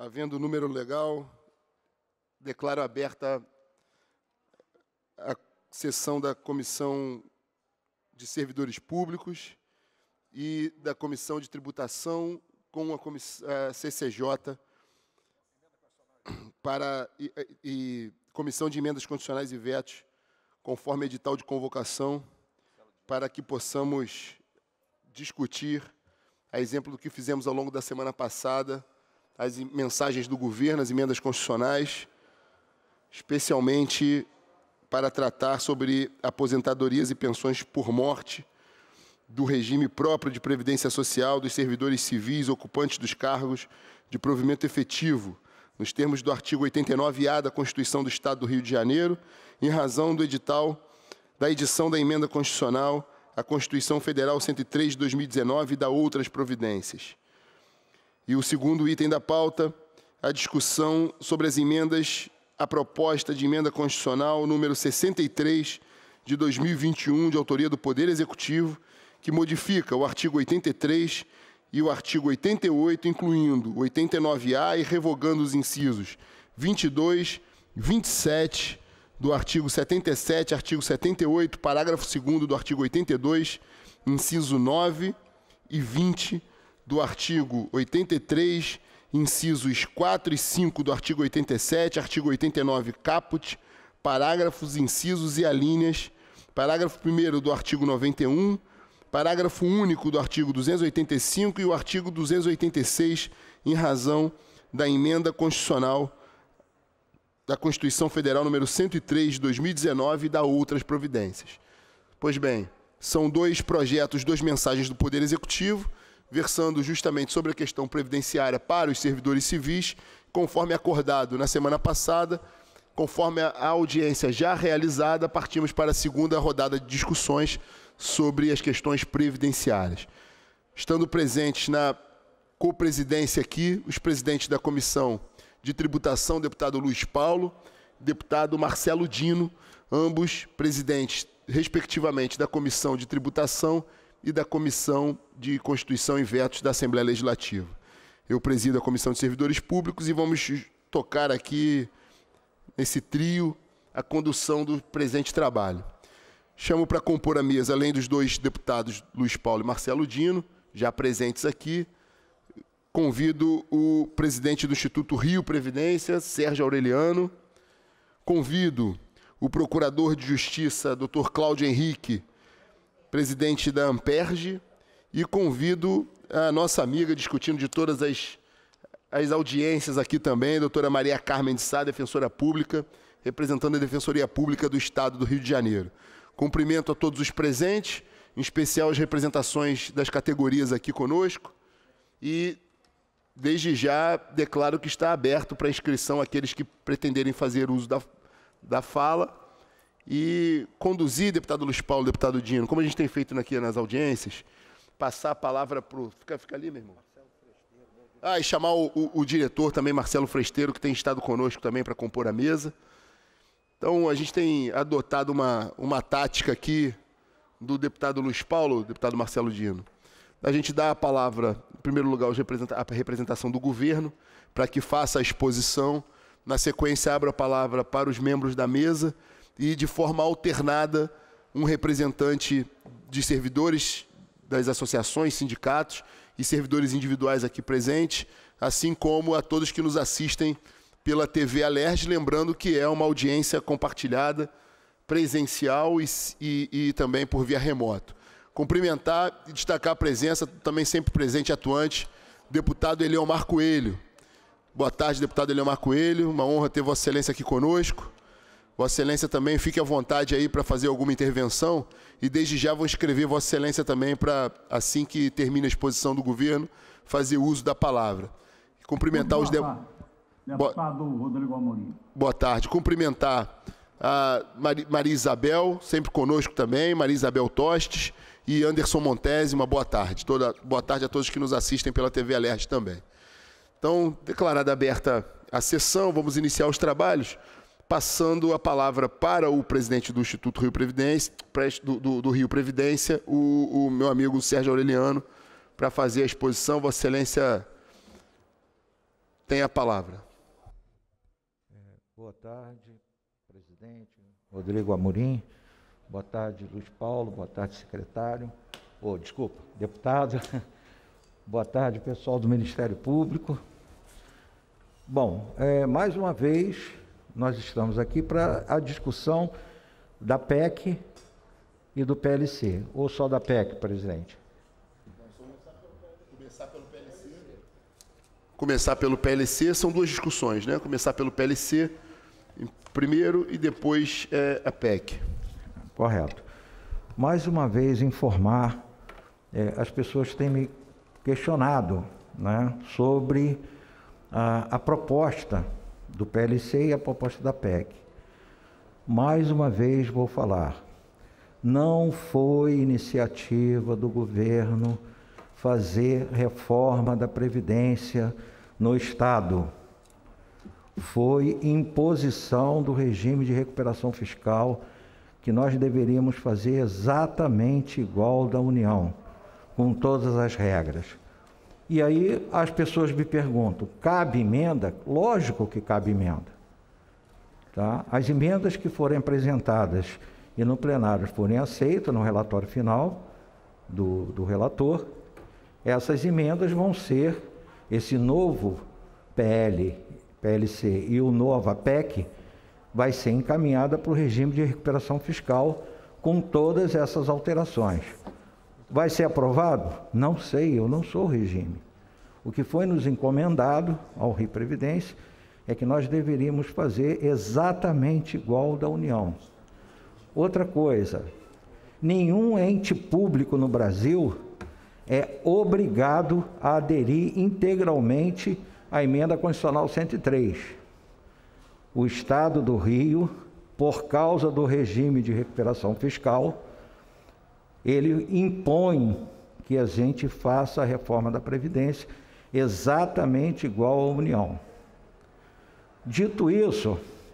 Havendo número legal, declaro aberta a sessão da Comissão de Servidores Públicos e da Comissão de Tributação com a CCJ e Comissão de Emendas Constitucionais e Vetos, conforme edital de convocação, para que possamos discutir, a exemplo do que fizemos ao longo da semana passada, as mensagens do governo, as emendas constitucionais, especialmente para tratar sobre aposentadorias e pensões por morte, do regime próprio de previdência social dos servidores civis ocupantes dos cargos de provimento efetivo, nos termos do artigo 89-A da Constituição do Estado do Rio de Janeiro, em razão do edital da edição da emenda constitucional à Constituição Federal 103 de 2019 e da outras providências. E o segundo item da pauta, a discussão sobre as emendas à proposta de emenda constitucional número 63 de 2021, de autoria do Poder Executivo, que modifica o artigo 83 e o artigo 88, incluindo o 89-A e revogando os incisos 22, 27 do artigo 77, artigo 78, parágrafo 2º do artigo 82, inciso 9 e 20 do artigo 83, incisos 4 e 5 do artigo 87, artigo 89, caput, parágrafos, incisos e alíneas, parágrafo 1º do artigo 91, parágrafo único do artigo 285 e o artigo 286, em razão da emenda constitucional da Constituição Federal número 103 de 2019 e da outras providências. Pois bem, são dois projetos, duas mensagens do Poder Executivo, versando justamente sobre a questão previdenciária para os servidores civis, conforme acordado na semana passada, conforme a audiência já realizada, partimos para a segunda rodada de discussões sobre as questões previdenciárias. Estando presentes na copresidência aqui, os presidentes da Comissão de Tributação, deputado Luiz Paulo, deputado Marcelo Dino, ambos presidentes, respectivamente, da Comissão de Tributação e da Comissão de Constituição e Vetos da Assembleia Legislativa. Eu presido a Comissão de Servidores Públicos e vamos tocar aqui, nesse trio, a condução do presente trabalho. Chamo para compor a mesa, além dos dois deputados Luiz Paulo e Marcelo Dino, já presentes aqui, convido o presidente do Instituto Rio Previdência, Sérgio Aureliano, convido o procurador de Justiça, Dr. Cláudio Henrique, presidente da Amperge, e convido a nossa amiga, discutindo de todas as audiências aqui também, a doutora Maria Carmen de Sá, defensora pública, representando a Defensoria Pública do Estado do Rio de Janeiro. Cumprimento a todos os presentes, em especial as representações das categorias aqui conosco, e desde já declaro que está aberto para inscrição aqueles que pretenderem fazer uso da fala, e conduzir, deputado Luiz Paulo, deputado Dino, como a gente tem feito aqui nas audiências, passar a palavra para o... Fica ali, meu irmão. E chamar o diretor também, Marcelo Fresteiro, que tem estado conosco também para compor a mesa. Então, a gente tem adotado uma tática aqui do deputado Luiz Paulo, deputado Marcelo Dino. A gente dá a palavra, em primeiro lugar, à representação do governo, para que faça a exposição. Na sequência, abro a palavra para os membros da mesa, e, de forma alternada, um representante de servidores das associações, sindicatos e servidores individuais aqui presentes, assim como a todos que nos assistem pela TV Alerj, lembrando que é uma audiência compartilhada, presencial e também por via remoto. Cumprimentar e destacar a presença, também sempre presente e atuante, deputado Eliomar Coelho. Boa tarde, deputado Eliomar Coelho, uma honra ter Vossa Excelência aqui conosco. Vossa Excelência também fique à vontade aí para fazer alguma intervenção, e desde já vou escrever Vossa Excelência também para, assim que termine a exposição do governo, fazer uso da palavra. Cumprimentar os deputado Rodrigo Amorim. Boa tarde. Cumprimentar a Maria Isabel, sempre conosco também, Maria Isabel Tostes, e Anderson Montesi, uma boa tarde. Boa tarde a todos que nos assistem pela TV Alerj também. Então, declarada aberta a sessão, vamos iniciar os trabalhos, passando a palavra para o presidente do Instituto Rio Previdência, do Rio Previdência, o meu amigo Sérgio Aureliano, para fazer a exposição. Vossa Excelência tem a palavra. Boa tarde, presidente Rodrigo Amorim. Boa tarde, Luiz Paulo. Boa tarde, secretário. Deputado. Boa tarde, pessoal do Ministério Público. Bom, mais uma vez, nós estamos aqui para a discussão da PEC e do PLC. Ou só da PEC, presidente? Começar pelo PLC, são duas discussões, né? Começar pelo PLC primeiro e depois a PEC. Correto. Mais uma vez, informar, as pessoas têm me questionado, né, sobre a proposta do PLC e a proposta da PEC. Mais uma vez vou falar, não foi iniciativa do governo fazer reforma da Previdência no Estado. Foi imposição do regime de recuperação fiscal que nós deveríamos fazer exatamente igual da União, com todas as regras. E aí as pessoas me perguntam, cabe emenda? Lógico que cabe emenda. Tá? As emendas que forem apresentadas e no plenário forem aceitas no relatório final do relator, essas emendas vão ser, esse novo PLC e o nova PEC, vai ser encaminhada para o regime de recuperação fiscal com todas essas alterações. Vai ser aprovado? Não sei, eu não sou o regime. O que foi nos encomendado ao Rio Previdência é que nós deveríamos fazer exatamente igual da União. Outra coisa, nenhum ente público no Brasil é obrigado a aderir integralmente à emenda constitucional 103. O Estado do Rio, por causa do regime de recuperação fiscal, ele impõe que a gente faça a reforma da Previdência exatamente igual à União. Dito isso,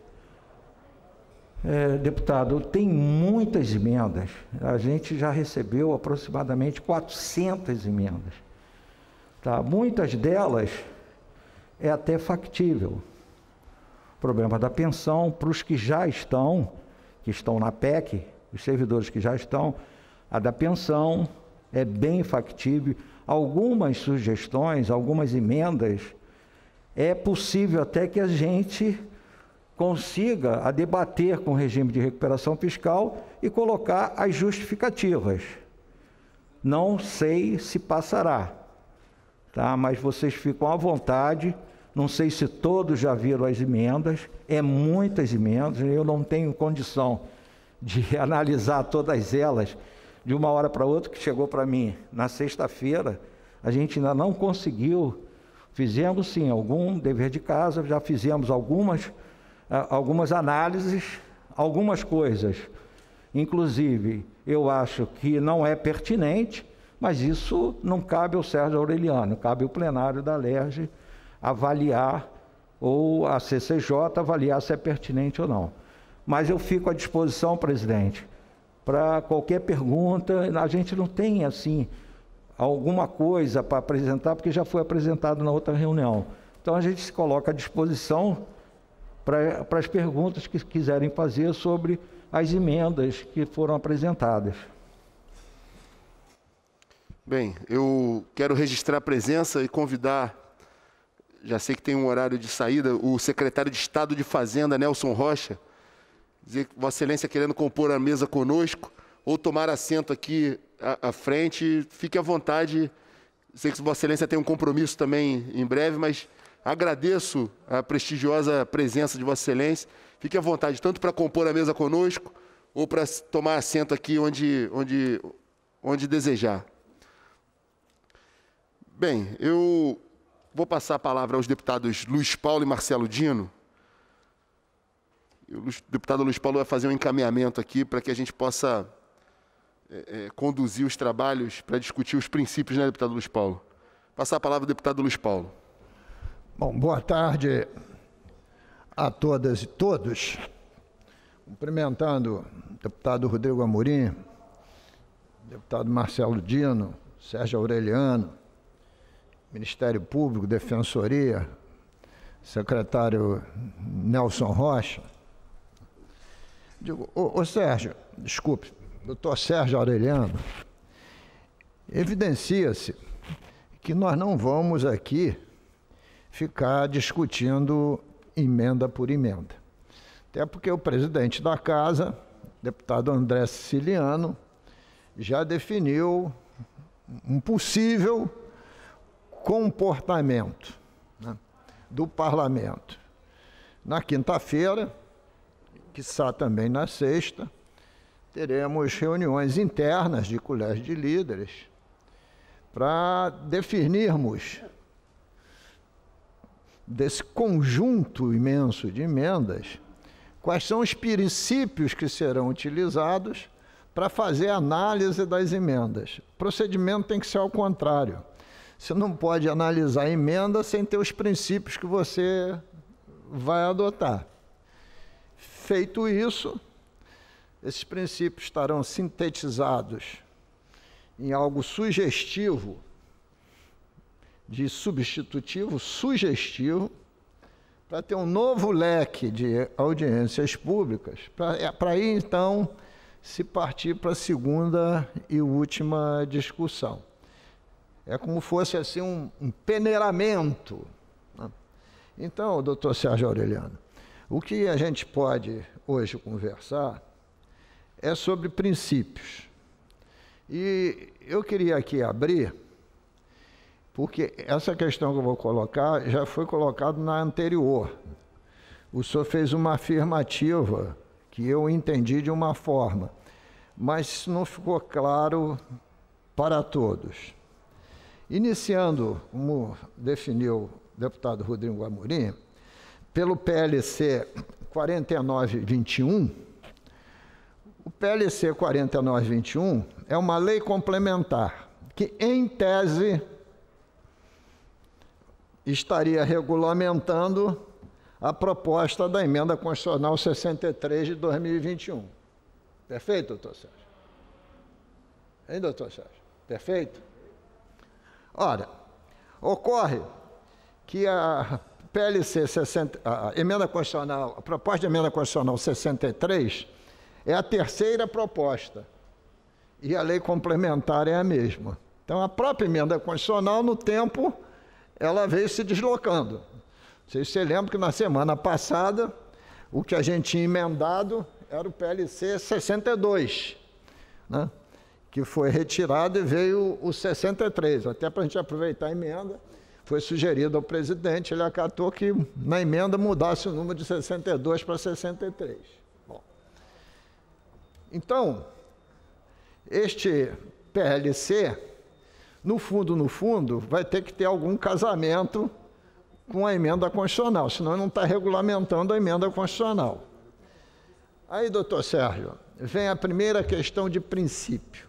deputado, tem muitas emendas. A gente já recebeu aproximadamente 400 emendas. Tá? Muitas delas é até factível. Problema da pensão para os que estão na PEC, os servidores que já estão, a da pensão é bem factível. Algumas sugestões, algumas emendas, é possível até que a gente consiga debater com o regime de recuperação fiscal e colocar as justificativas. Não sei se passará, tá? Mas vocês ficam à vontade. Não sei se todos já viram as emendas, muitas emendas, eu não tenho condição de analisar todas elas de uma hora para outra, que chegou para mim na sexta-feira, a gente ainda não conseguiu, fizemos sim algum dever de casa, já fizemos algumas análises, algumas coisas, inclusive eu acho que não é pertinente, mas isso não cabe ao Sérgio Aureliano, cabe ao plenário da LERJ avaliar, ou a CCJ avaliar se é pertinente ou não. Mas eu fico à disposição, presidente, para qualquer pergunta. A gente não tem, assim, alguma coisa para apresentar, porque já foi apresentado na outra reunião. Então, a gente se coloca à disposição para as perguntas que quiserem fazer sobre as emendas que foram apresentadas. Bem, eu quero registrar a presença e convidar, já sei que tem um horário de saída, o secretário de Estado de Fazenda, Nelson Rocha, dizer que Vossa Excelência querendo compor a mesa conosco, ou tomar assento aqui à frente, fique à vontade. Sei que Vossa Excelência tem um compromisso também em breve, mas agradeço a prestigiosa presença de Vossa Excelência. Fique à vontade, tanto para compor a mesa conosco, ou para tomar assento aqui onde desejar. Bem, eu vou passar a palavra aos deputados Luiz Paulo e Marcelo Dino. O deputado Luiz Paulo vai fazer um encaminhamento aqui para que a gente possa conduzir os trabalhos para discutir os princípios, né, deputado Luiz Paulo? Passar a palavra ao deputado Luiz Paulo. Bom, boa tarde a todas e todos. Cumprimentando o deputado Rodrigo Amorim, deputado Marcelo Dino, Sérgio Aureliano, Ministério Público, Defensoria, secretário Nelson Rocha, digo, ô Sérgio, desculpe, doutor Sérgio Aureliano, evidencia-se que nós não vamos aqui ficar discutindo emenda por emenda. Até porque o presidente da casa, deputado André Siciliano, já definiu um possível comportamento, né, do parlamento. Na quinta-feira, quiçá também na sexta, teremos reuniões internas de colégio de líderes para definirmos desse conjunto imenso de emendas quais são os princípios que serão utilizados para fazer a análise das emendas. O procedimento tem que ser ao contrário. Você não pode analisar a emenda sem ter os princípios que você vai adotar. Feito isso, esses princípios estarão sintetizados em algo sugestivo, de substitutivo sugestivo, para ter um novo leque de audiências públicas, para aí, então, se partir para a segunda e última discussão. É como fosse assim um peneiramento, né? Então, doutor Sérgio Aureliano, o que a gente pode hoje conversar é sobre princípios. E eu queria aqui abrir, porque essa questão que eu vou colocar já foi colocada na anterior. O senhor fez uma afirmativa que eu entendi de uma forma, mas não ficou claro para todos. Iniciando, como definiu o deputado Rodrigo Amorim, pelo PLC 4921, o PLC 4921 é uma lei complementar que, em tese, estaria regulamentando a proposta da Emenda Constitucional 63 de 2021. Perfeito, doutor Sérgio? Hein, doutor Sérgio? Perfeito? Ora, ocorre que a PLC 60, a emenda constitucional, a proposta de emenda constitucional 63 é a terceira proposta e a lei complementar é a mesma. Então, a própria emenda constitucional, no tempo, ela veio se deslocando. Vocês se lembram que na semana passada, o que a gente tinha emendado era o PLC 62, né? Que foi retirado e veio o 63. Até para a gente aproveitar a emenda, foi sugerido ao presidente, ele acatou que na emenda mudasse o número de 62 para 63. Bom. Então, este PLC, no fundo, vai ter que ter algum casamento com a emenda constitucional, senão não está regulamentando a emenda constitucional. Aí, doutor Sérgio, vem a primeira questão de princípio.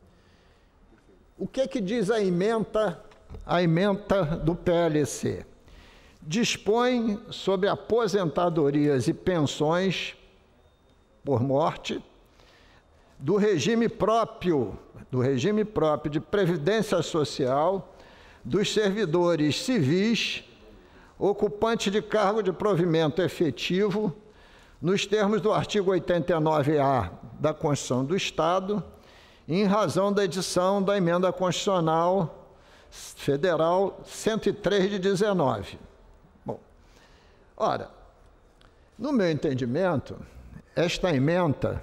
O que diz a ementa do PLC? Dispõe sobre aposentadorias e pensões por morte do regime próprio de previdência social dos servidores civis ocupantes de cargo de provimento efetivo nos termos do artigo 89-A da Constituição do Estado, em razão da edição da Emenda Constitucional Federal 103 de 19. Bom, ora, no meu entendimento, esta emenda,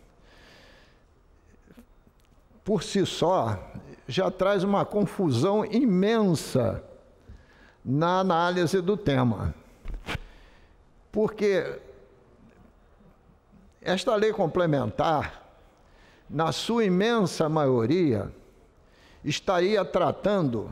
por si só, já traz uma confusão imensa na análise do tema. Porque esta lei complementar, na sua imensa maioria, estaria tratando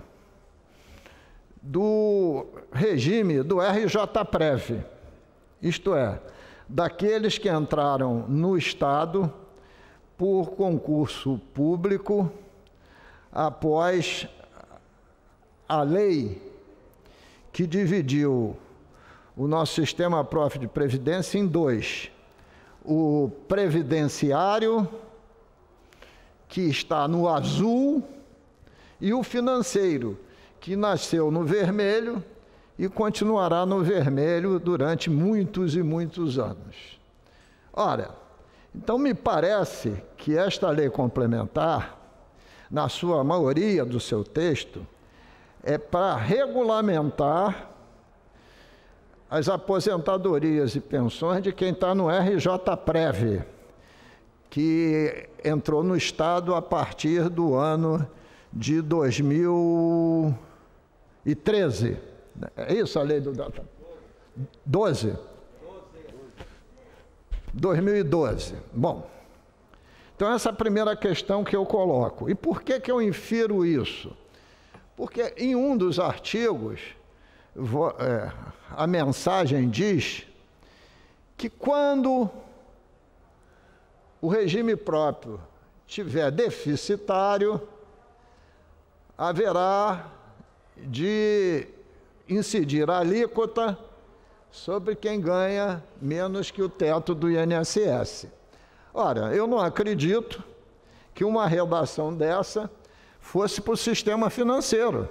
do regime do RJPrev, isto é, daqueles que entraram no Estado por concurso público após a lei que dividiu o nosso sistema próprio de previdência em dois: o previdenciário, que está no azul, e o financeiro, que nasceu no vermelho e continuará no vermelho durante muitos e muitos anos. Ora, então me parece que esta lei complementar, na sua maioria do seu texto, é para regulamentar as aposentadorias e pensões de quem está no RJ-Prev, que entrou no Estado a partir do ano de 2013. É isso a lei do data? 2012. Bom, então essa é a primeira questão que eu coloco. E por que eu infiro isso? Porque em um dos artigos, a mensagem diz que quando o regime próprio tiver deficitário, haverá de incidir a alíquota sobre quem ganha menos que o teto do INSS. Ora, eu não acredito que uma redação dessa fosse para o sistema financeiro.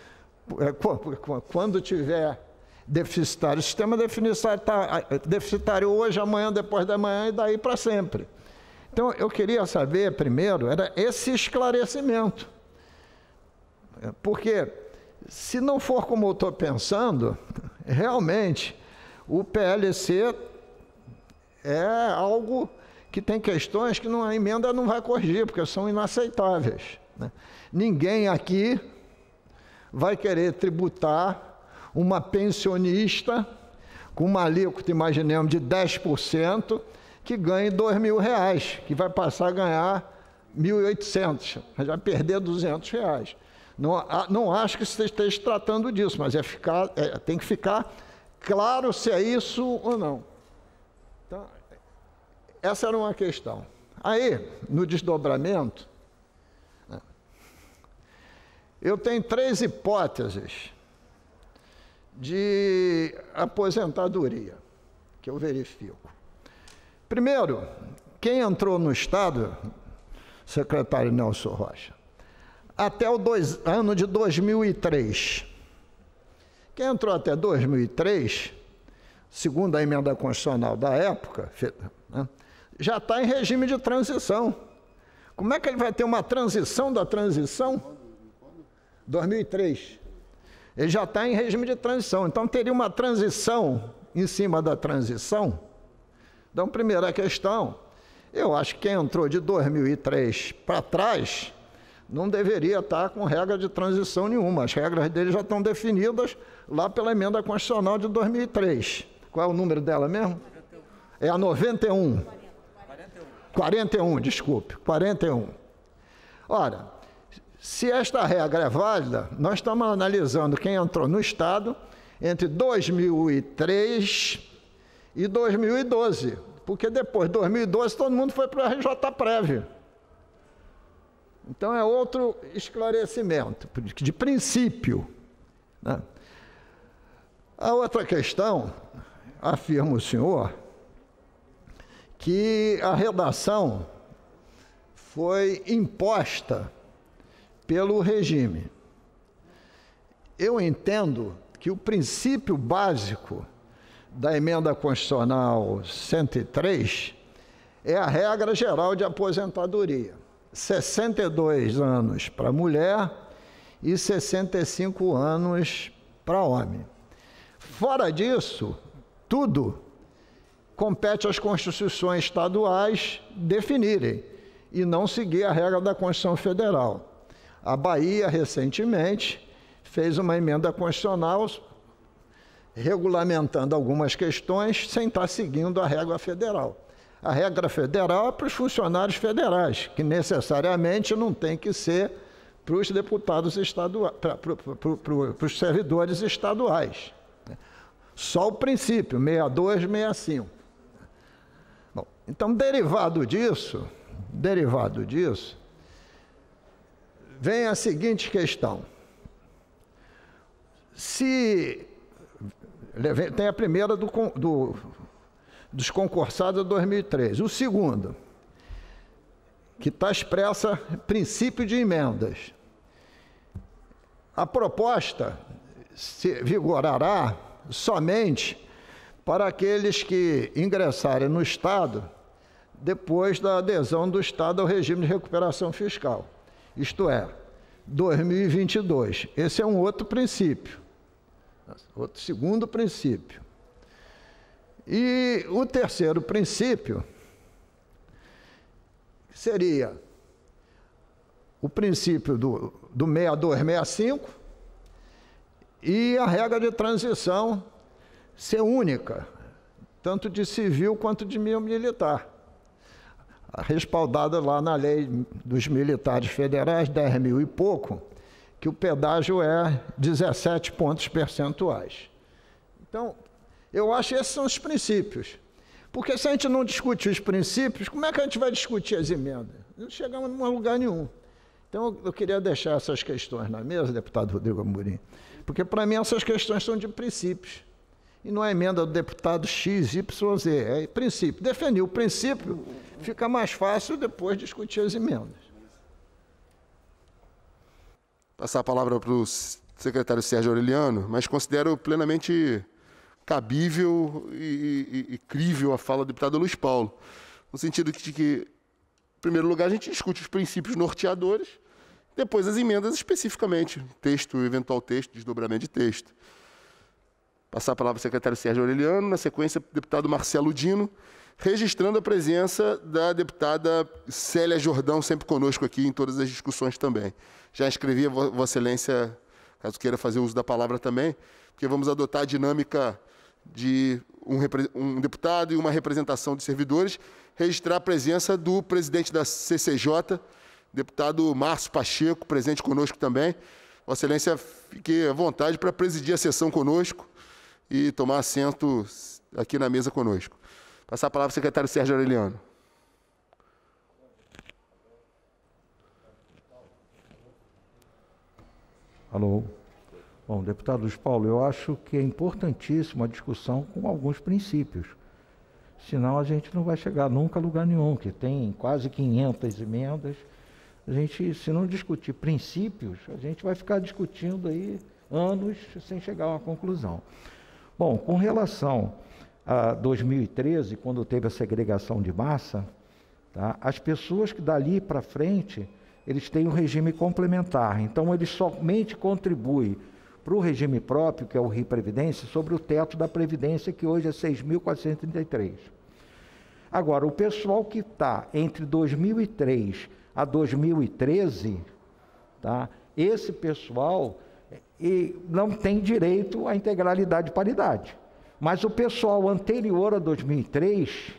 Quando tiver deficitário, o sistema deficitário hoje, amanhã, depois da manhã e daí para sempre. Então, eu queria saber, primeiro, era esse esclarecimento. Porque, se não for como eu estou pensando, realmente, o PLC é algo que tem questões que a emenda não vai corrigir, porque são inaceitáveis, né? Ninguém aqui vai querer tributar uma pensionista com uma alíquota, imaginemos, de 10%, que ganhe R$2.000, que vai passar a ganhar R$1.800, vai perder R$200. Não acho que você esteja tratando disso, mas tem que ficar claro se é isso ou não. Então, essa era uma questão. Aí, no desdobramento, eu tenho 3 hipóteses de aposentadoria que eu verifico. Primeiro, quem entrou no Estado, secretário Nelson Rocha, até o ano de 2003. Quem entrou até 2003, segundo a emenda constitucional da época, né, já está em regime de transição. Como é que ele vai ter uma transição da transição? 2003. Ele já está em regime de transição. Então, teria uma transição em cima da transição. Então, primeira questão, eu acho que quem entrou de 2003 para trás não deveria estar com regra de transição nenhuma. As regras dele já estão definidas lá pela emenda constitucional de 2003. Qual é o número dela mesmo? É a 91. 41, desculpe, 41. Ora, se esta regra é válida, nós estamos analisando quem entrou no Estado entre 2003 e 2012, porque depois de 2012 todo mundo foi para o RJ-Prev. Então é outro esclarecimento, de princípio, né? A outra questão, afirma o senhor, que a redação foi imposta pelo regime. Eu entendo que o princípio básico da emenda constitucional 103 é a regra geral de aposentadoria. 62 anos para mulher e 65 anos para homem. Fora disso, tudo compete às constituições estaduais definirem e não seguir a regra da Constituição Federal. A Bahia, recentemente, fez uma emenda constitucional regulamentando algumas questões sem estar seguindo a regra federal. A regra federal é para os funcionários federais, que necessariamente não tem que ser para os deputados estaduais, para os servidores estaduais. Só o princípio, 62, 65. Bom, então, derivado disso, vem a seguinte questão. Tem a primeira dos concursados de 2003. O segundo, que está expressa princípio de emendas. A proposta vigorará somente para aqueles que ingressarem no Estado depois da adesão do Estado ao regime de recuperação fiscal, isto é, 2022. Esse é um outro princípio, outro segundo princípio. E o terceiro princípio seria o princípio do 6265 e a regra de transição ser única, tanto de civil quanto de militar, respaldada lá na lei dos militares federais, 10 mil e pouco, que o pedágio é 17 pontos percentuais. Então, eu acho que esses são os princípios. Porque se a gente não discutir os princípios, como é que a gente vai discutir as emendas? Não chegamos a lugar nenhum. Então, eu queria deixar essas questões na mesa, deputado Rodrigo Amorim, porque, para mim, essas questões são de princípios. E não é emenda do deputado X, Y, Z, é princípio. Definir o princípio, fica mais fácil depois discutir as emendas. Passar a palavra para o secretário Sérgio Aureliano, mas considero plenamente cabível e crível a fala do deputado Luiz Paulo, no sentido de que, em primeiro lugar, a gente discute os princípios norteadores, depois as emendas especificamente, texto, eventual texto, desdobramento de texto. Passar a palavra ao secretário Sérgio Aureliano, na sequência, o deputado Marcelo Dino, registrando a presença da deputada Célia Jordão, sempre conosco aqui em todas as discussões também. Já inscrevi a Vossa Excelência, caso queira fazer uso da palavra também, porque vamos adotar a dinâmica de um deputado e uma representação de servidores, registrar a presença do presidente da CCJ, deputado Márcio Pacheco, presente conosco também. Vossa Excelência, fique à vontade para presidir a sessão conosco e tomar assento aqui na mesa conosco. Passar a palavra ao secretário Sérgio Aureliano. Alô. Bom, deputado Luiz Paulo, eu acho que é importantíssima a discussão com alguns princípios. Senão a gente não vai chegar nunca a lugar nenhum, que tem quase 500 emendas. A gente, se não discutir princípios, a gente vai ficar discutindo aí anos sem chegar a uma conclusão. Bom, com relação a 2013, quando teve a segregação de massa, tá, as pessoas que dali para frente, eles têm um regime complementar. Então, eles somente contribuem para o regime próprio, que é o Rio Previdência, sobre o teto da Previdência, que hoje é 6.433. Agora, o pessoal que está entre 2003 a 2013, tá, esse pessoal não tem direito à integralidade de paridade. Mas o pessoal anterior a 2003,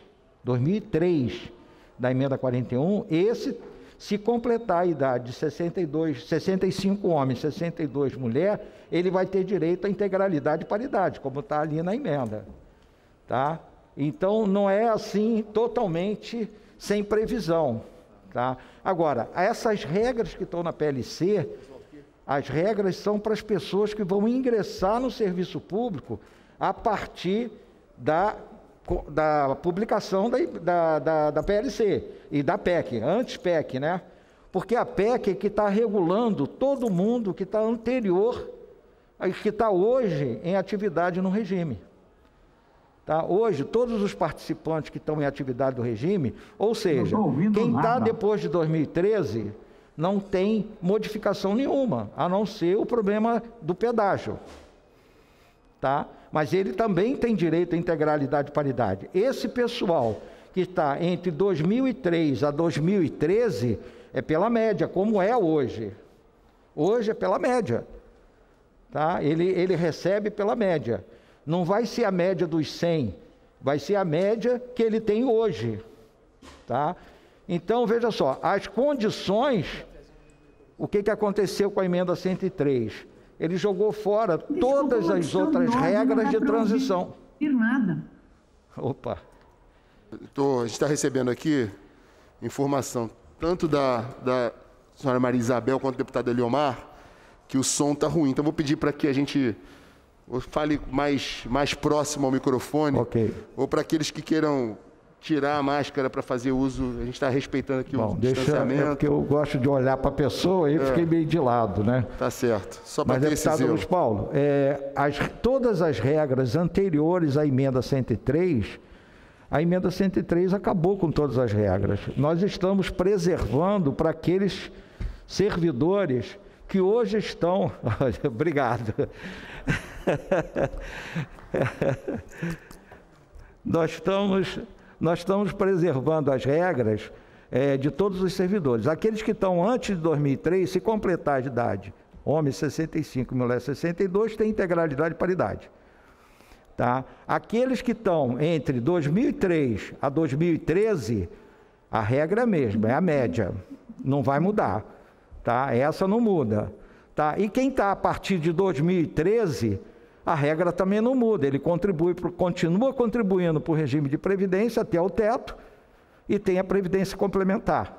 da emenda 41, esse, se completar a idade de 65 homens, 62 mulheres, ele vai ter direito à integralidade de paridade, como está ali na emenda. Tá? Então, não é assim totalmente sem previsão. Tá? Agora, essas regras que estão na PLC, as regras são para as pessoas que vão ingressar no serviço público a partir da publicação da PLC e da PEC, antes PEC, né? Porque a PEC é que está regulando todo mundo que está anterior, que está hoje em atividade no regime. Tá? Hoje, todos os participantes que estão em atividade do regime, ou seja, quem está depois de 2013, não tem modificação nenhuma, a não ser o problema do pedágio. Tá? Mas ele também tem direito à integralidade e paridade. Esse pessoal que está entre 2003 a 2013 é pela média, como é hoje. Hoje é pela média. Tá? Ele recebe pela média. Não vai ser a média dos 100, vai ser a média que ele tem hoje. Tá? Então, veja só, as condições, o que aconteceu com a emenda 103? Ele jogou fora todas as outras regras de transição. Nada. Opa. A gente está recebendo aqui informação, tanto da senhora Maria Isabel quanto do deputado Eliomar, que o som está ruim. Então, vou pedir para que a gente fale mais próximo ao microfone, okay, ou para aqueles que queiram tirar a máscara para fazer uso, a gente está respeitando aqui o É distanciamento. porque eu gosto de olhar para a pessoa e fiquei meio de lado, né? Tá certo. Só para Mas, ter esse deputado zelo. Luiz Paulo, todas as regras anteriores à emenda 103, a emenda 103 acabou com todas as regras. Nós estamos preservando para aqueles servidores que hoje estão... Obrigado. Nós estamos preservando as regras de todos os servidores. Aqueles que estão antes de 2003, se completar a idade, homem 65, mulher 62, tem integralidade e paridade. Tá? Aqueles que estão entre 2003 a 2013, a regra é a mesma, é a média, não vai mudar. Tá? Essa não muda. Tá? E quem está a partir de 2013, a regra também não muda, ele continua contribuindo para o regime de previdência até o teto e tem a previdência complementar.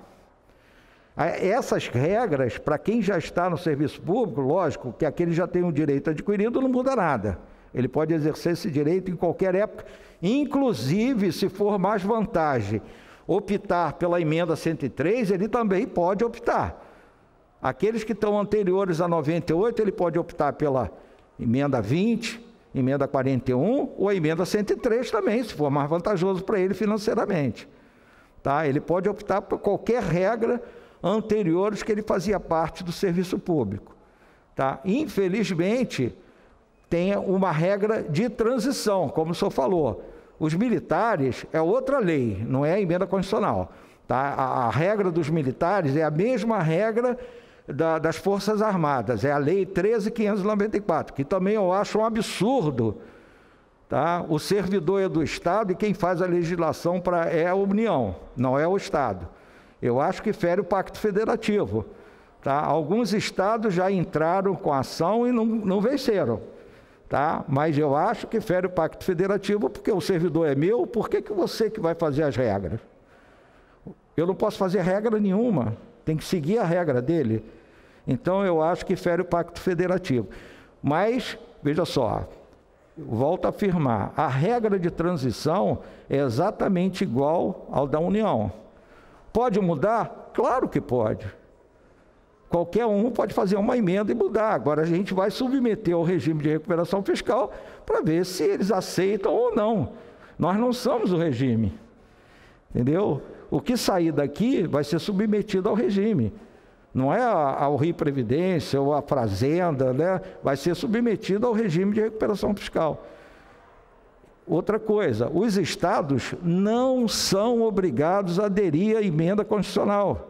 Essas regras, para quem já está no serviço público, lógico que aquele já tem um direito adquirido, não muda nada. Ele pode exercer esse direito em qualquer época, inclusive, se for mais vantagem optar pela emenda 103, ele também pode optar. Aqueles que estão anteriores a 98, ele pode optar pela emenda 20, emenda 41 ou a emenda 103 também, se for mais vantajoso para ele financeiramente. Tá? Ele pode optar por qualquer regra anteriores que ele fazia parte do serviço público. Tá? Infelizmente, tem uma regra de transição, como o senhor falou. Os militares é outra lei, não é a emenda constitucional. Tá? A regra dos militares é a mesma regra das Forças Armadas, é a Lei 13.594, que também eu acho um absurdo. Tá? O servidor é do Estado e quem faz a legislação é a União, não é o Estado. Eu acho que fere o Pacto Federativo. Tá? Alguns estados já entraram com ação e não venceram. Tá? Mas eu acho que fere o Pacto Federativo porque o servidor é meu, por que você que vai fazer as regras? Eu não posso fazer regra nenhuma, tem que seguir a regra dele. Então eu acho que fere o Pacto Federativo. Mas, veja só, volto a afirmar, a regra de transição é exatamente igual ao da União. Pode mudar? Claro que pode. Qualquer um pode fazer uma emenda e mudar. Agora a gente vai submeter ao regime de recuperação fiscal para ver se eles aceitam ou não. Nós não somos o regime. Entendeu? O que sair daqui vai ser submetido ao regime. Não é ao Rio Previdência ou à Fazenda, né? Vai ser submetido ao regime de recuperação fiscal. Outra coisa, os estados não são obrigados a aderir à emenda constitucional.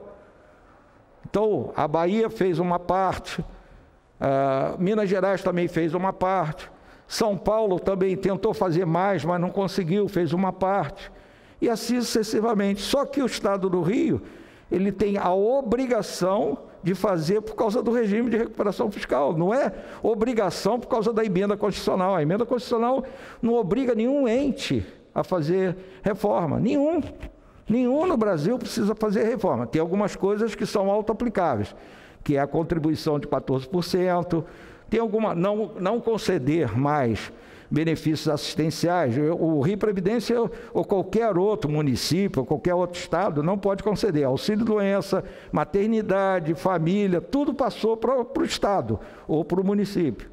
Então, a Bahia fez uma parte, Minas Gerais também fez uma parte, São Paulo também tentou fazer mais, mas não conseguiu, fez uma parte, e assim sucessivamente. Só que o Estado do Rio, ele tem a obrigação de fazer por causa do regime de recuperação fiscal, não é obrigação por causa da emenda constitucional. A emenda constitucional não obriga nenhum ente a fazer reforma, nenhum no Brasil precisa fazer reforma. Tem algumas coisas que são auto-aplicáveis, que é a contribuição de 14%, tem alguma, não conceder mais benefícios assistenciais. O Rio Previdência ou qualquer outro município, ou qualquer outro estado não pode conceder. Auxílio-doença, maternidade, família, tudo passou para o estado ou para o município.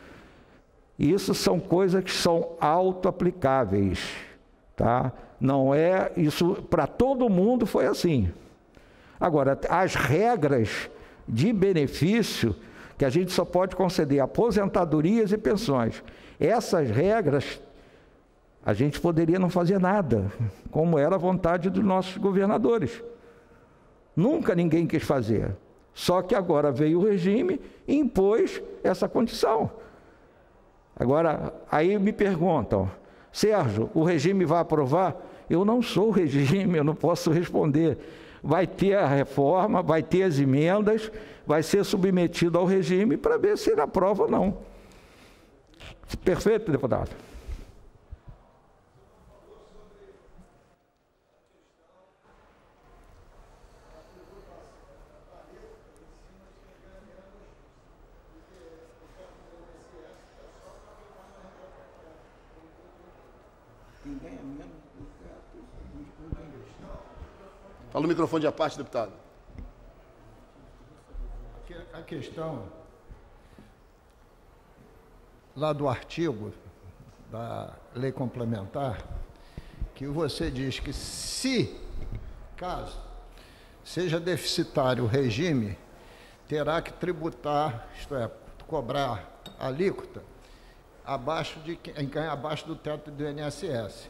Isso são coisas que são auto-aplicáveis, tá? Não é isso, para todo mundo foi assim. Agora, as regras de benefício, que a gente só pode conceder aposentadorias e pensões, essas regras, a gente poderia não fazer nada, como era a vontade dos nossos governadores. Nunca ninguém quis fazer. Só que agora veio o regime e impôs essa condição. Agora, aí me perguntam, Sérgio, o regime vai aprovar? Eu não sou o regime, eu não posso responder. Vai ter a reforma, vai ter as emendas, vai ser submetido ao regime para ver se ele aprova ou não. Perfeito, deputado? Quem ganha menos do teto, Fala o microfone à parte, deputado. A questão lá do artigo da lei complementar, que você diz que se, caso seja deficitário o regime, terá que tributar, isto é, cobrar alíquota abaixo do teto do INSS.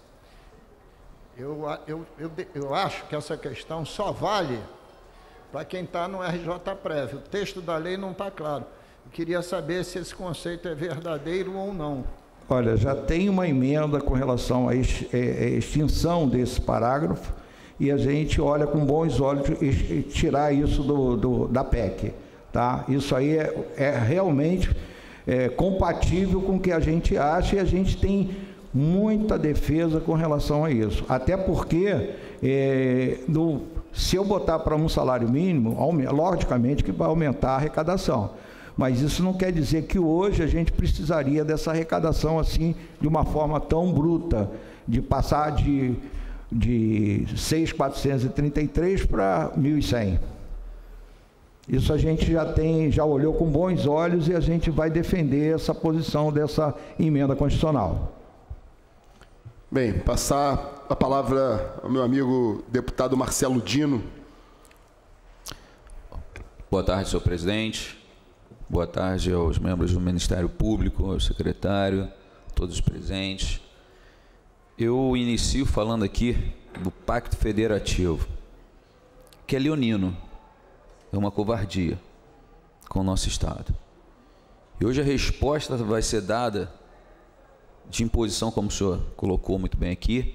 Eu acho que essa questão só vale para quem está no RJ-Prev. O texto da lei não está claro. Eu queria saber se esse conceito é verdadeiro ou não. Olha, já tem uma emenda com relação à extinção desse parágrafo e a gente olha com bons olhos tirar isso da PEC. Tá? Isso aí é realmente compatível com o que a gente acha e a gente tem muita defesa com relação a isso. Até porque, se eu botar para um salário mínimo, logicamente que vai aumentar a arrecadação. Mas isso não quer dizer que hoje a gente precisaria dessa arrecadação assim, de uma forma tão bruta, de passar de 6.433 para 1.100. Isso a gente já olhou com bons olhos e a gente vai defender essa posição dessa emenda constitucional. Bem, passar a palavra ao meu amigo deputado Marcelo Dino. Boa tarde, senhor presidente. Boa tarde aos membros do Ministério Público, ao secretário, todos os presentes. Eu inicio falando aqui do Pacto Federativo, que é leonino, é uma covardia com o nosso Estado. E hoje a resposta vai ser dada de imposição, como o senhor colocou muito bem aqui,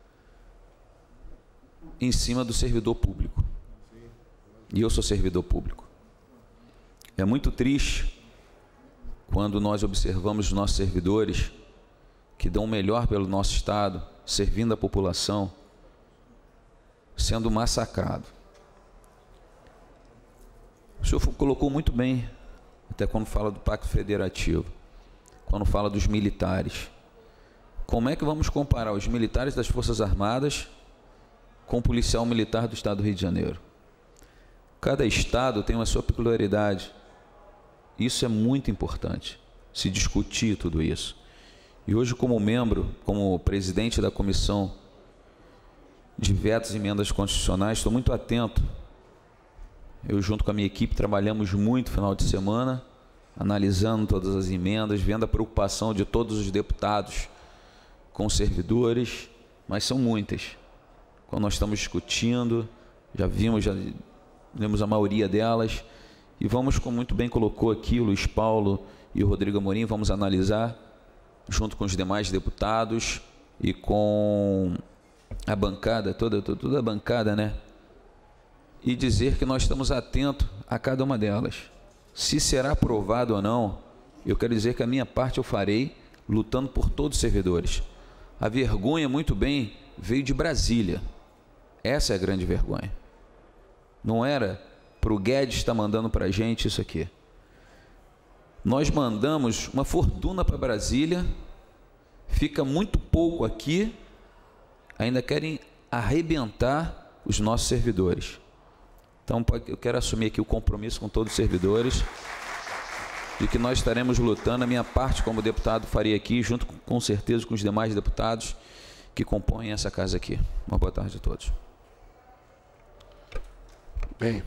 em cima do servidor público. E eu sou servidor público. É muito triste quando nós observamos os nossos servidores que dão o melhor pelo nosso Estado, servindo a população, sendo massacrado. O senhor colocou muito bem, até quando fala do Pacto Federativo, quando fala dos militares. Como é que vamos comparar os militares das Forças Armadas com o policial militar do Estado do Rio de Janeiro? Cada Estado tem uma sua peculiaridade. Isso é muito importante, se discutir tudo isso. E hoje, como membro, como presidente da Comissão de Vetos e Emendas Constitucionais, estou muito atento. Eu, junto com a minha equipe, trabalhamos muito no final de semana, analisando todas as emendas, vendo a preocupação de todos os deputados com os servidores, mas são muitas. Quando nós estamos discutindo, já lemos a maioria delas, e vamos, como muito bem colocou aqui o Luiz Paulo e o Rodrigo Amorim, vamos analisar, junto com os demais deputados e com a bancada, toda a bancada, né? E dizer que nós estamos atentos a cada uma delas. Se será aprovado ou não, eu quero dizer que a minha parte eu farei, lutando por todos os servidores. A vergonha, muito bem, veio de Brasília. Essa é a grande vergonha. Não era para o Guedes estar mandando para a gente isso aqui. Nós mandamos uma fortuna para Brasília, fica muito pouco aqui, ainda querem arrebentar os nossos servidores. Então, eu quero assumir aqui o compromisso com todos os servidores de que nós estaremos lutando. A minha parte como deputado faria aqui, junto com certeza com os demais deputados que compõem essa casa aqui. Uma boa tarde a todos. Bem,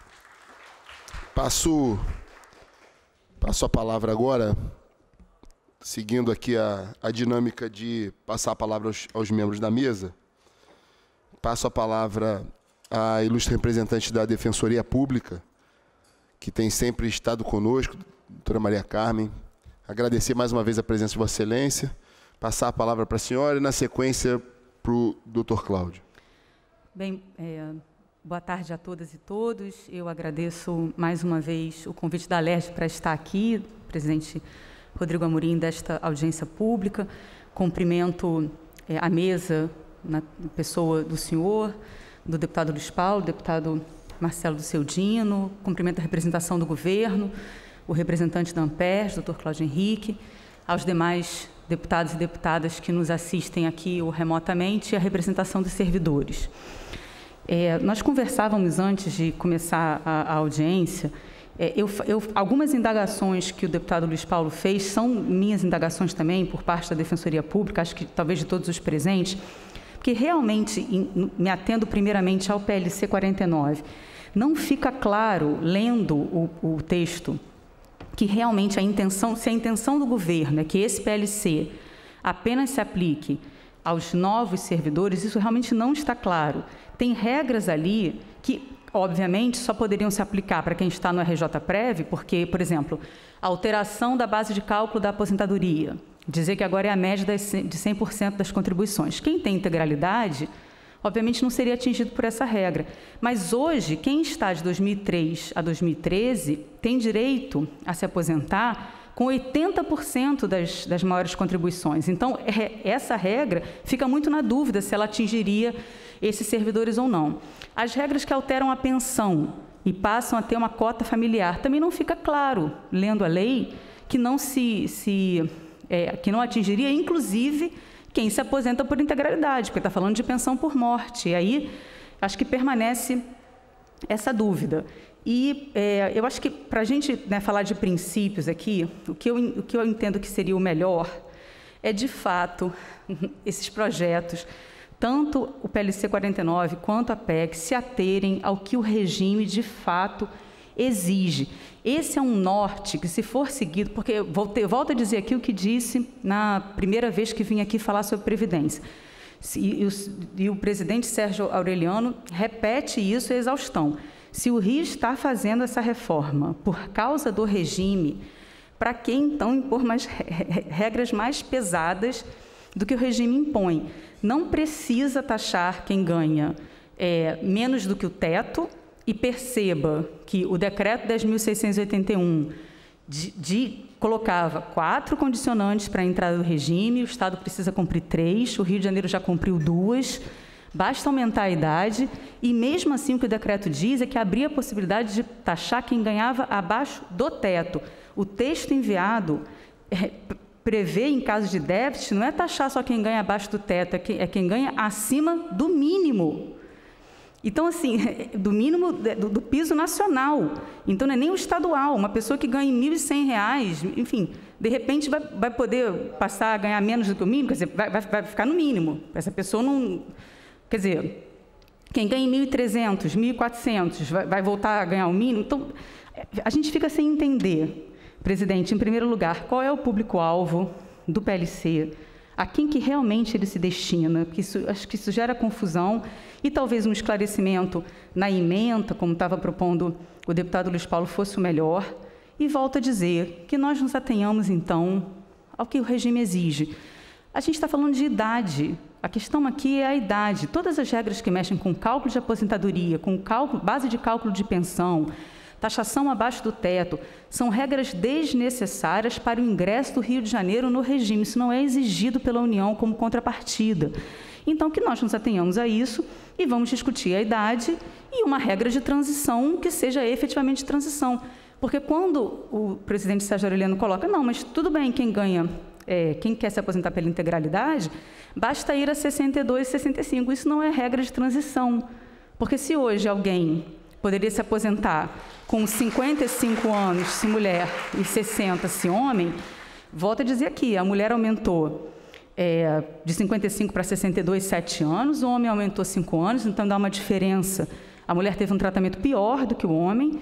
passo a palavra agora, seguindo aqui a dinâmica de passar a palavra aos membros da mesa. Passo a palavra à ilustre representante da Defensoria Pública, que tem sempre estado conosco, doutora Maria Carmen. Agradecer mais uma vez a presença de Vossa Excelência, passar a palavra para a senhora e, na sequência, para o doutor Cláudio. Bem, boa tarde a todas e todos. Eu agradeço mais uma vez o convite da Alerj para estar aqui, presidente Rodrigo Amorim, desta audiência pública. Cumprimento a mesa, na pessoa do senhor, do deputado Luiz Paulo, do deputado Marcelo do Dino, cumprimento a representação do governo, o representante da Ampers, doutor Cláudio Henrique, aos demais deputados e deputadas que nos assistem aqui ou remotamente, e a representação dos servidores. Nós conversávamos antes de começar a audiência. Algumas indagações que o deputado Luiz Paulo fez são minhas indagações também, por parte da Defensoria Pública, acho que talvez de todos os presentes, porque realmente, me atendo primeiramente ao PLC 49, não fica claro, lendo o texto, que realmente se a intenção do governo é que esse PLC apenas se aplique aos novos servidores, isso realmente não está claro. Tem regras ali que, obviamente, só poderiam se aplicar para quem está no RJ-Prev, porque, por exemplo, a alteração da base de cálculo da aposentadoria, dizer que agora é a média de 100% das contribuições. Quem tem integralidade, obviamente, não seria atingido por essa regra. Mas hoje, quem está de 2003 a 2013 tem direito a se aposentar com 80% das maiores contribuições. Então, essa regra fica muito na dúvida se ela atingiria esses servidores ou não. As regras que alteram a pensão e passam a ter uma cota familiar, também não fica claro, lendo a lei, que não que não atingiria, inclusive, quem se aposenta por integralidade, porque está falando de pensão por morte. E aí, acho que permanece essa dúvida. E eu acho que, para a gente, né, falar de princípios aqui, o que eu entendo que seria o melhor é, de fato, esses projetos, tanto o PLC 49 quanto a PEC, se aterem ao que o regime, de fato, exige. Esse é um norte que, se for seguido, porque volto a dizer aqui o que disse na primeira vez que vim aqui falar sobre Previdência, e o presidente Sérgio Aureliano repete isso à exaustão. Se o Rio está fazendo essa reforma por causa do regime, para que então impor regras mais pesadas do que o regime impõe? Não precisa taxar quem ganha menos do que o teto, e perceba que o decreto 10.681 colocava 4 condicionantes para a entrada do regime, o Estado precisa cumprir 3, o Rio de Janeiro já cumpriu 2, basta aumentar a idade, e mesmo assim o que o decreto diz é que abria a possibilidade de taxar quem ganhava abaixo do teto. O texto enviado prevê, em caso de déficit, não é taxar só quem ganha abaixo do teto, é quem ganha acima do mínimo. Então, assim, do mínimo do piso nacional. Então, não é nem o estadual. Uma pessoa que ganha R$ 1.100, enfim, de repente vai poder passar a ganhar menos do que o mínimo, quer dizer, vai ficar no mínimo. Essa pessoa não... Quer dizer, quem ganha R$ 1.300, R$ 1.400, vai voltar a ganhar o mínimo? Então, a gente fica sem entender, presidente, em primeiro lugar, qual é o público-alvo do PLC, a quem que realmente ele se destina, porque acho que isso gera confusão, e talvez um esclarecimento na ementa, como estava propondo o deputado Luiz Paulo, fosse o melhor. E volto a dizer que nós nos atenhamos, então, ao que o regime exige. A gente está falando de idade. A questão aqui é a idade. Todas as regras que mexem com cálculo de aposentadoria, com base de cálculo de pensão, taxação abaixo do teto, são regras desnecessárias para o ingresso do Rio de Janeiro no regime. Isso não é exigido pela União como contrapartida. Então, que nós nos atenhamos a isso e vamos discutir a idade e uma regra de transição que seja efetivamente transição. Porque quando o presidente Sérgio Aureliano coloca, não, mas tudo bem, quem quer se aposentar pela integralidade, basta ir a 62, 65. Isso não é regra de transição. Porque se hoje alguém poderia se aposentar com 55 anos, se mulher, e 60, se homem, volto a dizer aqui, a mulher aumentou de 55 para 62, 7 anos, o homem aumentou 5 anos, então dá uma diferença. A mulher teve um tratamento pior do que o homem,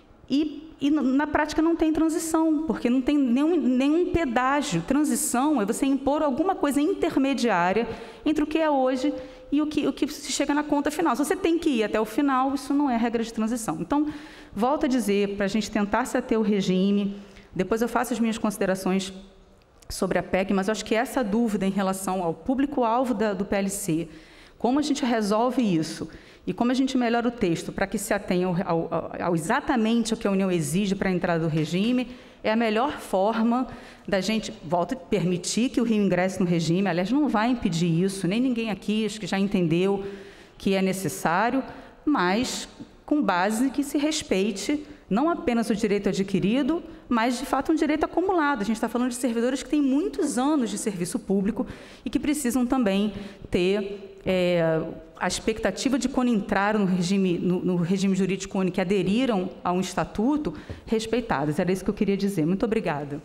e na prática não tem transição, porque não tem nenhum pedágio. Transição é você impor alguma coisa intermediária entre o que é hoje e o que se chega na conta final. Se você tem que ir até o final, isso não é regra de transição. Então, volto a dizer, para a gente tentar se ater ao regime, depois eu faço as minhas considerações sobre a PEC, mas eu acho que essa dúvida em relação ao público-alvo do PLC, como a gente resolve isso e como a gente melhora o texto para que se atenha exatamente ao que a União exige para a entrada do regime, é a melhor forma da gente, volto a permitir que o Rio ingresse no regime. Aliás, não vai impedir isso, nem ninguém aqui, acho que já entendeu que é necessário, mas com base que se respeite não apenas o direito adquirido, mas, de fato, um direito acumulado. A gente está falando de servidores que têm muitos anos de serviço público e que precisam também ter a expectativa de, quando entraram no regime jurídico único, que aderiram a um estatuto, respeitadas. Era isso que eu queria dizer. Muito obrigada.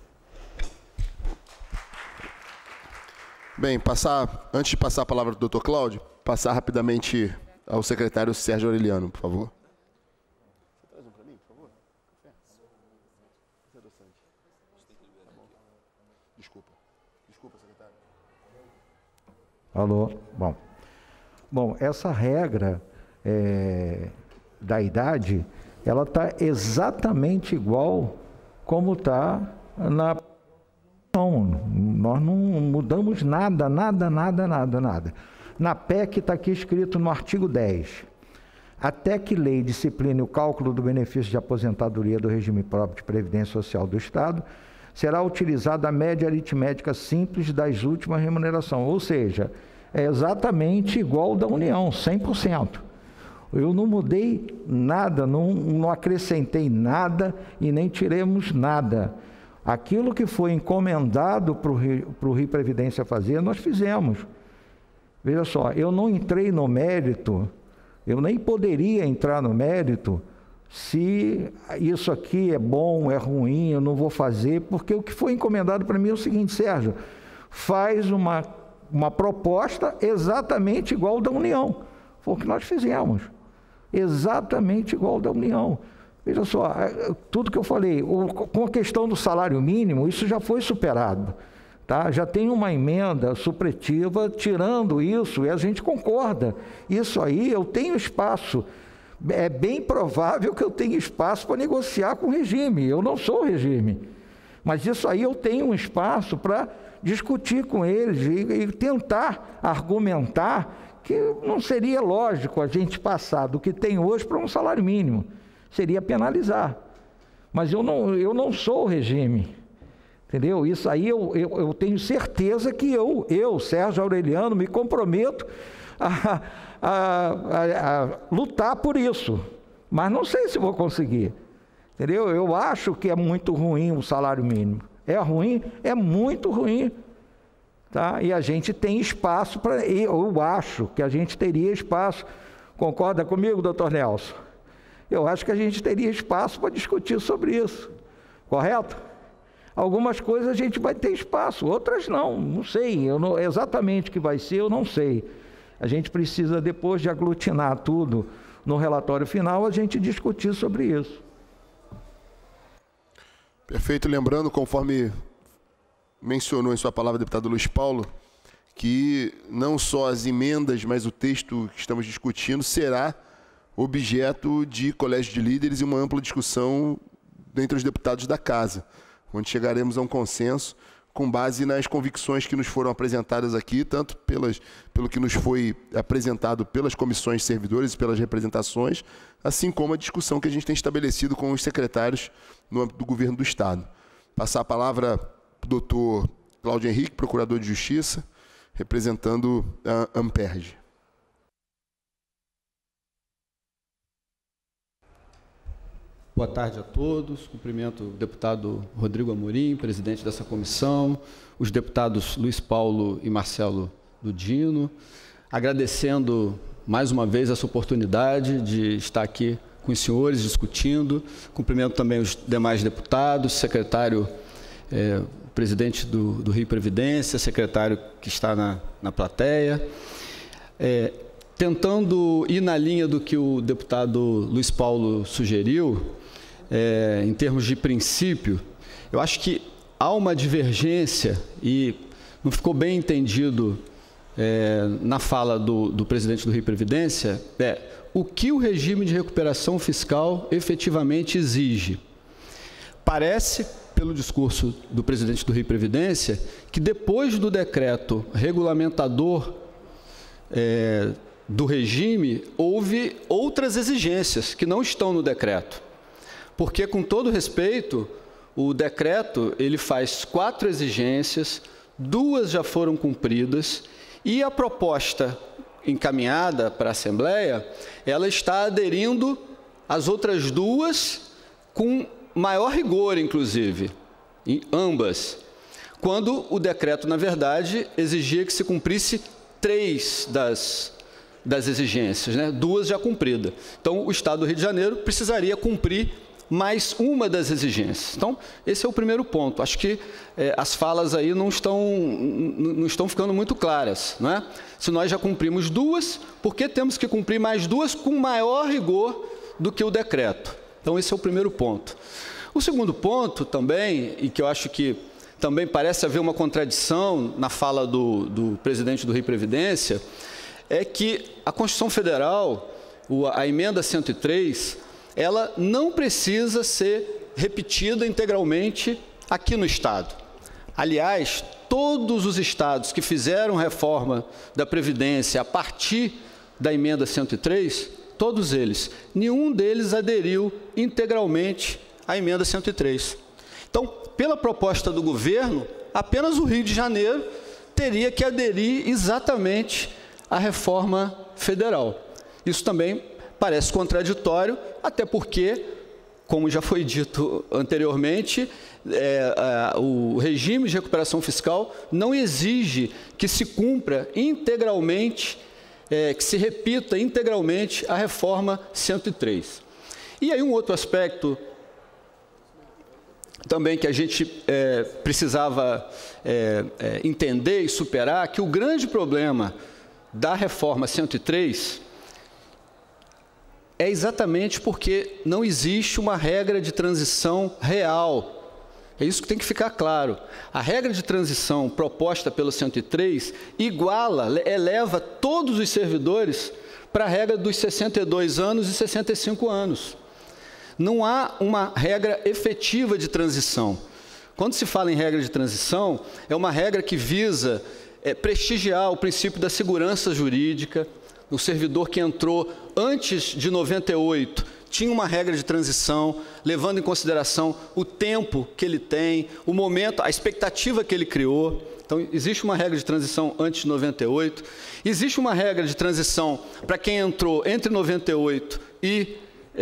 Bem, antes de passar a palavra do Dr. Cláudio, passar rapidamente ao secretário Sérgio Aureliano, por favor. Você traz um para mim, por favor? Desculpa, secretário. Alô? Bom, essa regra da idade, ela está exatamente igual como está na... Nós não mudamos nada. Na PEC está aqui escrito no artigo 10. Até que lei discipline o cálculo do benefício de aposentadoria do regime próprio de previdência social do Estado, será utilizada a média aritmética simples das últimas remunerações. Ou seja, é exatamente igual da União, 100%. Eu não mudei nada, não acrescentei nada e nem tiremos nada. Aquilo que foi encomendado para o Rio Previdência fazer, nós fizemos. Veja só, eu não entrei no mérito, eu nem poderia entrar no mérito se isso aqui é bom, é ruim, eu não vou fazer, porque o que foi encomendado para mim é o seguinte: Sérgio, faz uma proposta exatamente igual da União. Foi o que nós fizemos, exatamente igual da União. Veja só, tudo que eu falei, com a questão do salário mínimo, isso já foi superado, tá? Já tem uma emenda supletiva tirando isso e a gente concorda. Isso aí eu tenho espaço, é bem provável que eu tenha espaço para negociar com o regime, eu não sou o regime, mas isso aí eu tenho um espaço para discutir com eles e tentar argumentar que não seria lógico a gente passar do que tem hoje para um salário mínimo. Seria penalizar, mas eu não sou o regime, entendeu? Isso aí eu tenho certeza que eu, Sérgio Aureliano, me comprometo a lutar por isso, mas não sei se vou conseguir, entendeu? Eu acho que é muito ruim o salário mínimo, é ruim, é muito ruim, tá? E a gente tem espaço para, eu acho que a gente teria espaço, concorda comigo, doutor Nelson? Eu acho que a gente teria espaço para discutir sobre isso, correto? Algumas coisas a gente vai ter espaço, outras não sei, exatamente o que vai ser, eu não sei. A gente precisa, depois de aglutinar tudo no relatório final, a gente discutir sobre isso. Perfeito, lembrando, conforme mencionou em sua palavra, deputado Luiz Paulo, que não só as emendas, mas o texto que estamos discutindo será objeto de colégio de líderes e uma ampla discussão entre os deputados da Casa, onde chegaremos a um consenso com base nas convicções que nos foram apresentadas aqui, tanto pelo que nos foi apresentado pelas comissões de servidores e pelas representações, assim como a discussão que a gente tem estabelecido com os secretários do Governo do Estado. Passar a palavra para o doutor Cláudio Henrique, procurador de Justiça, representando a Amperge. Boa tarde a todos. Cumprimento o deputado Rodrigo Amorim, presidente dessa comissão, os deputados Luiz Paulo e Marcelo Dudino, agradecendo mais uma vez essa oportunidade de estar aqui com os senhores discutindo. Cumprimento também os demais deputados, secretário, presidente do Rio Previdência, secretário que está na plateia. Tentando ir na linha do que o deputado Luiz Paulo sugeriu, em termos de princípio, eu acho que há uma divergência e não ficou bem entendido na fala do presidente do Rio Previdência, o que o regime de recuperação fiscal efetivamente exige. Parece, pelo discurso do presidente do Rio Previdência, que depois do decreto regulamentador do regime, houve outras exigências que não estão no decreto. Porque, com todo respeito, o decreto ele faz 4 exigências, 2 já foram cumpridas, e a proposta encaminhada para a Assembleia, ela está aderindo às outras 2 com maior rigor, inclusive, em ambas, quando o decreto, na verdade, exigia que se cumprisse 3 das exigências, né? 2 já cumpridas. Então, o Estado do Rio de Janeiro precisaria cumprir mais uma das exigências. Então, esse é o primeiro ponto. Acho que as falas aí não estão ficando muito claras, não é? Se nós já cumprimos 2, por que temos que cumprir mais 2 com maior rigor do que o decreto? Então, esse é o primeiro ponto. O segundo ponto também, e que eu acho que também parece haver uma contradição na fala do presidente do Rio Previdência, é que a Constituição Federal, a emenda 103, ela não precisa ser repetida integralmente aqui no Estado. Aliás, todos os estados que fizeram reforma da Previdência a partir da emenda 103, todos eles, nenhum deles aderiu integralmente à emenda 103. Então, pela proposta do governo, apenas o Rio de Janeiro teria que aderir exatamente à reforma federal. Isso também parece contraditório, até porque, como já foi dito anteriormente, o regime de recuperação fiscal não exige que se cumpra integralmente, que se repita integralmente a reforma 103. E aí um outro aspecto também que a gente precisava entender e superar, que o grande problema da reforma 103 é exatamente porque não existe uma regra de transição real. É isso que tem que ficar claro. A regra de transição proposta pelo 103 eleva todos os servidores para a regra dos 62 anos e 65 anos. Não há uma regra efetiva de transição. Quando se fala em regra de transição, é uma regra que visa prestigiar o princípio da segurança jurídica. O servidor que entrou antes de 98 tinha uma regra de transição, levando em consideração o tempo que ele tem, o momento, a expectativa que ele criou. Então, existe uma regra de transição antes de 98. Existe uma regra de transição para quem entrou entre 98 e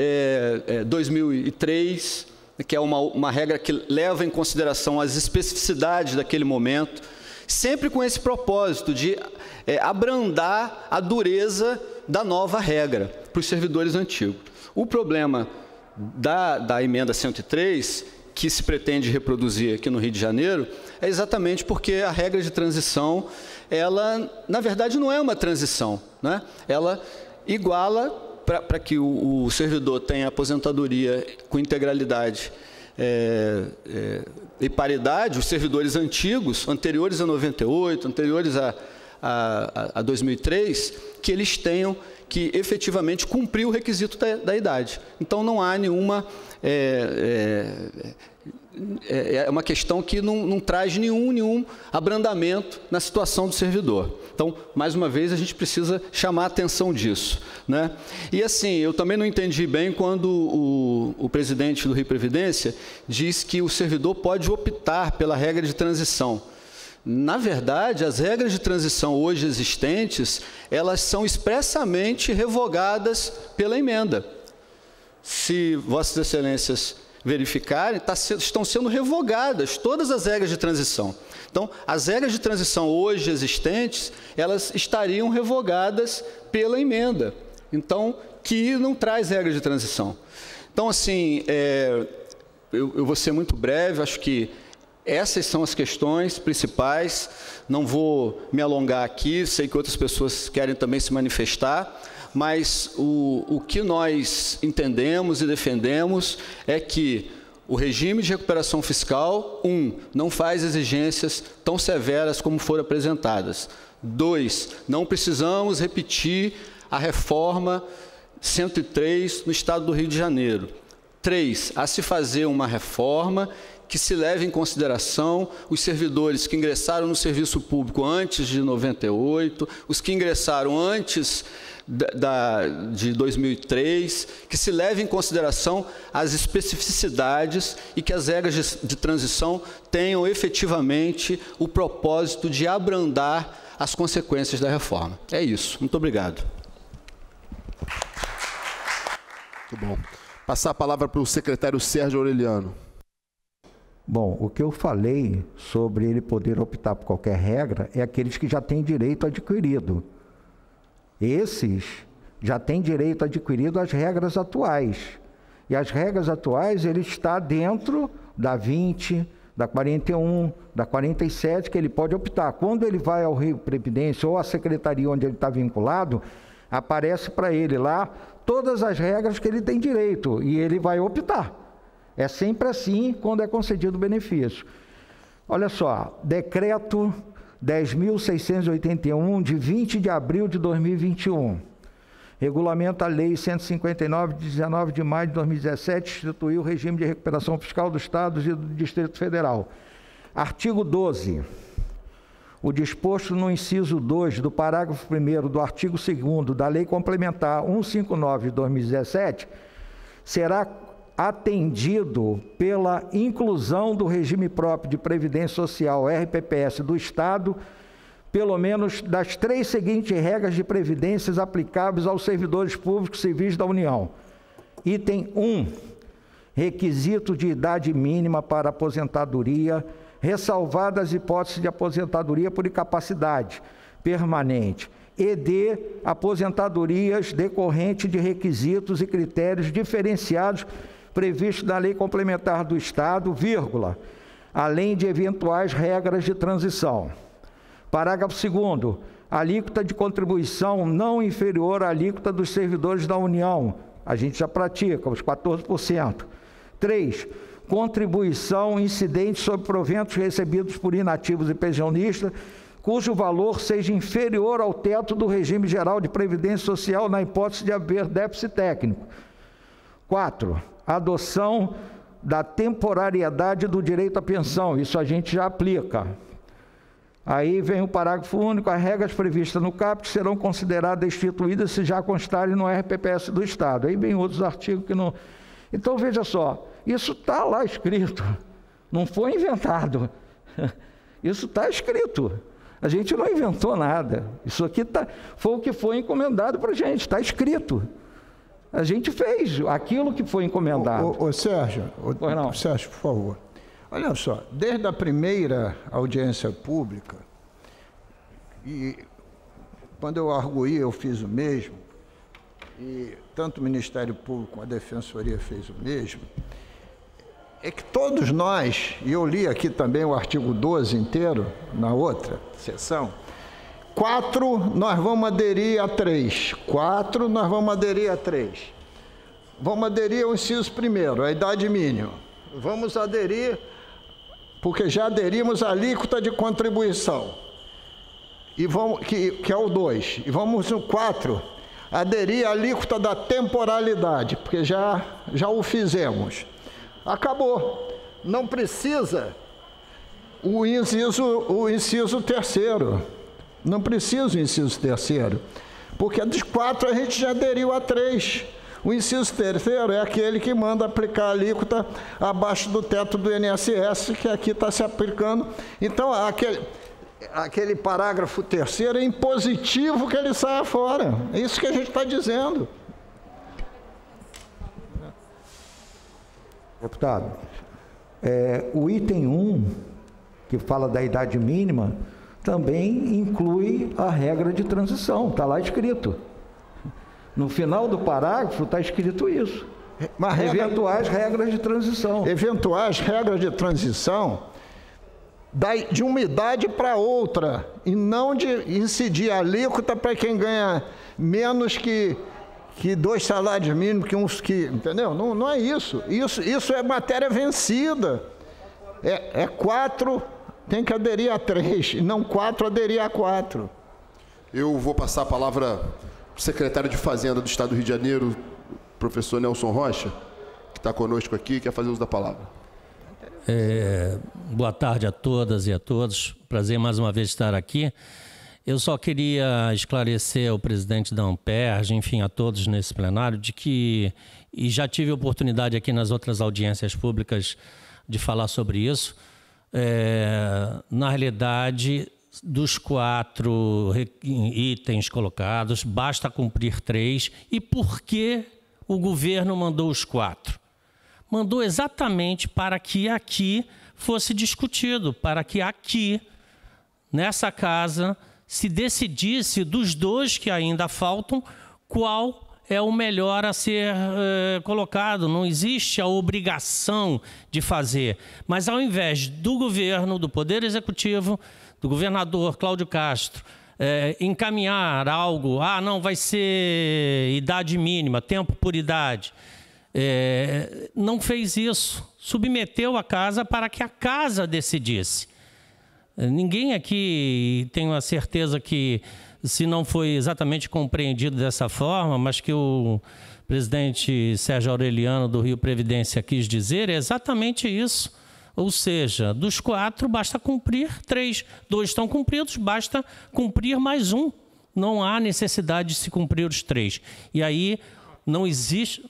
2003, que é uma regra que leva em consideração as especificidades daquele momento, sempre com esse propósito de abrandar a dureza da nova regra para os servidores antigos. O problema da emenda 103, que se pretende reproduzir aqui no Rio de Janeiro, é exatamente porque a regra de transição, ela, na verdade, não é uma transição, né? Ela iguala, para que o servidor tenha aposentadoria com integralidade e paridade, os servidores antigos, anteriores a 98, anteriores a 2003, que eles tenham que efetivamente cumprir o requisito da idade. Então, não há nenhuma... É uma questão que não traz nenhum abrandamento na situação do servidor. Então, mais uma vez, a gente precisa chamar a atenção disso, né? E assim, eu também não entendi bem quando o presidente do Rio Previdência diz que o servidor pode optar pela regra de transição. Na verdade, as regras de transição hoje existentes, elas são expressamente revogadas pela emenda. Se Vossas Excelências verificarem, estão sendo revogadas todas as regras de transição. Então, as regras de transição hoje existentes, elas estariam revogadas pela emenda. Então, que não traz regra de transição. Então, assim, eu vou ser muito breve, acho que essas são as questões principais. Não vou me alongar aqui, sei que outras pessoas querem também se manifestar, mas o que nós entendemos e defendemos é que o regime de recuperação fiscal, não faz exigências tão severas como foram apresentadas. 2, não precisamos repetir a reforma 103 no Estado do Rio de Janeiro. 3, a se fazer uma reforma que se leve em consideração os servidores que ingressaram no serviço público antes de 98, os que ingressaram antes de 2003, que se leve em consideração as especificidades e que as regras de transição tenham efetivamente o propósito de abrandar as consequências da reforma. É isso. Muito obrigado. Muito bom. Passar a palavra para o secretário Sérgio Aureliano. Bom, o que eu falei sobre ele poder optar por qualquer regra é aqueles que já têm direito adquirido. Esses já têm direito adquirido às regras atuais. E as regras atuais, ele está dentro da 20, da 41, da 47, que ele pode optar. Quando ele vai ao Rio Previdência ou à secretaria onde ele está vinculado, aparece para ele lá todas as regras que ele tem direito e ele vai optar. É sempre assim quando é concedido o benefício. Olha só, decreto 10.681 de 20 de abril de 2021. Regulamenta a Lei 159, de 19 de maio de 2017, instituiu o regime de recuperação fiscal do Estado e do Distrito Federal. Artigo 12. O disposto no inciso 2 do parágrafo 1º do artigo 2º da Lei Complementar 159 de 2017 será atendido pela inclusão do regime próprio de Previdência Social, RPPS, do Estado, pelo menos das 3 seguintes regras de previdências aplicáveis aos servidores públicos civis da União. Item 1. Requisito de idade mínima para aposentadoria, ressalvadas as hipóteses de aposentadoria por incapacidade permanente e de aposentadorias decorrentes de requisitos e critérios diferenciados previstos na Lei Complementar do Estado, vírgula, além de eventuais regras de transição. Parágrafo 2º. Alíquota de contribuição não inferior à alíquota dos servidores da União. A gente já pratica, os 14%. 3. Contribuição incidente sobre proventos recebidos por inativos e pensionistas, cujo valor seja inferior ao teto do regime geral de previdência social na hipótese de haver déficit técnico. 4. Adoção da temporariedade do direito à pensão. Isso a gente já aplica. Aí vem o parágrafo único. As regras previstas no CAPT serão consideradas instituídas se já constarem no RPPS do Estado. Aí vem outros artigos que não... Então, veja só, isso está lá escrito, não foi inventado. Isso está escrito. A gente não inventou nada. Isso aqui foi o que foi encomendado para a gente, está escrito. A gente fez aquilo que foi encomendado. Sérgio, Sérgio, por favor. Olha só, desde a primeira audiência pública, e quando eu arguí, eu fiz o mesmo, e tanto o Ministério Público como a Defensoria fez o mesmo, é que todos nós, e eu li aqui também o artigo 12 inteiro, na outra sessão, 4 nós vamos aderir a 3. 4 nós vamos aderir a 3. Vamos aderir ao inciso primeiro, a idade mínima. Vamos aderir, porque já aderimos à alíquota de contribuição, e vamos, que é o 2. E vamos no 4, aderir à alíquota da temporalidade, porque já o fizemos. Acabou. Não precisa o inciso terceiro. Não precisa o inciso terceiro, porque dos 4 a gente já aderiu a 3. O inciso terceiro é aquele que manda aplicar a alíquota abaixo do teto do INSS, que aqui está se aplicando. Então, aquele parágrafo terceiro é impositivo que ele saia fora. É isso que a gente está dizendo. Deputado, o item 1, que fala da idade mínima, também inclui a regra de transição, está lá escrito. No final do parágrafo está escrito isso. Eventuais regras de transição. Eventuais regras de transição de uma idade para outra, e não de incidir a alíquota para quem ganha menos que 2 salários mínimos, entendeu? Não é isso. Isso é matéria vencida. É 4, tem que aderir a 3, e não 4 aderir a 4. Eu vou passar a palavra para o secretário de Fazenda do Estado do Rio de Janeiro, professor Nelson Rocha, que está conosco aqui e quer fazer uso da palavra. Boa tarde a todas e a todos. Prazer mais uma vez estar aqui. Eu só queria esclarecer ao presidente da Amperj, enfim, a todos nesse plenário, de que, e já tive oportunidade aqui nas outras audiências públicas de falar sobre isso, na realidade, dos 4 itens colocados, basta cumprir 3. E por que o governo mandou os 4? Mandou exatamente para que aqui fosse discutido, para que aqui, nessa casa, se decidisse dos 2 que ainda faltam, qual é o melhor a ser colocado. Não existe a obrigação de fazer. Mas ao invés do governo, do Poder Executivo, do governador Cláudio Castro, encaminhar algo, não, vai ser idade mínima, tempo por idade, não fez isso. Submeteu a casa para que a casa decidisse. Ninguém aqui tem a certeza que, se não foi exatamente compreendido dessa forma, mas que o presidente Sérgio Aureliano do Rio Previdência quis dizer, é exatamente isso. Ou seja, dos 4, basta cumprir 3. 2 estão cumpridos, basta cumprir mais 1. Não há necessidade de se cumprir os 3. E aí não existe...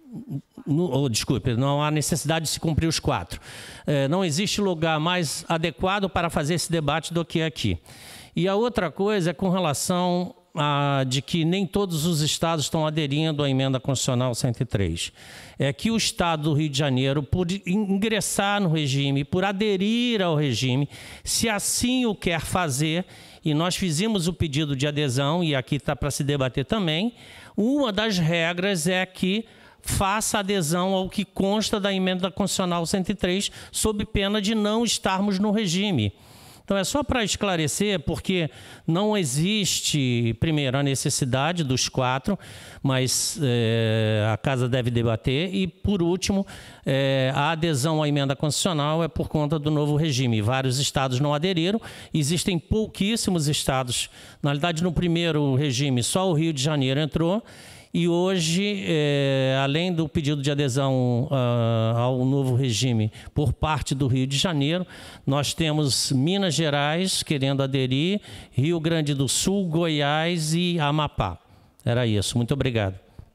Desculpe, não há necessidade de se cumprir os 4. Não existe lugar mais adequado para fazer esse debate do que aqui. E a outra coisa é com relação de que nem todos os estados estão aderindo à emenda constitucional 103. É que o estado do Rio de Janeiro, por ingressar no regime, por aderir ao regime, se assim o quer fazer, e nós fizemos o pedido de adesão, e aqui está para se debater também, uma das regras é que faça adesão ao que consta da emenda constitucional 103, sob pena de não estarmos no regime. Então, é só para esclarecer, porque não existe, primeiro, a necessidade dos 4, mas a Casa deve debater, e, por último, a adesão à emenda constitucional é por conta do novo regime. Vários estados não aderiram, existem pouquíssimos estados. Na realidade, no primeiro regime, só o Rio de Janeiro entrou, e hoje, além do pedido de adesão ao novo regime por parte do Rio de Janeiro, nós temos Minas Gerais querendo aderir, Rio Grande do Sul, Goiás e Amapá. Era isso. Muito obrigado.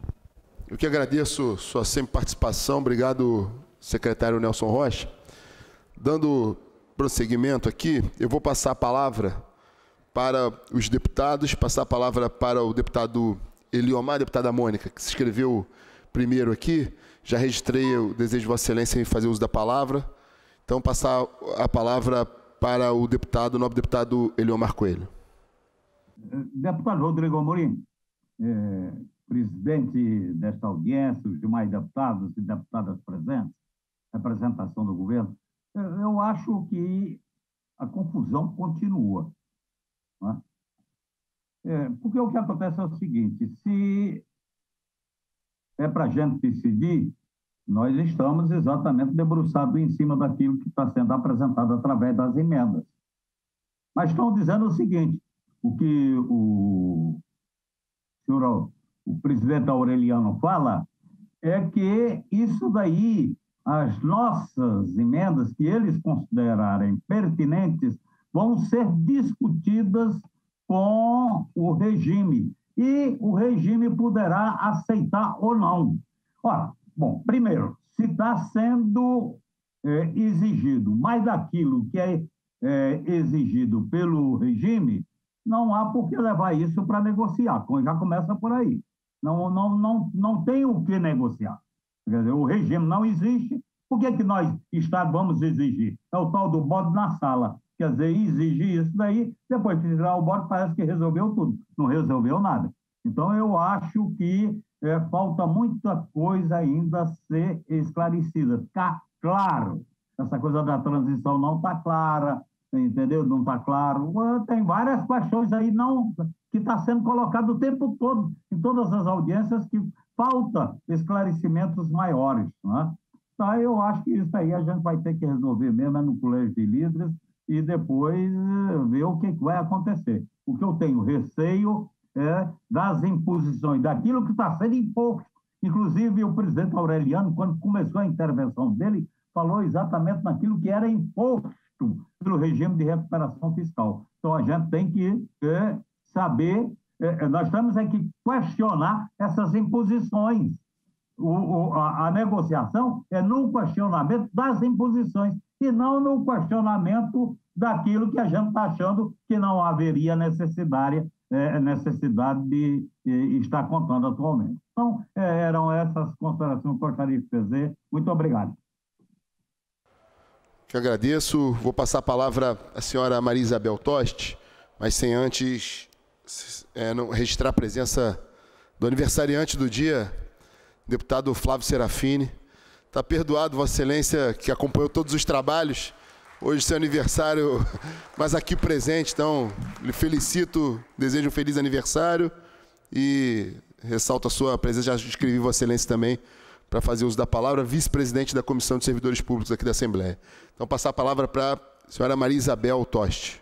Eu que agradeço sua sempre participação. Obrigado, secretário Nelson Rocha. Dando prosseguimento aqui, eu vou passar a palavra para os deputados, passar a palavra para o deputado Eliomar, deputada Mônica, que se inscreveu primeiro aqui. Já registrei o desejo de Vossa Excelência em fazer uso da palavra. Então, passar a palavra para o deputado, nobre deputado Eliomar Coelho. Deputado Rodrigo Amorim, presidente desta audiência, os demais deputados e deputadas presentes, representação do governo, eu acho que a confusão continua, não é? Porque o que acontece é o seguinte: se é para a gente decidir, nós estamos exatamente debruçados em cima daquilo que está sendo apresentado através das emendas. Mas estão dizendo o seguinte: o que o presidente Aureliano fala é que isso daí, as nossas emendas, que eles considerarem pertinentes, vão ser discutidas com o regime, e o regime poderá aceitar ou não. Ora, bom, primeiro, se está sendo exigido mais daquilo que é exigido pelo regime, não há por que levar isso para negociar, já começa por aí. Não tem o que negociar. Quer dizer, o regime não existe, por que nós, Estado, vamos exigir? É o tal do bode na sala. Quer dizer, exigir isso daí, depois de tirar o bode, parece que resolveu tudo. Não resolveu nada. Então, eu acho que falta muita coisa ainda a ser esclarecida. Está claro. Essa coisa da transição não está clara, entendeu? Não está claro. Tem várias questões aí que está sendo colocado o tempo todo, em todas as audiências, que falta esclarecimentos maiores. Não é? Então, eu acho que isso aí a gente vai ter que resolver mesmo no Colégio de Líderes, e depois ver o que vai acontecer. O que eu tenho receio é das imposições, daquilo que está sendo imposto. Inclusive, o presidente Aureliano, quando começou a intervenção dele, falou exatamente naquilo que era imposto pelo regime de recuperação fiscal. Então, a gente tem que saber, nós temos que questionar essas imposições. A negociação é no questionamento das imposições, e não no questionamento daquilo que a gente está achando que não haveria necessidade necessidade de estar contando atualmente. Então, eram essas considerações que eu gostaria de fazer. Muito obrigado. Eu agradeço. Vou passar a palavra à senhora Maria Isabel Toste, mas sem antes registrar a presença do aniversariante do dia, deputado Flávio Serafini. Está perdoado, Vossa Excelência, que acompanhou todos os trabalhos. Hoje, seu aniversário, mas aqui presente. Então, lhe felicito, desejo um feliz aniversário e ressalto a sua presença. Já escrevi Vossa Excelência também para fazer uso da palavra, vice-presidente da Comissão de Servidores Públicos aqui da Assembleia. Então, passar a palavra para a senhora Maria Isabel Toste.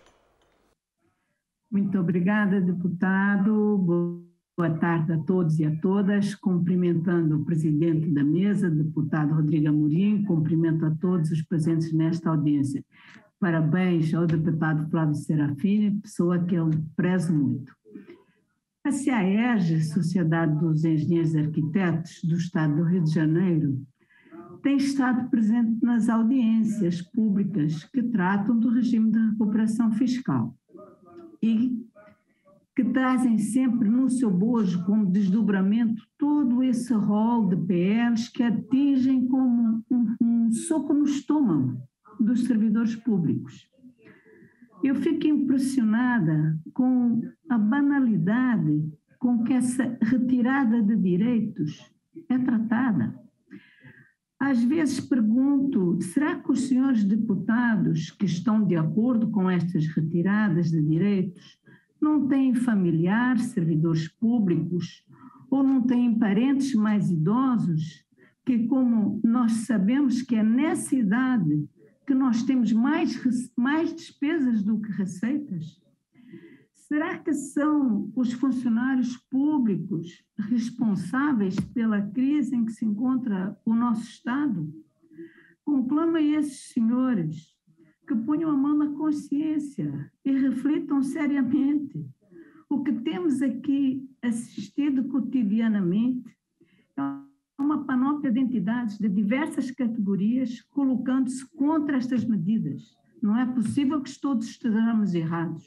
Muito obrigada, deputado. Boa tarde a todos e a todas. Cumprimentando o presidente da mesa, deputado Rodrigo Amorim, cumprimento a todos os presentes nesta audiência. Parabéns ao deputado Flávio Serafini, pessoa que eu prezo muito. A SEAERJ, Sociedade dos Engenheiros e Arquitetos do Estado do Rio de Janeiro, tem estado presente nas audiências públicas que tratam do regime de recuperação fiscal e que trazem sempre no seu bojo como desdobramento todo esse rol de PLs que atingem como um soco no estômago dos servidores públicos. Eu fico impressionada com a banalidade com que essa retirada de direitos é tratada. Às vezes pergunto, será que os senhores deputados que estão de acordo com estas retiradas de direitos não têm familiares, servidores públicos, ou não têm parentes mais idosos, que como nós sabemos que é nessa idade que nós temos mais despesas do que receitas? Será que são os funcionários públicos responsáveis pela crise em que se encontra o nosso Estado? Conclamo a esses senhores que ponham a mão na consciência e reflitam seriamente. O que temos aqui assistido cotidianamente é uma panóplia de entidades de diversas categorias colocando-se contra estas medidas. Não é possível que todos estejamos errados.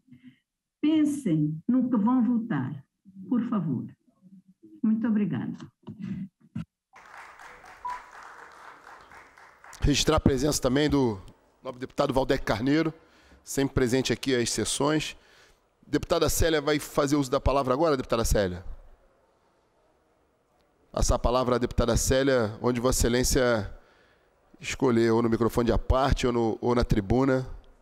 Pensem no que vão votar, por favor. Muito obrigada. Registrar a presença também do nobre deputado Valdec Carneiro, sempre presente aqui às sessões. Deputada Célia vai fazer uso da palavra agora, deputada Célia? Passar a palavra à deputada Célia, onde Vossa Excelência escolher, ou no microfone à parte, ou na tribuna.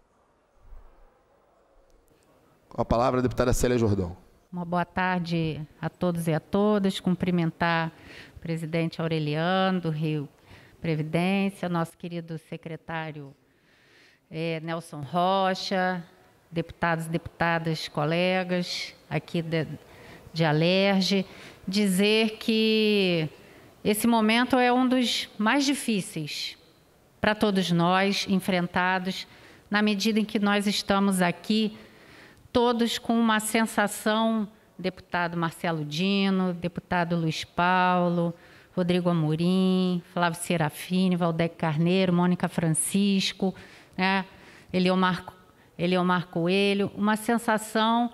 Com a palavra, a deputada Célia Jordão. Uma boa tarde a todos e a todas. Cumprimentar o presidente Aureliano, do Rio Previdência, nosso querido secretário Nelson Rocha, deputados e deputadas, colegas aqui de Alerj. Dizer que esse momento é um dos mais difíceis para todos nós, enfrentados, na medida em que nós estamos aqui todos com uma sensação, deputado Marcelo Dino, deputado Luiz Paulo, Rodrigo Amorim, Flávio Serafini, Valdec Carneiro, Mônica Francisco, né, Eliomar Coelho, uma sensação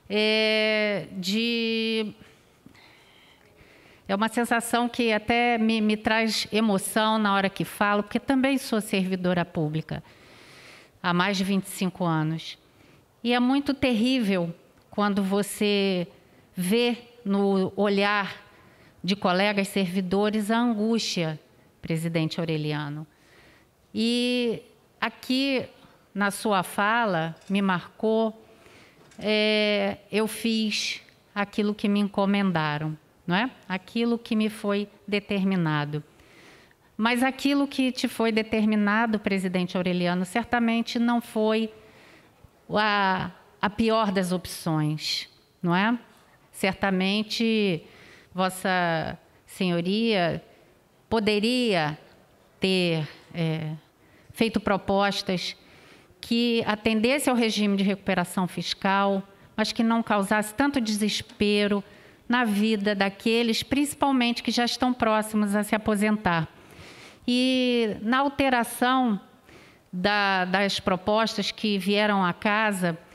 É uma sensação que até me traz emoção na hora que falo, porque também sou servidora pública há mais de 25 anos. E é muito terrível quando você vê no olhar de colegas servidores a angústia, presidente Aureliano. E aqui, na sua fala, me marcou, eu fiz aquilo que me encomendaram, não é? Aquilo que me foi determinado. Mas aquilo que te foi determinado, presidente Aureliano, certamente não foi a pior das opções, não é? Certamente, Vossa Senhoria poderia ter feito propostas que atendessem ao regime de recuperação fiscal, mas que não causasse tanto desespero na vida daqueles, principalmente, que já estão próximos a se aposentar. E na alteração das propostas que vieram à casa,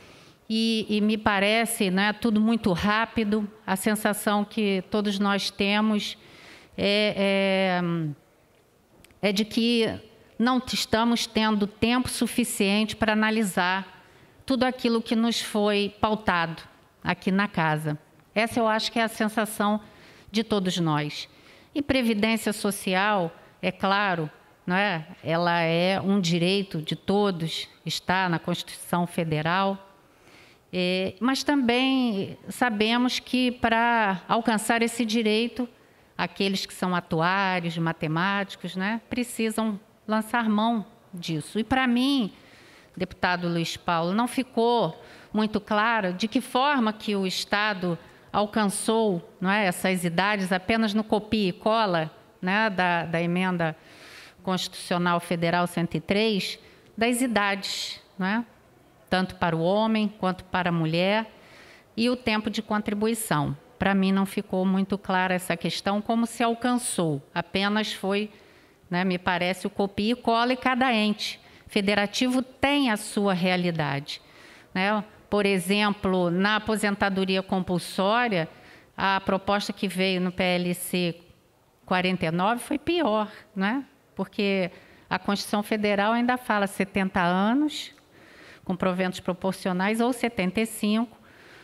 e me parece, né, tudo muito rápido. A sensação que todos nós temos é de que não estamos tendo tempo suficiente para analisar tudo aquilo que nos foi pautado aqui na casa. Essa eu acho que é a sensação de todos nós. E previdência social, é claro, não é? Ela é um direito de todos, está na Constituição Federal, mas também sabemos que para alcançar esse direito, aqueles que são atuários, matemáticos, né, precisam lançar mão disso. E para mim, deputado Luiz Paulo, não ficou muito claro de que forma que o Estado alcançou, não é, essas idades apenas no copia e cola, né, da Emenda Constitucional Federal 103, das idades, não é? Tanto para o homem quanto para a mulher, e o tempo de contribuição. Para mim não ficou muito clara essa questão, como se alcançou. Apenas foi, né, me parece, o copia e cola, e cada ente federativo tem a sua realidade, né? Por exemplo, na aposentadoria compulsória, a proposta que veio no PLC 49 foi pior, né? Porque a Constituição Federal ainda fala 70 anos, com proventos proporcionais, ou 75,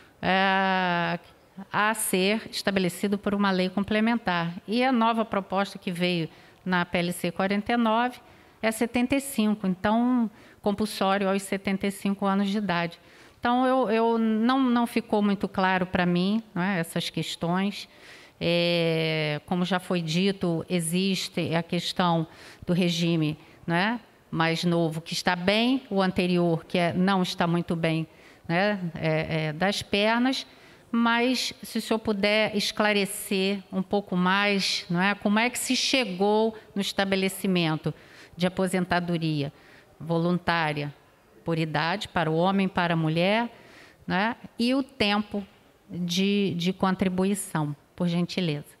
a ser estabelecido por uma lei complementar. E a nova proposta que veio na PLC 49 é 75, então compulsório aos 75 anos de idade. Então, não ficou muito claro para mim, não é, essas questões. Como já foi dito, existe a questão do regime, não é, mais novo, que está bem, o anterior, que não está muito bem, né, das pernas, mas se o senhor puder esclarecer um pouco mais, não é, como é que se chegou no estabelecimento de aposentadoria voluntária por idade, para o homem, para a mulher, né, e o tempo de contribuição, por gentileza.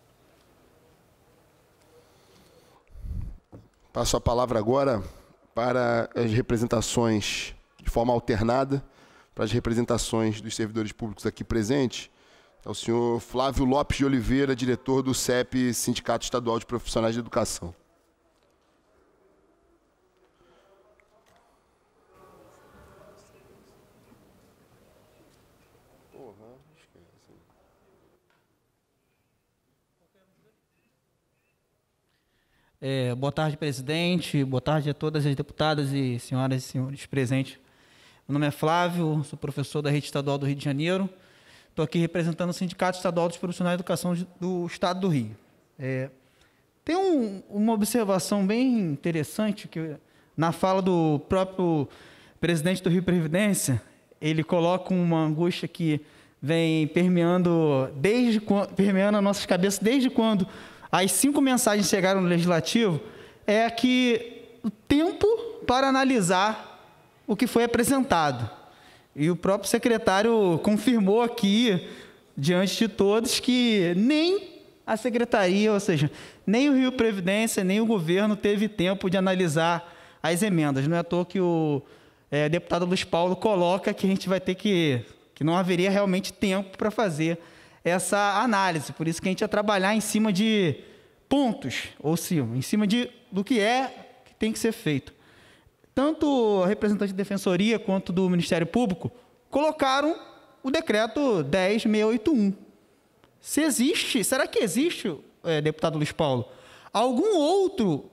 Passo a palavra agora para as representações de forma alternada, para as representações dos servidores públicos aqui presentes. É o senhor Flávio Lopes de Oliveira, diretor do CEP, Sindicato Estadual de Profissionais de Educação. Boa tarde, presidente. Boa tarde a todas as deputadas e senhoras e senhores presentes. Meu nome é Flávio, sou professor da Rede Estadual do Rio de Janeiro. Estou aqui representando o Sindicato Estadual dos Profissionais de Educação do Estado do Rio. Tem uma observação bem interessante que, na fala do próprio presidente do Rio Previdência, ele coloca uma angústia que vem permeando as nossas cabeças desde quando as 5 mensagens chegaram no Legislativo, é que o tempo para analisar o que foi apresentado. E o próprio secretário confirmou aqui, diante de todos, que nem a secretaria, ou seja, nem o Rio Previdência, nem o governo teve tempo de analisar as emendas. Não é à toa que o deputado Luiz Paulo coloca que a gente vai ter que não haveria realmente tempo para fazer essa análise. Por isso que a gente ia trabalhar em cima de pontos, ou seja, em cima do que tem que ser feito. Tanto a representante de Defensoria quanto do Ministério Público colocaram o decreto 10.681. Será que existe, deputado Luiz Paulo, algum outro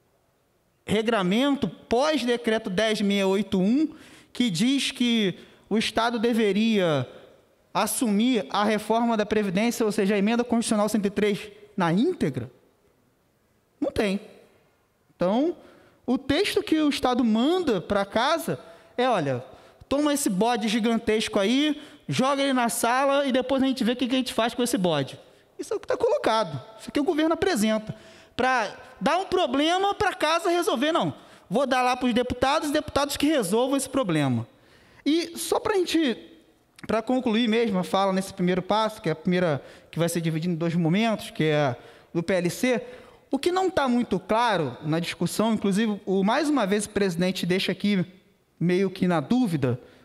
regramento pós-decreto 10.681 que diz que o Estado deveria assumir a reforma da Previdência, ou seja, a Emenda Constitucional 103, na íntegra? Não tem. Então, o texto que o Estado manda para casa é, olha, toma esse bode gigantesco aí, joga ele na sala e depois a gente vê o que a gente faz com esse bode. Isso é o que está colocado. Isso aqui o governo apresenta. Para dar um problema para casa resolver, não. Vou dar lá para os deputados que resolvam esse problema. E só para concluir mesmo a fala nesse primeiro passo, que é a primeira que vai ser dividida em 2 momentos, que é do PLC, o que não está muito claro na discussão, inclusive, mais uma vez o presidente deixa aqui meio que na dúvida,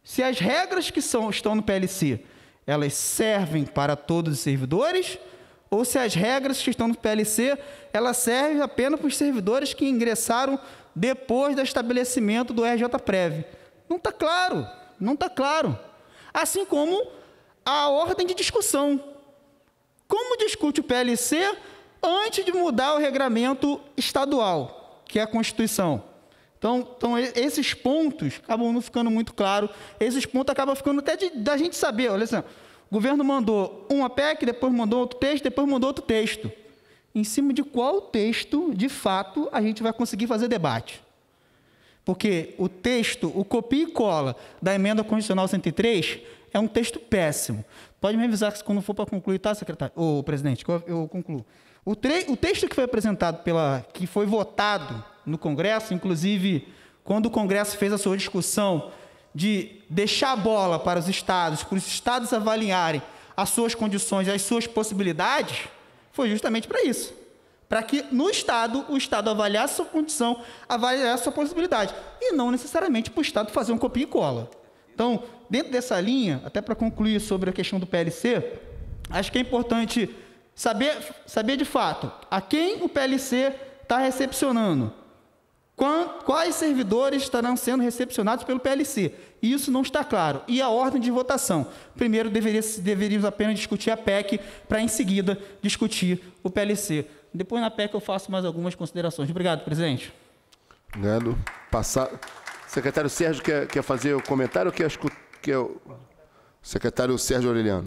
se as regras que estão no PLC, elas servem para todos os servidores, ou se as regras que estão no PLC, elas servem apenas para os servidores que ingressaram depois do estabelecimento do RJ-Prev. Não está claro, não está claro. Assim como a ordem de discussão. Como discute o PLC antes de mudar o regramento estadual, que é a Constituição? Então esses pontos acabam não ficando muito claros, esses pontos acabam ficando até da gente saber, olha assim, o governo mandou uma PEC, depois mandou outro texto, depois mandou outro texto. Em cima de qual texto, de fato, a gente vai conseguir fazer debate? Porque o texto, o copia e cola da emenda constitucional 103 é um texto péssimo. Pode me avisar que quando for para concluir, tá, secretário? Ô, presidente, eu concluo. O texto que foi apresentado que foi votado no Congresso, inclusive, quando o Congresso fez a sua discussão de deixar a bola para os estados avaliarem as suas condições, as suas possibilidades, foi justamente para isso. Para que, no Estado, o Estado avaliasse a sua condição, avaliasse a sua possibilidade. E não necessariamente para o Estado fazer um copia e cola. Então, dentro dessa linha, até para concluir sobre a questão do PLC, acho que é importante saber de fato a quem o PLC está recepcionando. Quais servidores estarão sendo recepcionados pelo PLC? Isso não está claro. E a ordem de votação? Primeiro, deveríamos apenas discutir a PEC, para, em seguida, discutir o PLC. Depois, na PEC, eu faço mais algumas considerações. Obrigado, presidente. Obrigado. Secretário Sérgio quer fazer o comentário ou quer o secretário Sérgio Aureliano?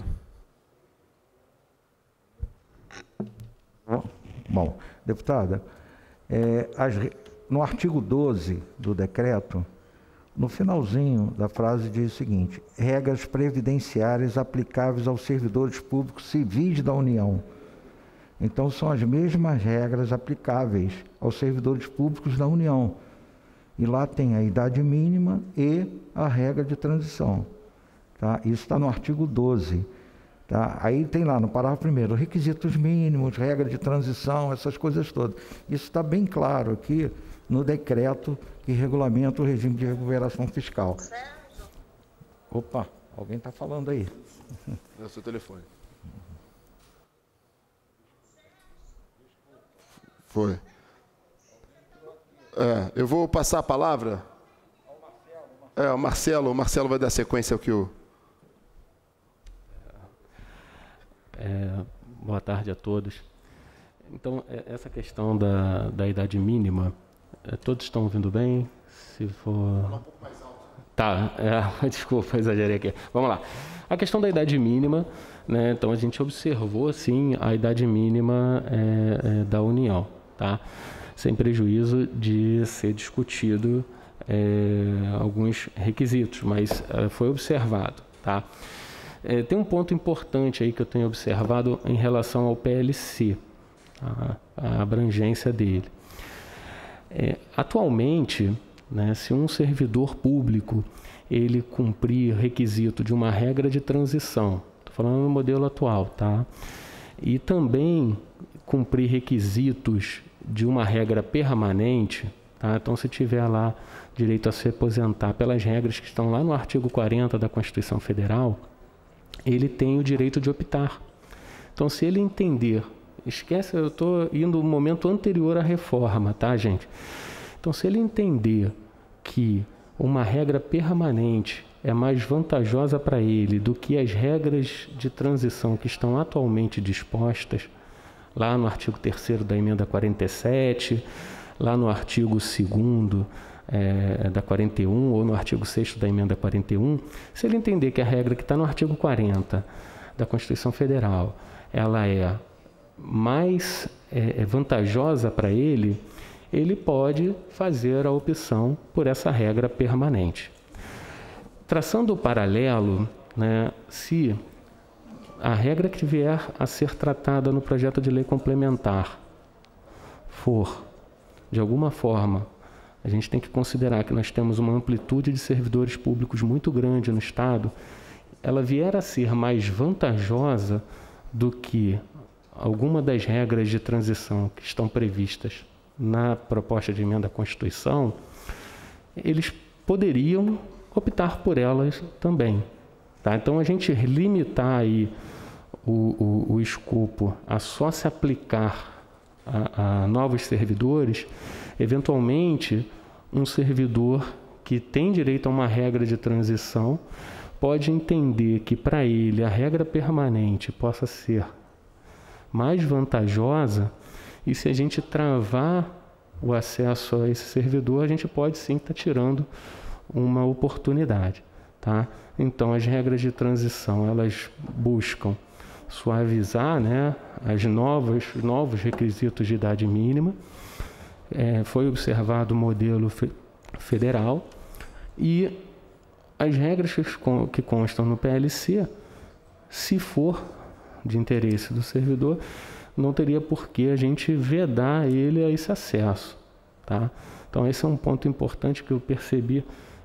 Bom, deputada, no artigo 12 do decreto, no finalzinho da frase diz o seguinte: regras previdenciárias aplicáveis aos servidores públicos civis da União. Então, são as mesmas regras aplicáveis aos servidores públicos da União. E lá tem a idade mínima e a regra de transição. Tá? Isso está no artigo 12. Tá? Aí tem lá no parágrafo 1º, requisitos mínimos, regra de transição, essas coisas todas. Isso está bem claro aqui no decreto que regulamenta o regime de recuperação fiscal. Opa, alguém está falando aí. É o seu telefone. Foi. Eu vou passar a palavra. O Marcelo vai dar sequência ao que o... Boa tarde a todos. Então, essa questão da idade mínima, todos estão ouvindo bem? Se for... Falar um pouco mais alto. Tá, desculpa, exagerei aqui. Vamos lá. A questão da idade mínima, né, então a gente observou, sim, a idade mínima da União, tá? Sem prejuízo de ser discutido alguns requisitos, mas foi observado, tá? Tem um ponto importante aí que eu tenho observado em relação ao PLC, a abrangência dele. Atualmente, né, se um servidor público ele cumprir requisito de uma regra de transição, estou falando no modelo atual, tá? E também cumprir requisitos de uma regra permanente, tá? Então, se tiver lá direito a se aposentar pelas regras que estão lá no artigo 40 da Constituição Federal, ele tem o direito de optar. Então, se ele entender, esquece, eu estou indo no momento anterior à reforma, tá, gente? Então, se ele entender que uma regra permanente é mais vantajosa para ele do que as regras de transição que estão atualmente dispostas, lá no artigo 3º da emenda 47, lá no artigo 2º da 41 ou no artigo 6º da emenda 41, se ele entender que a regra que está no artigo 40 da Constituição Federal, ela é mais vantajosa para ele, ele pode fazer a opção por essa regra permanente. Traçando o paralelo, né, se a regra que vier a ser tratada no projeto de lei complementar for, de alguma forma, a gente tem que considerar que nós temos uma amplitude de servidores públicos muito grande no Estado, ela vier a ser mais vantajosa do que alguma das regras de transição que estão previstas na proposta de emenda à Constituição, eles poderiam optar por elas também. Tá? Então, a gente limitar aí o escopo a só se aplicar a novos servidores, eventualmente, um servidor que tem direito a uma regra de transição pode entender que, para ele, a regra permanente possa ser mais vantajosa, e se a gente travar o acesso a esse servidor, a gente pode sim estar tirando uma oportunidade. Tá? Então, as regras de transição, elas buscam suavizar, né, os novos requisitos de idade mínima. Foi observado o modelo federal, e as regras que constam no PLC, se for de interesse do servidor, não teria por que a gente vedar ele a esse acesso. Tá? Então, esse é um ponto importante que eu percebi,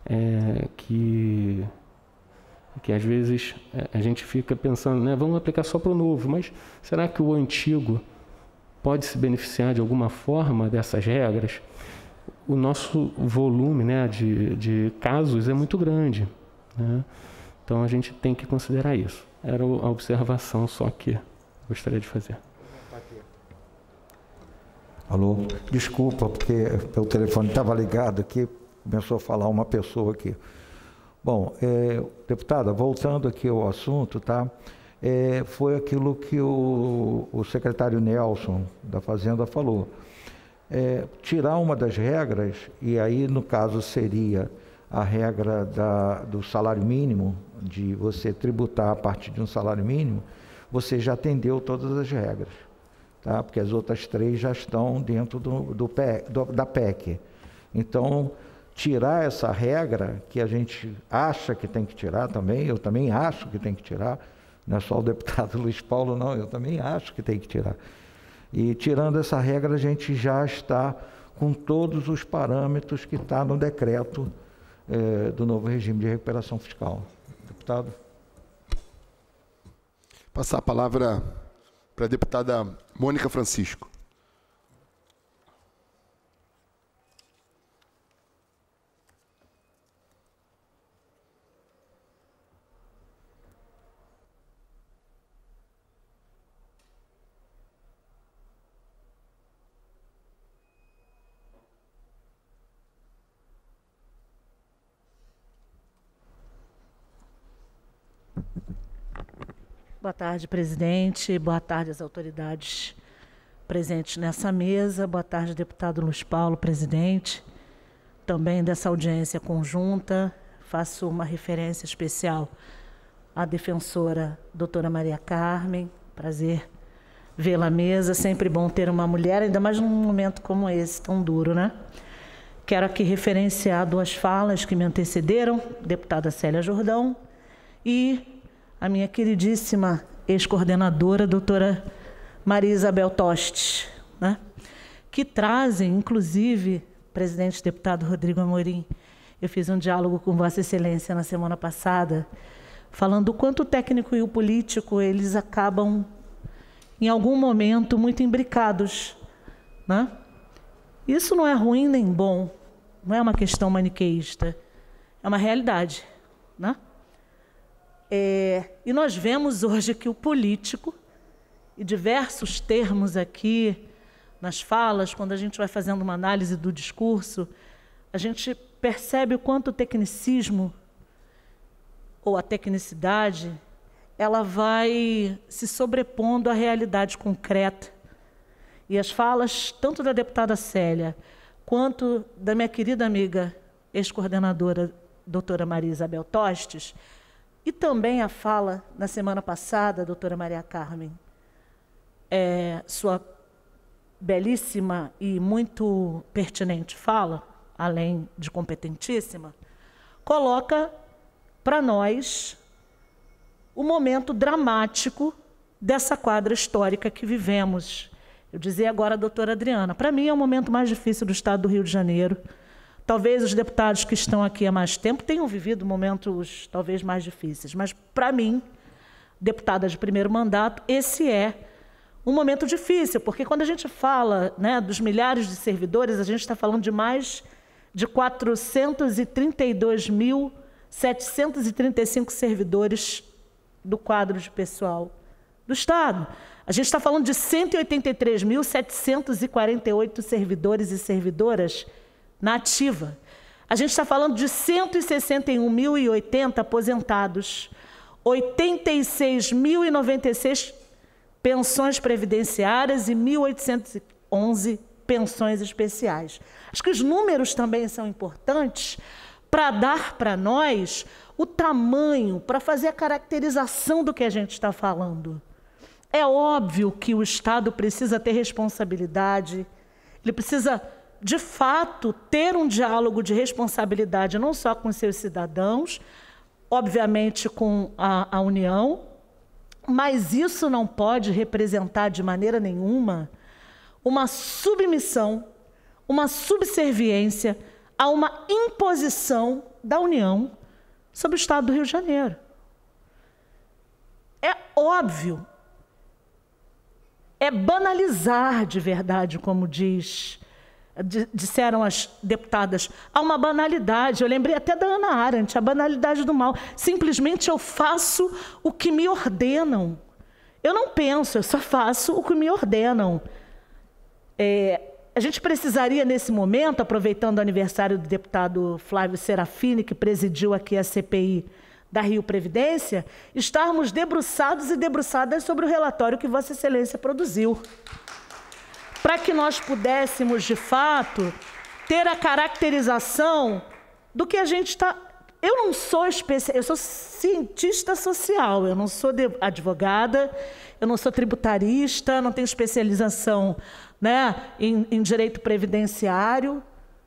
que às vezes a gente fica pensando, né, vamos aplicar só para o novo, mas será que o antigo pode se beneficiar de alguma forma dessas regras? O nosso volume, né, de casos é muito grande, né? Então a gente tem que considerar isso. Era a observação só que gostaria de fazer. Alô? Desculpa, porque o telefone estava ligado aqui, começou a falar uma pessoa aqui. Bom, deputada, voltando aqui ao assunto, tá? Foi aquilo que o secretário Nelson da Fazenda falou. Tirar uma das regras, e aí no caso seria a regra do salário mínimo, de você tributar a partir de um salário mínimo, você já atendeu todas as regras, tá? Porque as outras 3 já estão dentro da PEC. Então, tirar essa regra, que a gente acha que tem que tirar também, eu também acho que tem que tirar, não é só o deputado Luiz Paulo, não, eu também acho que tem que tirar. E tirando essa regra, a gente já está com todos os parâmetros que está no decreto do novo regime de recuperação fiscal. Deputado. Passar a palavra para a deputada Mônica Francisco. Boa tarde, presidente. Boa tarde às autoridades presentes nessa mesa. Boa tarde, deputado Luiz Paulo, presidente. Também dessa audiência conjunta, faço uma referência especial à defensora doutora Maria Carmen. Prazer vê-la à mesa. Sempre bom ter uma mulher, ainda mais num momento como esse, tão duro, né? Quero aqui referenciar 2 falas que me antecederam, deputada Célia Jordão e a minha queridíssima ex-coordenadora, doutora Maria Isabel Tostes, né? Que trazem, inclusive, presidente deputado Rodrigo Amorim, eu fiz um diálogo com Vossa Excelência na semana passada, falando o quanto o técnico e o político, eles acabam, em algum momento, muito imbricados, né? Isso não é ruim nem bom, não é uma questão maniqueísta, é uma realidade, né? E nós vemos hoje que o político, e diversos termos aqui nas falas, quando a gente vai fazendo uma análise do discurso, a gente percebe o quanto o tecnicismo, ou a tecnicidade, ela vai se sobrepondo à realidade concreta. E as falas, tanto da deputada Célia, quanto da minha querida amiga, ex-coordenadora, doutora Maria Isabel Tostes, e também a fala, na semana passada, doutora Maria Carmen, sua belíssima e muito pertinente fala, além de competentíssima, coloca para nós o momento dramático dessa quadra histórica que vivemos. Eu dizia agora a doutora Adriana, para mim é o momento mais difícil do Estado do Rio de Janeiro. Talvez os deputados que estão aqui há mais tempo tenham vivido momentos talvez mais difíceis, mas para mim, deputada de primeiro mandato, esse é um momento difícil, porque quando a gente fala, né, dos milhares de servidores, a gente está falando de mais de 432 mil 735 servidores do quadro de pessoal do Estado. A gente está falando de 183.748 servidores e servidoras na ativa. A gente está falando de 161.080 aposentados, 86.096 pensões previdenciárias e 1.811 pensões especiais. Acho que os números também são importantes para dar para nós o tamanho, para fazer a caracterização do que a gente está falando. É óbvio que o Estado precisa ter responsabilidade, ele precisa, de fato, ter um diálogo de responsabilidade não só com seus cidadãos, obviamente com a União, mas isso não pode representar de maneira nenhuma uma submissão, uma subserviência a uma imposição da União sobre o Estado do Rio de Janeiro. É óbvio, é banalizar de verdade, como disseram as deputadas. Há uma banalidade, eu lembrei até da Hannah Arendt, a banalidade do mal. Simplesmente eu faço o que me ordenam. Eu não penso, eu só faço o que me ordenam. A gente precisaria, nesse momento, aproveitando o aniversário do deputado Flávio Serafini, que presidiu aqui a CPI da Rio Previdência, estarmos debruçados e debruçadas sobre o relatório que Vossa Excelência produziu, para que nós pudéssemos, de fato, ter a caracterização do que a gente está... Eu não sou especialista, eu sou cientista social, eu não sou advogada, eu não sou tributarista, não tenho especialização, né, em direito previdenciário,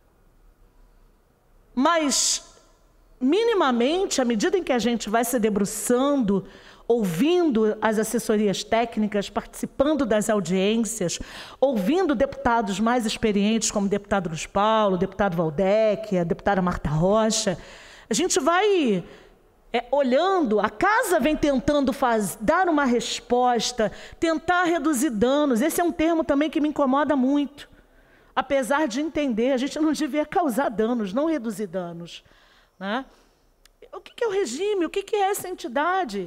mas, minimamente, à medida em que a gente vai se debruçando, ouvindo as assessorias técnicas, participando das audiências, ouvindo deputados mais experientes, como o deputado Luiz Paulo, o deputado Valdec, a deputada Marta Rocha, a gente vai olhando, a casa vem tentando dar uma resposta, tentar reduzir danos. Esse é um termo também que me incomoda muito. Apesar de entender, a gente não devia causar danos, não reduzir danos, né? O que é o regime? O que é essa entidade?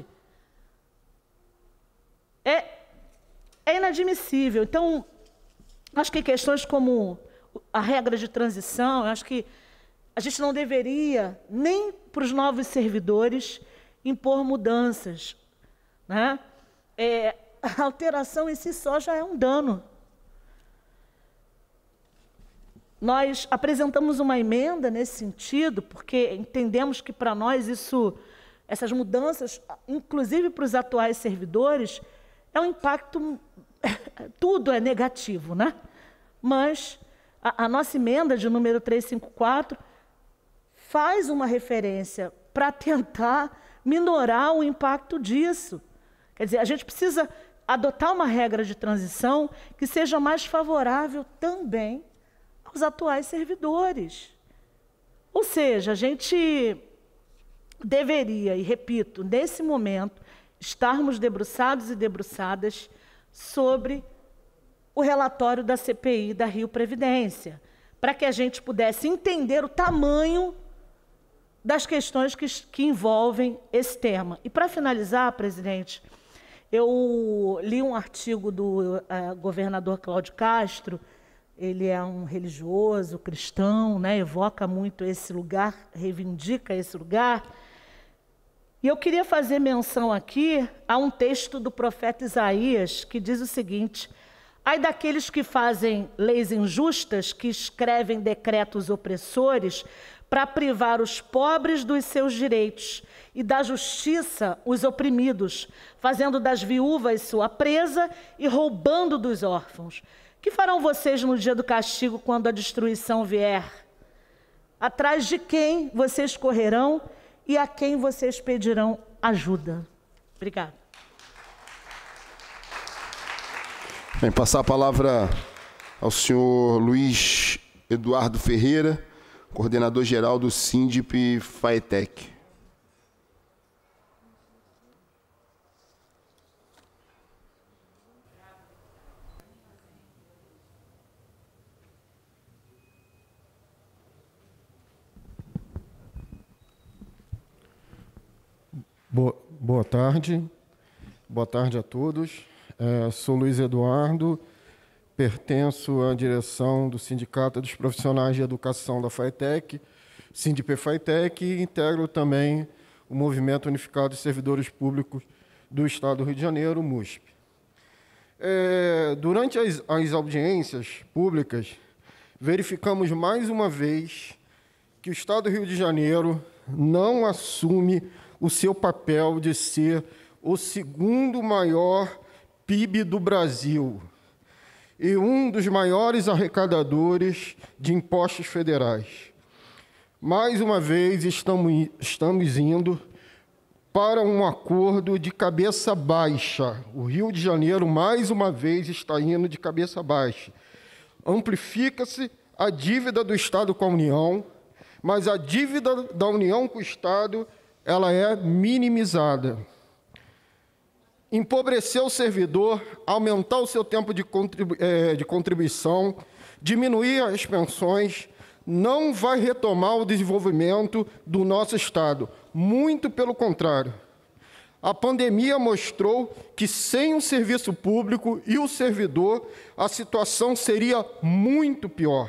É inadmissível. Então, acho que questões como a regra de transição, acho que a gente não deveria, nem para os novos servidores, impor mudanças, né? A alteração em si só já é um dano. Nós apresentamos uma emenda nesse sentido, porque entendemos que, para nós, essas mudanças, inclusive para os atuais servidores, é um impacto... Tudo é negativo, né? Mas a nossa emenda de número 354 faz uma referência para tentar minorar o impacto disso. Quer dizer, a gente precisa adotar uma regra de transição que seja mais favorável também aos atuais servidores. Ou seja, a gente deveria, e repito, nesse momento, estarmos debruçados e debruçadas sobre o relatório da CPI da Rio Previdência, para que a gente pudesse entender o tamanho das questões que envolvem esse tema. E, para finalizar, presidente, eu li um artigo do governador Cláudio Castro. Ele é um religioso, cristão, né? Evoca muito esse lugar, reivindica esse lugar. E eu queria fazer menção aqui a um texto do profeta Isaías, que diz o seguinte: ai daqueles que fazem leis injustas, que escrevem decretos opressores, para privar os pobres dos seus direitos e da justiça os oprimidos, fazendo das viúvas sua presa e roubando dos órfãos. Que farão vocês no dia do castigo, quando a destruição vier? Atrás de quem vocês correrão e a quem vocês pedirão ajuda? Obrigada. Bem, passar a palavra ao senhor Luiz Eduardo Ferreira, coordenador-geral do Sindip Faetec. Boa tarde a todos. Sou Luiz Eduardo, pertenço à direção do Sindicato dos Profissionais de Educação da FATEC, Sindipefatec, e integro também o Movimento Unificado de Servidores Públicos do Estado do Rio de Janeiro, MUSP. Durante as audiências públicas, verificamos mais uma vez que o Estado do Rio de Janeiro não assume o seu papel de ser o segundo maior PIB do Brasil e um dos maiores arrecadadores de impostos federais. Mais uma vez, estamos indo para um acordo de cabeça baixa. O Rio de Janeiro, mais uma vez, está indo de cabeça baixa. Amplifica-se a dívida do Estado com a União, mas a dívida da União com o Estado ela é minimizada. Empobrecer o servidor, aumentar o seu tempo de contribuição, diminuir as pensões, não vai retomar o desenvolvimento do nosso Estado. Muito pelo contrário. A pandemia mostrou que sem o serviço público e o servidor, a situação seria muito pior.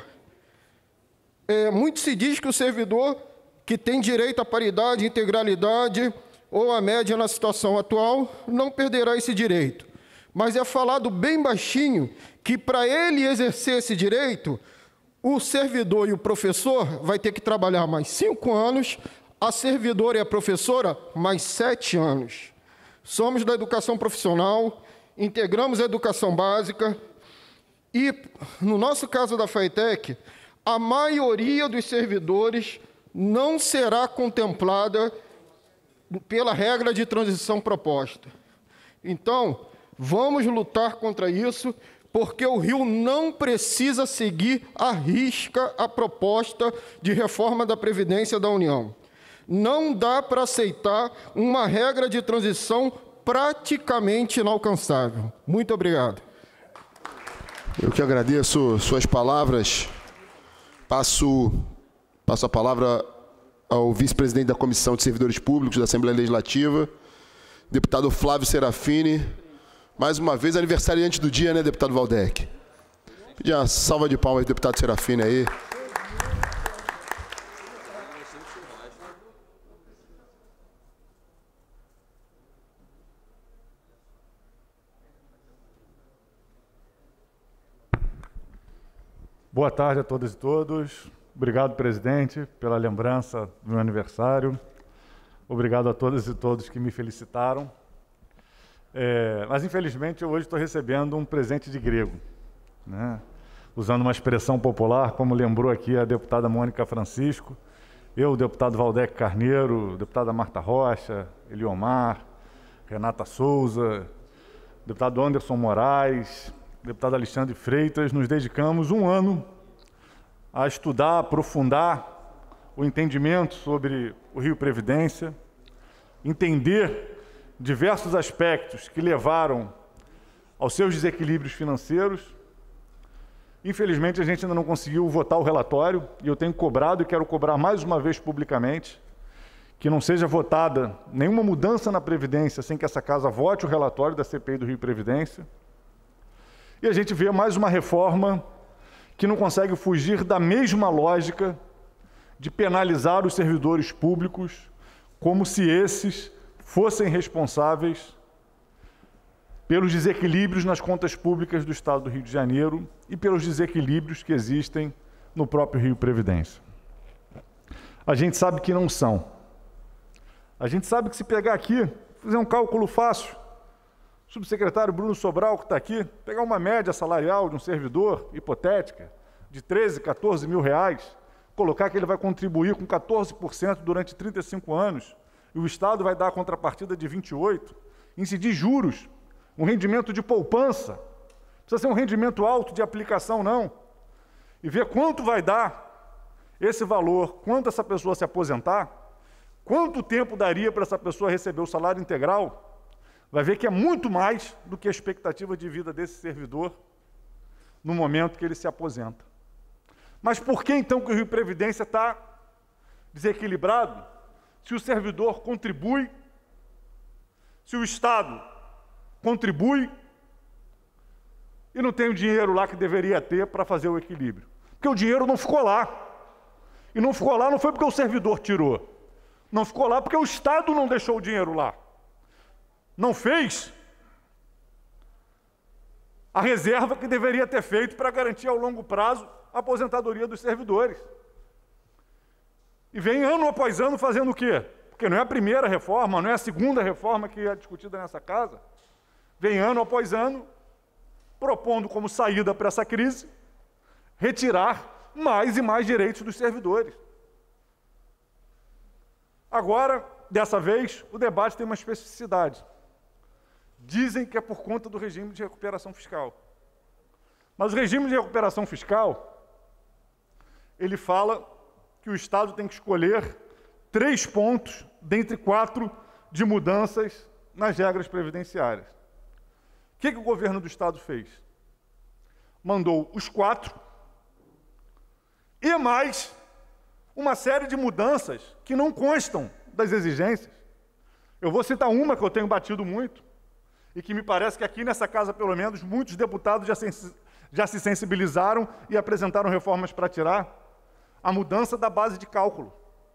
Muito se diz que o servidor que tem direito à paridade, integralidade ou à média na situação atual, não perderá esse direito. Mas é falado bem baixinho que, para ele exercer esse direito, o servidor e o professor vai ter que trabalhar mais 5 anos, a servidora e a professora mais 7 anos. Somos da educação profissional, integramos a educação básica e, no nosso caso da FATEC, a maioria dos servidores não será contemplada pela regra de transição proposta. Então, vamos lutar contra isso, porque o Rio não precisa seguir à risca a proposta de reforma da Previdência da União. Não dá para aceitar uma regra de transição praticamente inalcançável. Muito obrigado. Eu que agradeço suas palavras. Passo a palavra ao vice-presidente da Comissão de Servidores Públicos da Assembleia Legislativa, deputado Flávio Serafini. Mais uma vez, aniversariante do dia, né, deputado Waldeck? Pedir uma salva de palmas ao deputado Serafini aí. Boa tarde a todas e todos. Obrigado, presidente, pela lembrança do meu aniversário. Obrigado a todas e todos que me felicitaram. Mas, infelizmente, eu hoje estou recebendo um presente de grego, né? Usando uma expressão popular, como lembrou aqui a deputada Mônica Francisco, eu, o deputado Waldeck Carneiro, deputada Marta Rocha, Eliomar, Renata Souza, deputado Anderson Moraes, deputado Alexandre Freitas, nos dedicamos um ano a estudar, aprofundar o entendimento sobre o Rio Previdência, entender diversos aspectos que levaram aos seus desequilíbrios financeiros. Infelizmente, a gente ainda não conseguiu votar o relatório, e eu tenho cobrado e quero cobrar mais uma vez publicamente que não seja votada nenhuma mudança na Previdência sem que essa casa vote o relatório da CPI do Rio Previdência. E a gente vê mais uma reforma que não consegue fugir da mesma lógica de penalizar os servidores públicos como se esses fossem responsáveis pelos desequilíbrios nas contas públicas do Estado do Rio de Janeiro e pelos desequilíbrios que existem no próprio Rio Previdência. A gente sabe que não são. A gente sabe que se pegar aqui, fazer um cálculo fácil, o subsecretário Bruno Sobral, que está aqui, pegar uma média salarial de um servidor, hipotética, de 13, 14 mil reais, colocar que ele vai contribuir com 14% durante 35 anos, e o Estado vai dar a contrapartida de 28%, incidir juros, um rendimento de poupança, precisa ser um rendimento alto de aplicação, não, e ver quanto vai dar esse valor, quanto essa pessoa se aposentar, quanto tempo daria para essa pessoa receber o salário integral, vai ver que é muito mais do que a expectativa de vida desse servidor no momento que ele se aposenta. Mas por que, então, que o Rio Previdência está desequilibrado? Se o servidor contribui se o Estado contribui e não tem o dinheiro lá que deveria ter para fazer o equilíbrio. Porque o dinheiro não ficou lá. E não ficou lá não foi porque o servidor tirou. Não ficou lá porque o Estado não deixou o dinheiro lá. Não fez a reserva que deveria ter feito para garantir ao longo prazo a aposentadoria dos servidores. E vem ano após ano fazendo o quê? Porque não é a primeira reforma, não é a segunda reforma que é discutida nessa casa. Vem ano após ano propondo como saída para essa crise retirar mais e mais direitos dos servidores. Agora, dessa vez, o debate tem uma especificidade. Dizem que é por conta do regime de recuperação fiscal. Mas o regime de recuperação fiscal, ele fala que o Estado tem que escolher 3 pontos dentre 4 de mudanças nas regras previdenciárias. O que o governo do Estado fez? Mandou os 4 e mais uma série de mudanças que não constam das exigências. Eu vou citar uma que eu tenho batido muito e que me parece que aqui nessa casa, pelo menos, muitos deputados já se sensibilizaram e apresentaram reformas para tirar: a mudança da base de cálculo.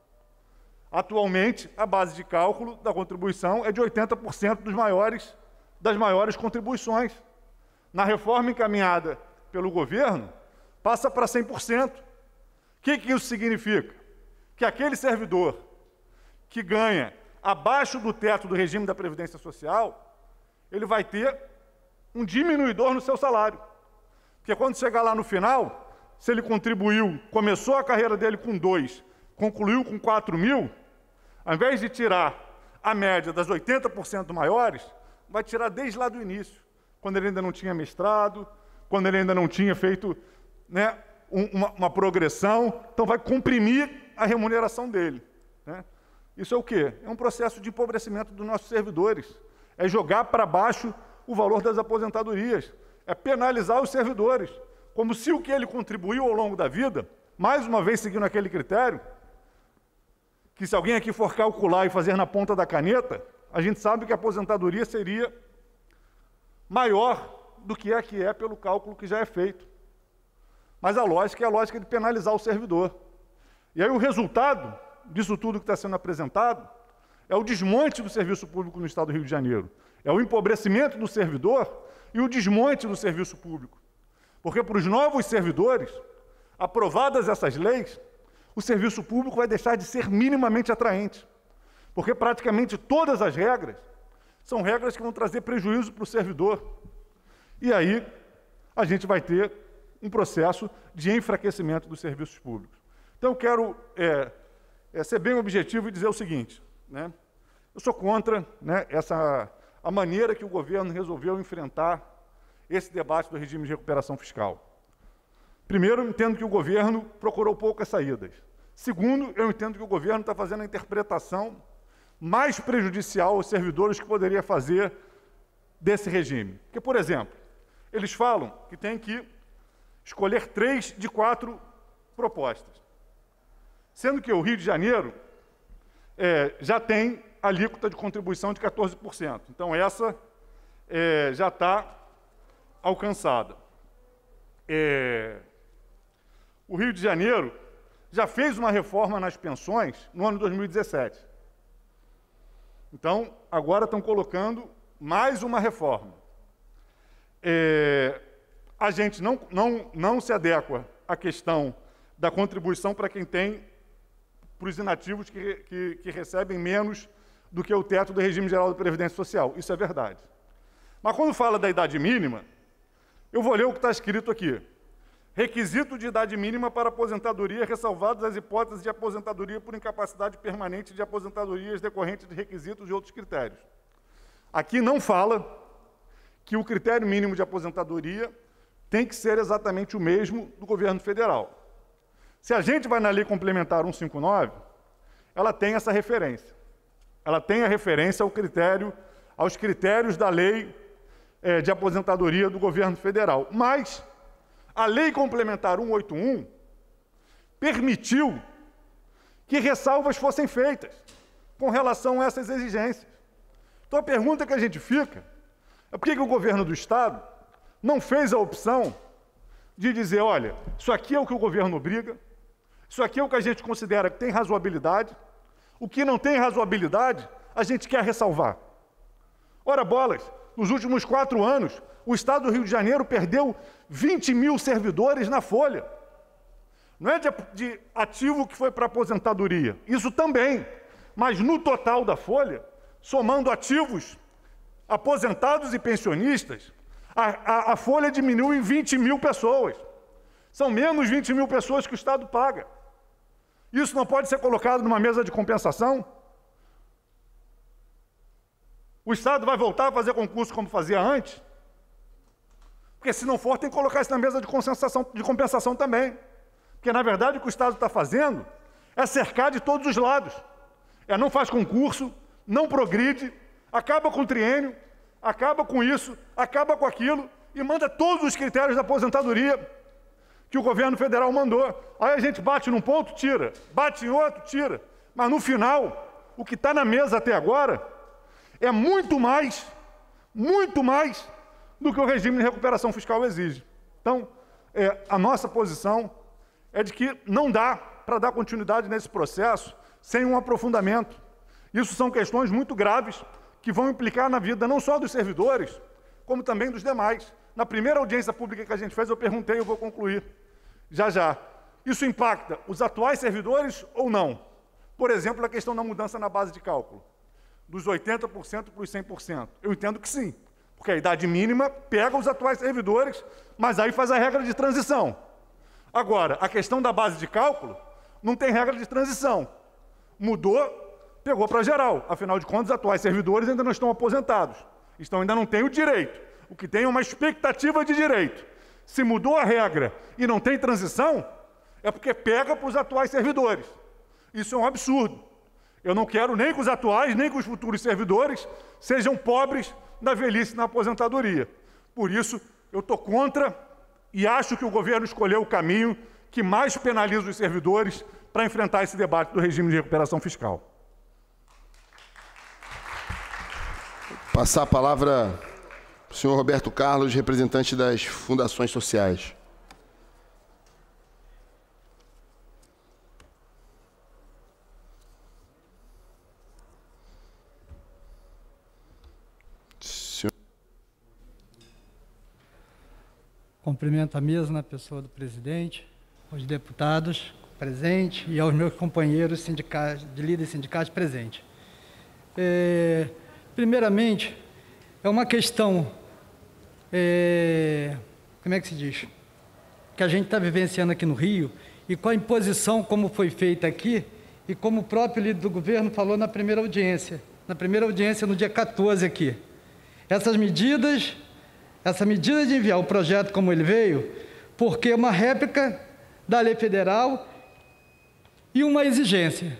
Atualmente, a base de cálculo da contribuição é de 80% das maiores contribuições. Na reforma encaminhada pelo governo, passa para 100%. O que isso significa? Que aquele servidor que ganha abaixo do teto do regime da Previdência Social, ele vai ter um diminuidor no seu salário. Porque quando chegar lá no final, se ele contribuiu, começou a carreira dele com 2, concluiu com 4 mil, ao invés de tirar a média das 80% maiores, vai tirar desde lá do início, quando ele ainda não tinha mestrado, quando ele ainda não tinha feito, né, uma progressão, então vai comprimir a remuneração dele. Né? Isso é o quê? É um processo de empobrecimento dos nossos servidores. É jogar para baixo o valor das aposentadorias. É penalizar os servidores, como se o que ele contribuiu ao longo da vida, mais uma vez seguindo aquele critério, que se alguém aqui for calcular e fazer na ponta da caneta, a gente sabe que a aposentadoria seria maior do que é pelo cálculo que já é feito. Mas a lógica é a lógica de penalizar o servidor. E aí o resultado disso tudo que está sendo apresentado é o desmonte do serviço público no Estado do Rio de Janeiro. É o empobrecimento do servidor e o desmonte do serviço público. Porque para os novos servidores, aprovadas essas leis, o serviço público vai deixar de ser minimamente atraente. Porque praticamente todas as regras são regras que vão trazer prejuízo para o servidor. E aí a gente vai ter um processo de enfraquecimento dos serviços públicos. Então, eu quero ser bem objetivo e dizer o seguinte, né? Eu sou contra, né, a maneira que o governo resolveu enfrentar esse debate do regime de recuperação fiscal. Primeiro, eu entendo que o governo procurou poucas saídas. Segundo, eu entendo que o governo está fazendo a interpretação mais prejudicial aos servidores que poderia fazer desse regime. Porque, por exemplo, eles falam que tem que escolher 3 de 4 propostas. Sendo que o Rio de Janeiro já tem alíquota de contribuição de 14%. Então, essa já está alcançada. O Rio de Janeiro já fez uma reforma nas pensões no ano 2017. Então, agora estão colocando mais uma reforma. A gente não se adequa à questão da contribuição para quem tem, para os inativos que recebem menos do que o teto do regime geral da Previdência Social. Isso é verdade. Mas quando fala da idade mínima, eu vou ler o que está escrito aqui. Requisito de idade mínima para aposentadoria, ressalvadas as hipóteses de aposentadoria por incapacidade permanente e de aposentadorias decorrentes de requisitos e outros critérios. Aqui não fala que o critério mínimo de aposentadoria tem que ser exatamente o mesmo do governo federal. Se a gente vai na Lei Complementar 159, ela tem essa referência. Ela tem a referência aos critérios da Lei de Aposentadoria do governo federal. Mas a Lei Complementar 181 permitiu que ressalvas fossem feitas com relação a essas exigências. Então, a pergunta que a gente fica é por que o governo do Estado não fez a opção de dizer, olha, isso aqui é o que o governo obriga, isso aqui é o que a gente considera que tem razoabilidade, o que não tem razoabilidade, a gente quer ressalvar. Ora bolas, nos últimos 4 anos, o Estado do Rio de Janeiro perdeu 20 mil servidores na folha. Não é de ativo que foi para aposentadoria, isso também, mas no total da folha, somando ativos, aposentados e pensionistas, a folha diminuiu em 20 mil pessoas. São menos 20 mil pessoas que o Estado paga. Isso não pode ser colocado numa mesa de compensação? O Estado vai voltar a fazer concurso como fazia antes? Porque se não for, tem que colocar isso na mesa de compensação também. Porque, na verdade, o que o Estado está fazendo é cercar de todos os lados. Não faz concurso, não progride, acaba com o triênio, acaba com isso, acaba com aquilo e manda todos os critérios da aposentadoria que o governo federal mandou. Aí a gente bate num ponto, tira. Bate em outro, tira. Mas, no final, o que está na mesa até agora é muito mais do que o regime de recuperação fiscal exige. Então, a nossa posição é de que não dá para dar continuidade nesse processo sem um aprofundamento. Isso são questões muito graves que vão implicar na vida não só dos servidores, como também dos demais. Na primeira audiência pública que a gente fez, eu perguntei, eu vou concluir já. Isso impacta os atuais servidores ou não? Por exemplo, a questão da mudança na base de cálculo, dos 80% para os 100%. Eu entendo que sim, porque a idade mínima pega os atuais servidores, mas aí faz a regra de transição. Agora, a questão da base de cálculo não tem regra de transição. Mudou, pegou para geral. Afinal de contas, os atuais servidores ainda não estão aposentados. Ainda não têm o direito. O que tem é uma expectativa de direito. Se mudou a regra e não tem transição, é porque pega para os atuais servidores. Isso é um absurdo. Eu não quero nem que os atuais, nem que os futuros servidores sejam pobres na velhice e na aposentadoria. Por isso, eu estou contra e acho que o governo escolheu o caminho que mais penaliza os servidores para enfrentar esse debate do regime de recuperação fiscal. Passar a palavra para o senhor Roberto Carlos, representante das fundações sociais. Cumprimento a mesa na pessoa do presidente, aos deputados presentes e aos meus companheiros sindicais, de líderes sindicais presentes. Primeiramente, é uma questão, como é que se diz? Que a gente está vivenciando aqui no Rio e com a imposição como foi feita aqui e como o próprio líder do governo falou na primeira audiência no dia 14 aqui. Essa medida de enviar o projeto como ele veio, porque é uma réplica da lei federal e uma exigência.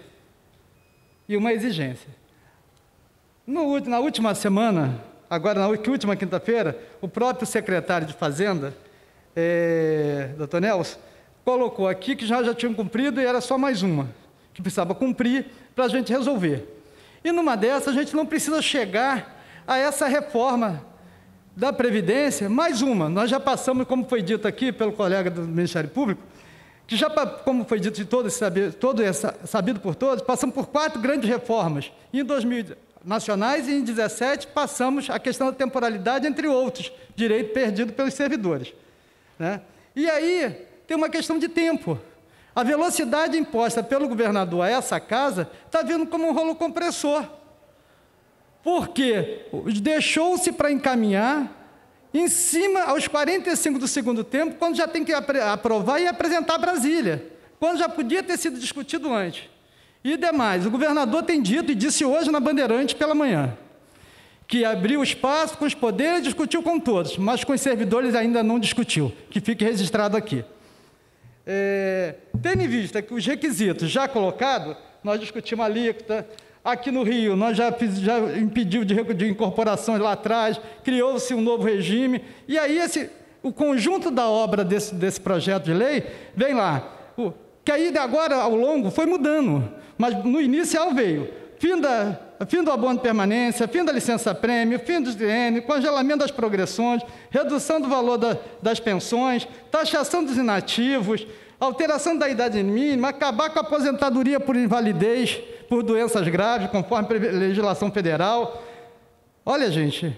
Na última semana, agora na última quinta-feira, o próprio secretário de Fazenda, Dr. Nelson, colocou aqui que já tinham cumprido e era só mais uma, que precisava cumprir para a gente resolver. E numa dessas, a gente não precisa chegar a essa reforma da Previdência, mais uma. Nós já passamos, como foi dito aqui pelo colega do Ministério Público, que já, como foi dito de todos, sabido por todos, passamos por 4 grandes reformas. Em 2000, nacionais, e em 17 passamos a questão da temporalidade, entre outros, direito perdido pelos servidores. Né? E aí tem uma questão de tempo. A velocidade imposta pelo governador a essa casa está vindo como um rolo compressor. Porque deixou-se para encaminhar em cima aos 45 do segundo tempo, quando já tem que aprovar e apresentar a Brasília, quando já podia ter sido discutido antes. E demais, o governador tem dito, e disse hoje na Bandeirante pela manhã, que abriu espaço com os poderes e discutiu com todos, mas com os servidores ainda não discutiu, que fique registrado aqui. Tendo em vista que os requisitos já colocados, nós discutimos a alíquota. Aqui no Rio, nós já impediu de incorporações lá atrás, criou-se um novo regime, e aí o conjunto da obra desse projeto de lei vem lá, que aí agora, ao longo, foi mudando, mas no inicial veio, fim do abono de permanência, fim da licença-prêmio, fim dos DN, congelamento das progressões, redução do valor das pensões, taxação dos inativos, alteração da idade mínima, acabar com a aposentadoria por invalidez, por doenças graves, conforme a legislação federal. Olha, gente,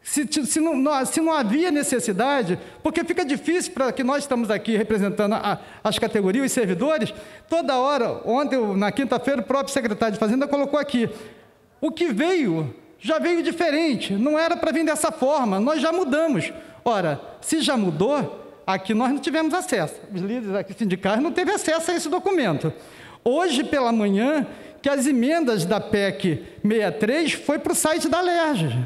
se não havia necessidade, porque fica difícil para que nós estamos aqui representando as categorias, os servidores, toda hora, ontem, na quinta-feira, o próprio secretário de Fazenda colocou aqui, o que veio, já veio diferente, não era para vir dessa forma, nós já mudamos. Ora, se já mudou, aqui nós não tivemos acesso, os líderes aqui sindicais não teve acesso a esse documento. Hoje, pela manhã, que as emendas da PEC 63 foi para o site da LERJ.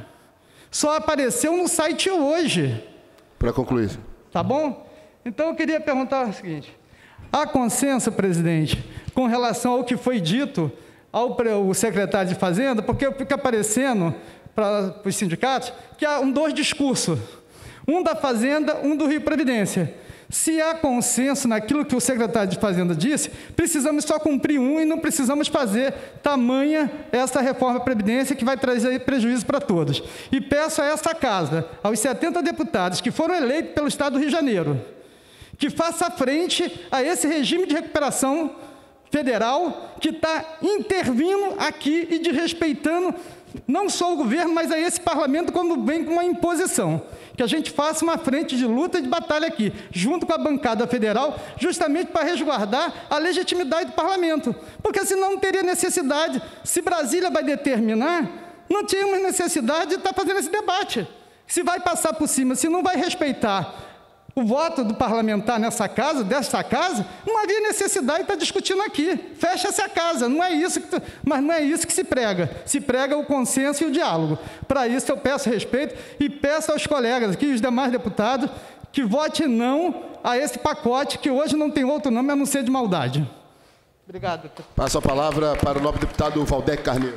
Só apareceu no site hoje. Para concluir. Tá bom? Então, eu queria perguntar o seguinte. Há consenso, presidente, com relação ao que foi dito ao secretário de Fazenda, porque fica aparecendo para os sindicatos que há dois discursos. Um da Fazenda, um do Rio Previdência. Se há consenso naquilo que o secretário de Fazenda disse, precisamos só cumprir um e não precisamos fazer tamanha essa reforma da Previdência que vai trazer prejuízo para todos. E peço a essa casa, aos 70 deputados que foram eleitos pelo Estado do Rio de Janeiro, que faça frente a esse regime de recuperação federal que está intervindo aqui e desrespeitando não só o governo, mas a esse parlamento quando vem com uma imposição. Que a gente faça uma frente de luta e de batalha aqui, junto com a bancada federal, justamente para resguardar a legitimidade do parlamento. Porque senão não teria necessidade, se Brasília vai determinar, não tínhamos necessidade de estar fazendo esse debate. Se vai passar por cima, se não vai respeitar o voto do parlamentar nessa casa, dessa casa, não havia necessidade de estar discutindo aqui. Fecha-se a casa, não é isso mas não é isso que se prega. Se prega o consenso e o diálogo. Para isso eu peço respeito e peço aos colegas aqui, os demais deputados, que votem não a esse pacote que hoje não tem outro nome a não ser de maldade. Obrigado. Passo a palavra para o nobre deputado Valdec Carneiro.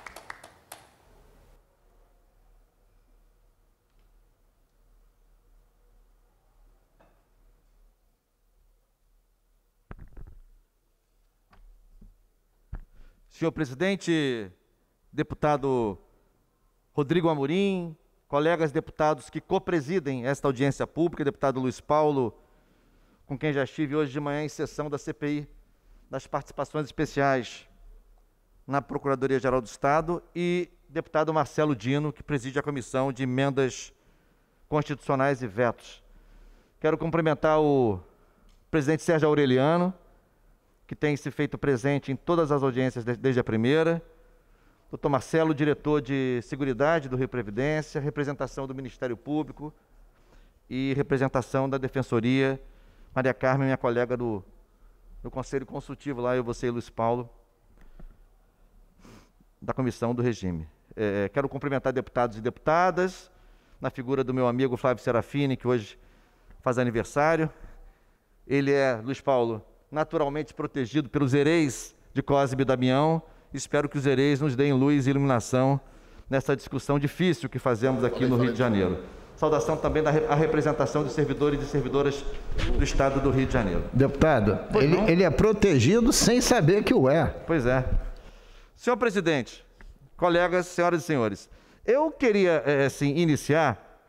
Senhor presidente, deputado Rodrigo Amorim, colegas deputados que copresidem esta audiência pública, deputado Luiz Paulo, com quem já estive hoje de manhã em sessão da CPI das participações especiais na Procuradoria-Geral do Estado, e deputado Marcelo Dino, que preside a Comissão de Emendas Constitucionais e Vetos. Quero cumprimentar o presidente Sérgio Aureliano, que tem se feito presente em todas as audiências desde a primeira, doutor Marcelo, diretor de Seguridade do Rio Previdência, representação do Ministério Público e representação da Defensoria, Maria Carmen, minha colega do Conselho Consultivo, lá eu, você e Luiz Paulo, da Comissão do Regime. Quero cumprimentar deputados e deputadas, na figura do meu amigo Flávio Serafini, que hoje faz aniversário. Ele é, Luiz Paulo, naturalmente protegido pelos hereis de Cosme e Damião. Espero que os hereis nos deem luz e iluminação nessa discussão difícil que fazemos aqui no Rio de Janeiro. Saudação também à representação dos servidores e servidoras do Estado do Rio de Janeiro. Deputado, ele é protegido sem saber que o é. Pois é. Senhor presidente, colegas, senhoras e senhores, eu queria, assim, iniciar,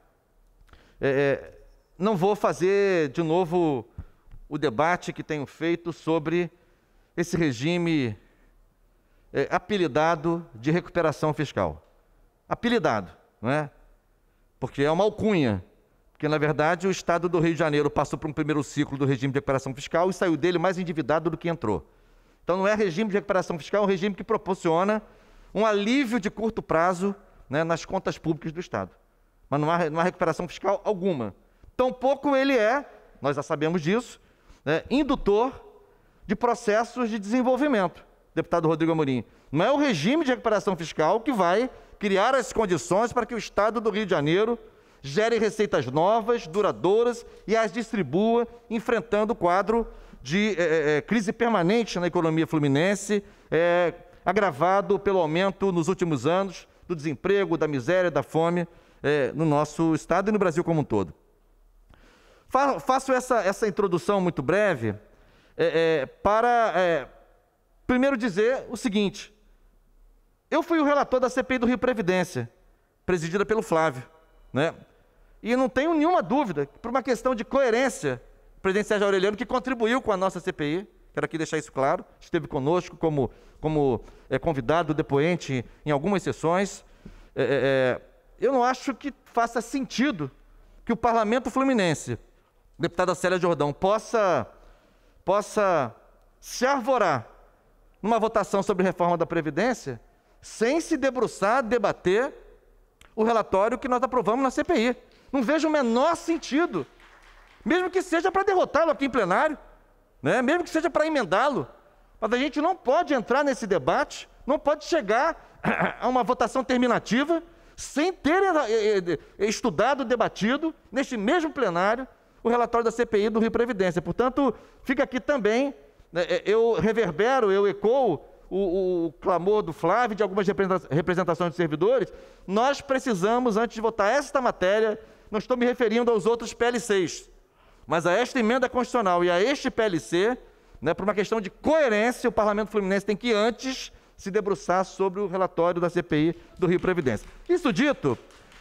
não vou fazer de novo o debate que tenho feito sobre esse regime apelidado de recuperação fiscal. Apelidado, não é? Porque é uma alcunha. Porque, na verdade, o Estado do Rio de Janeiro passou por um primeiro ciclo do regime de recuperação fiscal e saiu dele mais endividado do que entrou. Então, não é regime de recuperação fiscal, é um regime que proporciona um alívio de curto prazo, né, nas contas públicas do Estado. Mas não há recuperação fiscal alguma. Tampouco ele é, nós já sabemos disso, indutor de processos de desenvolvimento, deputado Rodrigo Amorim. Não é o regime de recuperação fiscal que vai criar as condições para que o Estado do Rio de Janeiro gere receitas novas, duradouras e as distribua, enfrentando o quadro de crise permanente na economia fluminense, agravado pelo aumento nos últimos anos do desemprego, da miséria, da fome no nosso Estado e no Brasil como um todo. Faço essa introdução muito breve para, primeiro, dizer o seguinte: Eu fui o relator da CPI do Rio Previdência, presidida pelo Flávio, né? E não tenho nenhuma dúvida, por uma questão de coerência, o presidente Sérgio Aureliano, que contribuiu com a nossa CPI, quero aqui deixar isso claro, esteve conosco como convidado, depoente em algumas sessões. Eu não acho que faça sentido que o Parlamento Fluminense, deputada Célia Jordão, possa se arvorar numa votação sobre reforma da Previdência sem se debruçar, debater o relatório que nós aprovamos na CPI. Não vejo o menor sentido, mesmo que seja para derrotá-lo aqui em plenário, né? Mesmo que seja para emendá-lo. Mas a gente não pode entrar nesse debate, não pode chegar a uma votação terminativa sem ter estudado, debatido, neste mesmo plenário, o relatório da CPI do Rio Previdência. Portanto, fica aqui também, né, eu reverbero, eu ecoo o clamor do Flávio, de algumas representações de servidores. Nós precisamos, antes de votar esta matéria, não estou me referindo aos outros PLCs, mas a esta emenda constitucional e a este PLC, né, por uma questão de coerência, o Parlamento Fluminense tem que antes se debruçar sobre o relatório da CPI do Rio Previdência. Isso dito,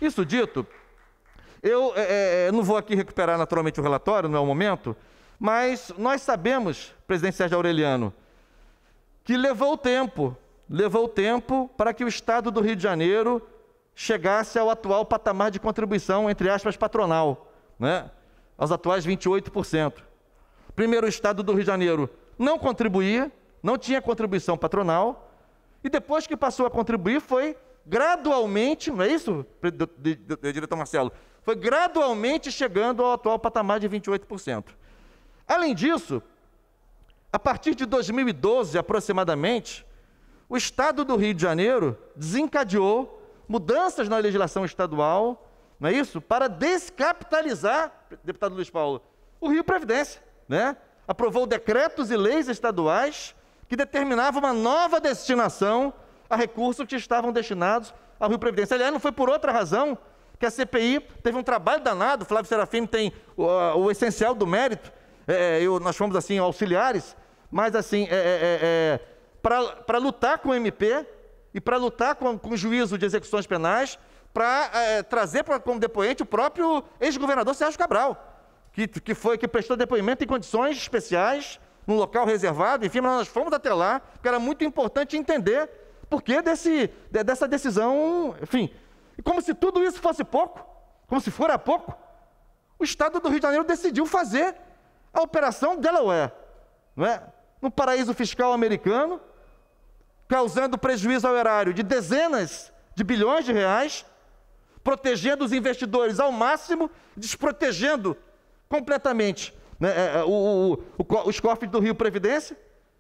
eu não vou aqui recuperar naturalmente o relatório, não é o momento, mas nós sabemos, presidente Sérgio Aureliano, que levou tempo para que o Estado do Rio de Janeiro chegasse ao atual patamar de contribuição, entre aspas, patronal, né? Aos atuais 28%. Primeiro, o Estado do Rio de Janeiro não contribuía, não tinha contribuição patronal, e depois que passou a contribuir, foi gradualmente, não é isso, diretor Marcelo? Foi gradualmente chegando ao atual patamar de 28%. Além disso, a partir de 2012, aproximadamente, o Estado do Rio de Janeiro desencadeou mudanças na legislação estadual, não é isso? Para descapitalizar, deputado Luiz Paulo, o Rio Previdência, né? Aprovou decretos e leis estaduais que determinavam uma nova destinação a recursos que estavam destinados ao Rio Previdência. Aliás, não foi por outra razão que a CPI teve um trabalho danado, Flávio Serafim tem o essencial do mérito, nós fomos assim auxiliares, mas assim, para lutar com o MP e para lutar com o juízo de execuções penais, para trazer como depoente o próprio ex-governador Sérgio Cabral, que prestou depoimento em condições especiais, num local reservado, enfim, mas nós fomos até lá, porque era muito importante entender por que dessa decisão, enfim. E como se tudo isso fosse pouco, como se fora pouco, o Estado do Rio de Janeiro decidiu fazer a Operação Delaware, não é? No paraíso fiscal americano, causando prejuízo ao erário de dezenas de bilhões de reais, protegendo os investidores ao máximo, desprotegendo completamente, né, os cofres do Rio Previdência.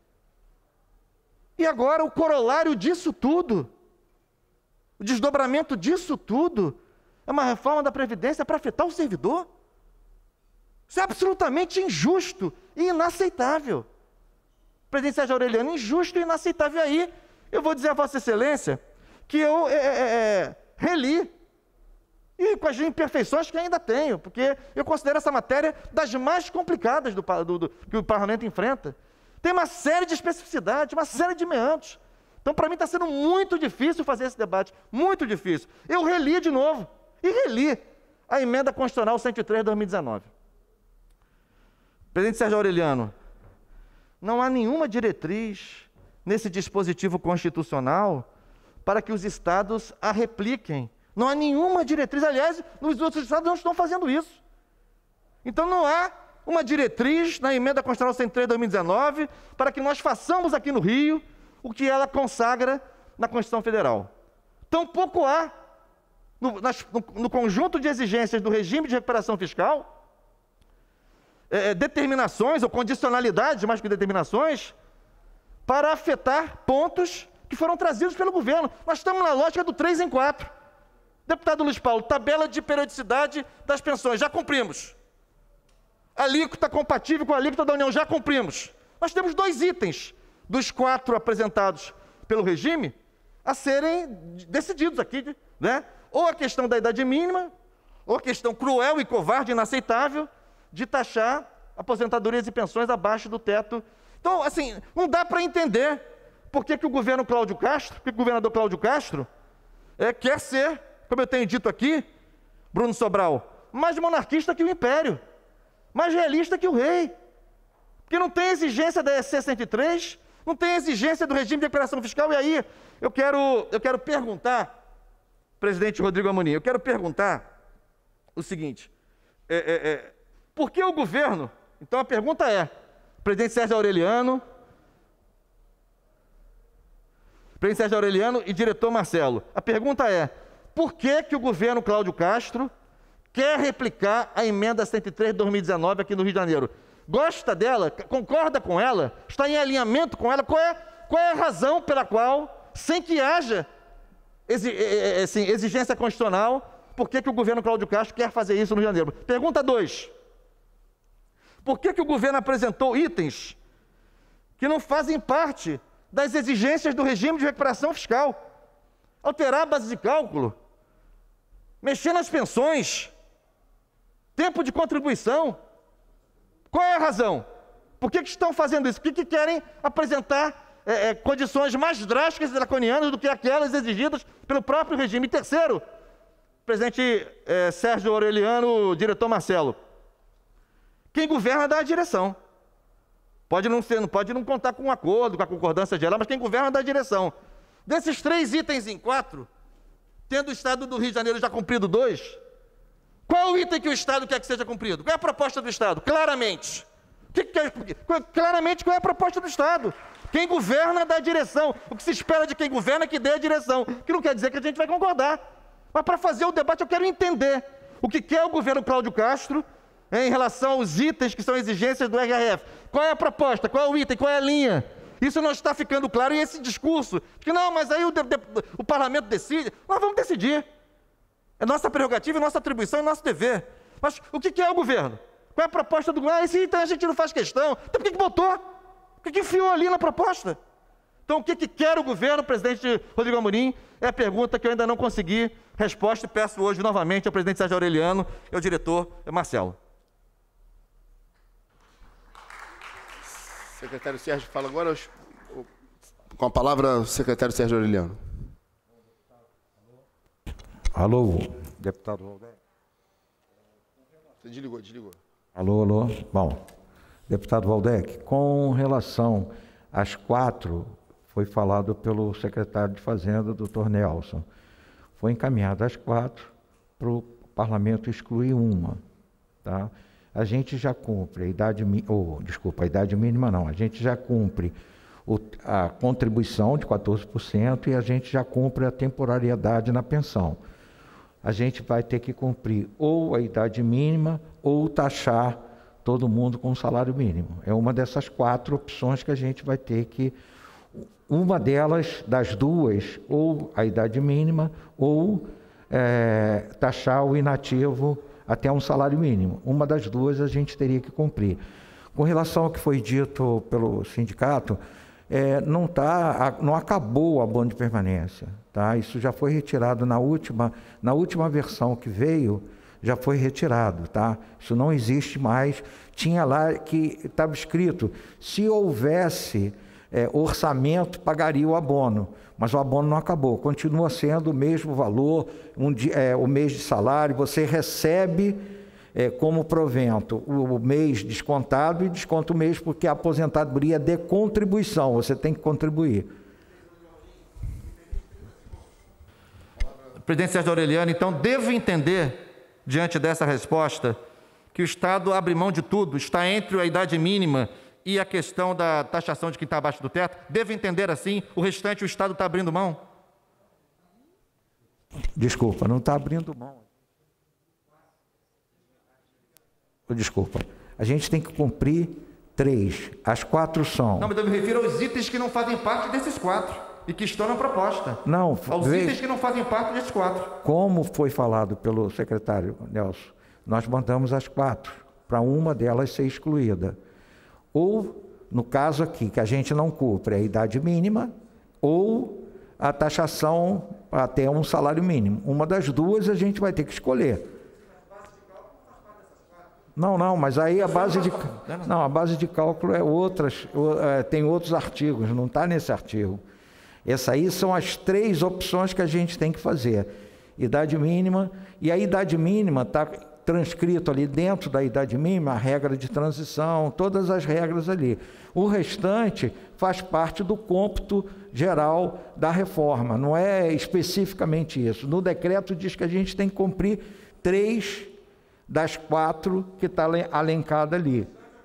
E agora o corolário disso tudo, o desdobramento disso tudo, é uma reforma da Previdência para afetar o servidor. Isso é absolutamente injusto e inaceitável. Presidente Sérgio Aureliano, injusto e inaceitável. Aí, eu vou dizer a Vossa Excelência que eu reli, e com as imperfeições que ainda tenho, porque eu considero essa matéria das mais complicadas que o Parlamento enfrenta. Tem uma série de especificidades, uma série de meandros. Então, para mim, está sendo muito difícil fazer esse debate, muito difícil. Eu reli de novo, e reli a Emenda Constitucional 103 de 2019. Presidente Sérgio Aureliano, não há nenhuma diretriz nesse dispositivo constitucional para que os estados a repliquem. Não há nenhuma diretriz. Aliás, os outros estados não estão fazendo isso. Então, não há uma diretriz na Emenda Constitucional 103 de 2019 para que nós façamos aqui no Rio o que ela consagra na Constituição Federal. Tampouco há, no conjunto de exigências do regime de recuperação fiscal, determinações ou condicionalidades, mais que determinações, para afetar pontos que foram trazidos pelo governo. Nós estamos na lógica do 3 em 4. Deputado Luiz Paulo, tabela de periodicidade das pensões, já cumprimos. Alíquota compatível com a alíquota da União, já cumprimos. Nós temos 2 itens dos 4 apresentados pelo regime a serem decididos aqui, né? Ou a questão da idade mínima, ou a questão cruel e covarde, inaceitável, de taxar aposentadorias e pensões abaixo do teto. Então, assim, não dá para entender por que o governo Cláudio Castro, por que o governador Cláudio Castro quer ser, como eu tenho dito aqui, Bruno Sobral, mais monarquista que o Império, mais realista que o rei, porque não tem exigência da EC 103, não tem exigência do regime de recuperação fiscal. E aí eu quero perguntar, presidente Rodrigo Amorim, eu quero perguntar o seguinte, por que o governo, então a pergunta é, presidente Sérgio Aureliano e diretor Marcelo, a pergunta é, por que o governo Cláudio Castro quer replicar a emenda 103 de 2019 aqui no Rio de Janeiro? Gosta dela? Concorda com ela? Está em alinhamento com ela? Qual é a razão pela qual, sem que haja exigência constitucional, por que o governo Cláudio Castro quer fazer isso no Rio de Janeiro? Pergunta 2. Por que o governo apresentou itens que não fazem parte das exigências do regime de recuperação fiscal? Alterar a base de cálculo, mexer nas pensões, tempo de contribuição. Qual é a razão? Por que estão fazendo isso? Por que querem apresentar condições mais drásticas e draconianas do que aquelas exigidas pelo próprio regime? E terceiro, presidente Sérgio Aureliano, diretor Marcelo, quem governa dá a direção. Pode não contar com um acordo, com a concordância geral, mas quem governa dá a direção. Desses 3 itens em 4, tendo o Estado do Rio de Janeiro já cumprido 2, qual é o item que o Estado quer que seja cumprido? Qual é a proposta do Estado? Claramente. Claramente, qual é a proposta do Estado? Quem governa dá a direção. O que se espera de quem governa é que dê a direção. Que não quer dizer que a gente vai concordar. Mas para fazer o debate eu quero entender o que quer o governo Cláudio Castro em relação aos itens que são exigências do RRF. Qual é a proposta? Qual é o item? Qual é a linha? Isso não está ficando claro. E esse discurso, que não, mas aí o parlamento decide, nós vamos decidir. É nossa prerrogativa, é nossa atribuição, é nosso dever. Mas o que é o governo? Qual é a proposta do governo? Esse item a gente não faz questão. Então por que botou? Por que enfiou ali na proposta? Então o que quer o governo, presidente Rodrigo Amorim? É a pergunta que eu ainda não consegui resposta e peço hoje novamente ao presidente Sérgio Aureliano e ao diretor Marcelo. Secretário Sérgio, fala agora. Com a palavra, o secretário Sérgio Aureliano. Alô, deputado Waldeck. Você desligou. Alô. Bom, deputado Waldeck, com relação às 4, foi falado pelo secretário de Fazenda, doutor Nelson. Foi encaminhado as 4 para o parlamento excluir uma. Tá? A gente já cumpre a idade mínima não, a gente já cumpre a contribuição de 14% e a gente já cumpre a temporariedade na pensão. A gente vai ter que cumprir ou a idade mínima ou taxar todo mundo com salário mínimo. É uma dessas 4 opções que a gente vai ter que... Uma delas, das 2, ou a idade mínima ou taxar o inativo até um salário mínimo. Uma das 2 a gente teria que cumprir. Com relação ao que foi dito pelo sindicato, não acabou o abono de permanência. Tá? Isso já foi retirado na última versão que veio, já foi retirado. Tá? Isso não existe mais. Tinha lá que estava escrito, se houvesse orçamento, pagaria o abono. Mas o abono não acabou, continua sendo o mesmo valor, o mês de salário, você recebe como provento o mês descontado e desconta o mês porque a aposentadoria é de contribuição, você tem que contribuir. Presidente Sérgio Aureliano, então devo entender, diante dessa resposta, que o Estado abre mão de tudo, está entre a idade mínima e a questão da taxação de quem está abaixo do teto? Devo entender assim? O restante o Estado está abrindo mão? Desculpa, não está abrindo mão. Desculpa. A gente tem que cumprir 3. As 4 são... Não, mas eu me refiro aos itens que não fazem parte desses 4 e que estão na proposta. Não, aos itens que não fazem parte desses 4. Como foi falado pelo secretário Nelson, nós mandamos as 4 para uma delas ser excluída. Ou, no caso aqui, que a gente não cumpre a idade mínima, ou a taxação até um salário mínimo. Uma das 2 a gente vai ter que escolher. Não, mas aí a base de... Não, a base de cálculo é outras, tem outros artigos, não está nesse artigo. Essas aí são as 3 opções que a gente tem que fazer. Idade mínima, e a idade mínima está transcrito ali dentro da idade mínima, a regra de transição, todas as regras ali. O restante faz parte do cômputo geral da reforma, não é especificamente isso. No decreto diz que a gente tem que cumprir 3 das 4 que está alencada ali.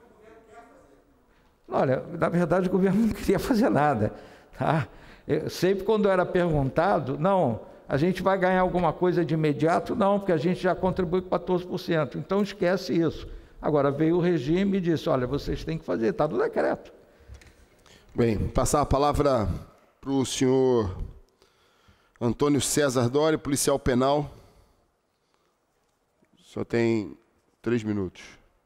Olha, na verdade o governo não queria fazer nada. Tá? Sempre quando era perguntado, não, a gente vai ganhar alguma coisa de imediato? Não, porque a gente já contribui com 14%. Então esquece isso. Agora veio o regime e disse, olha, vocês têm que fazer, está no decreto. Bem, passar a palavra para o senhor Antônio César Doria, policial penal. O senhor tem 3 minutos.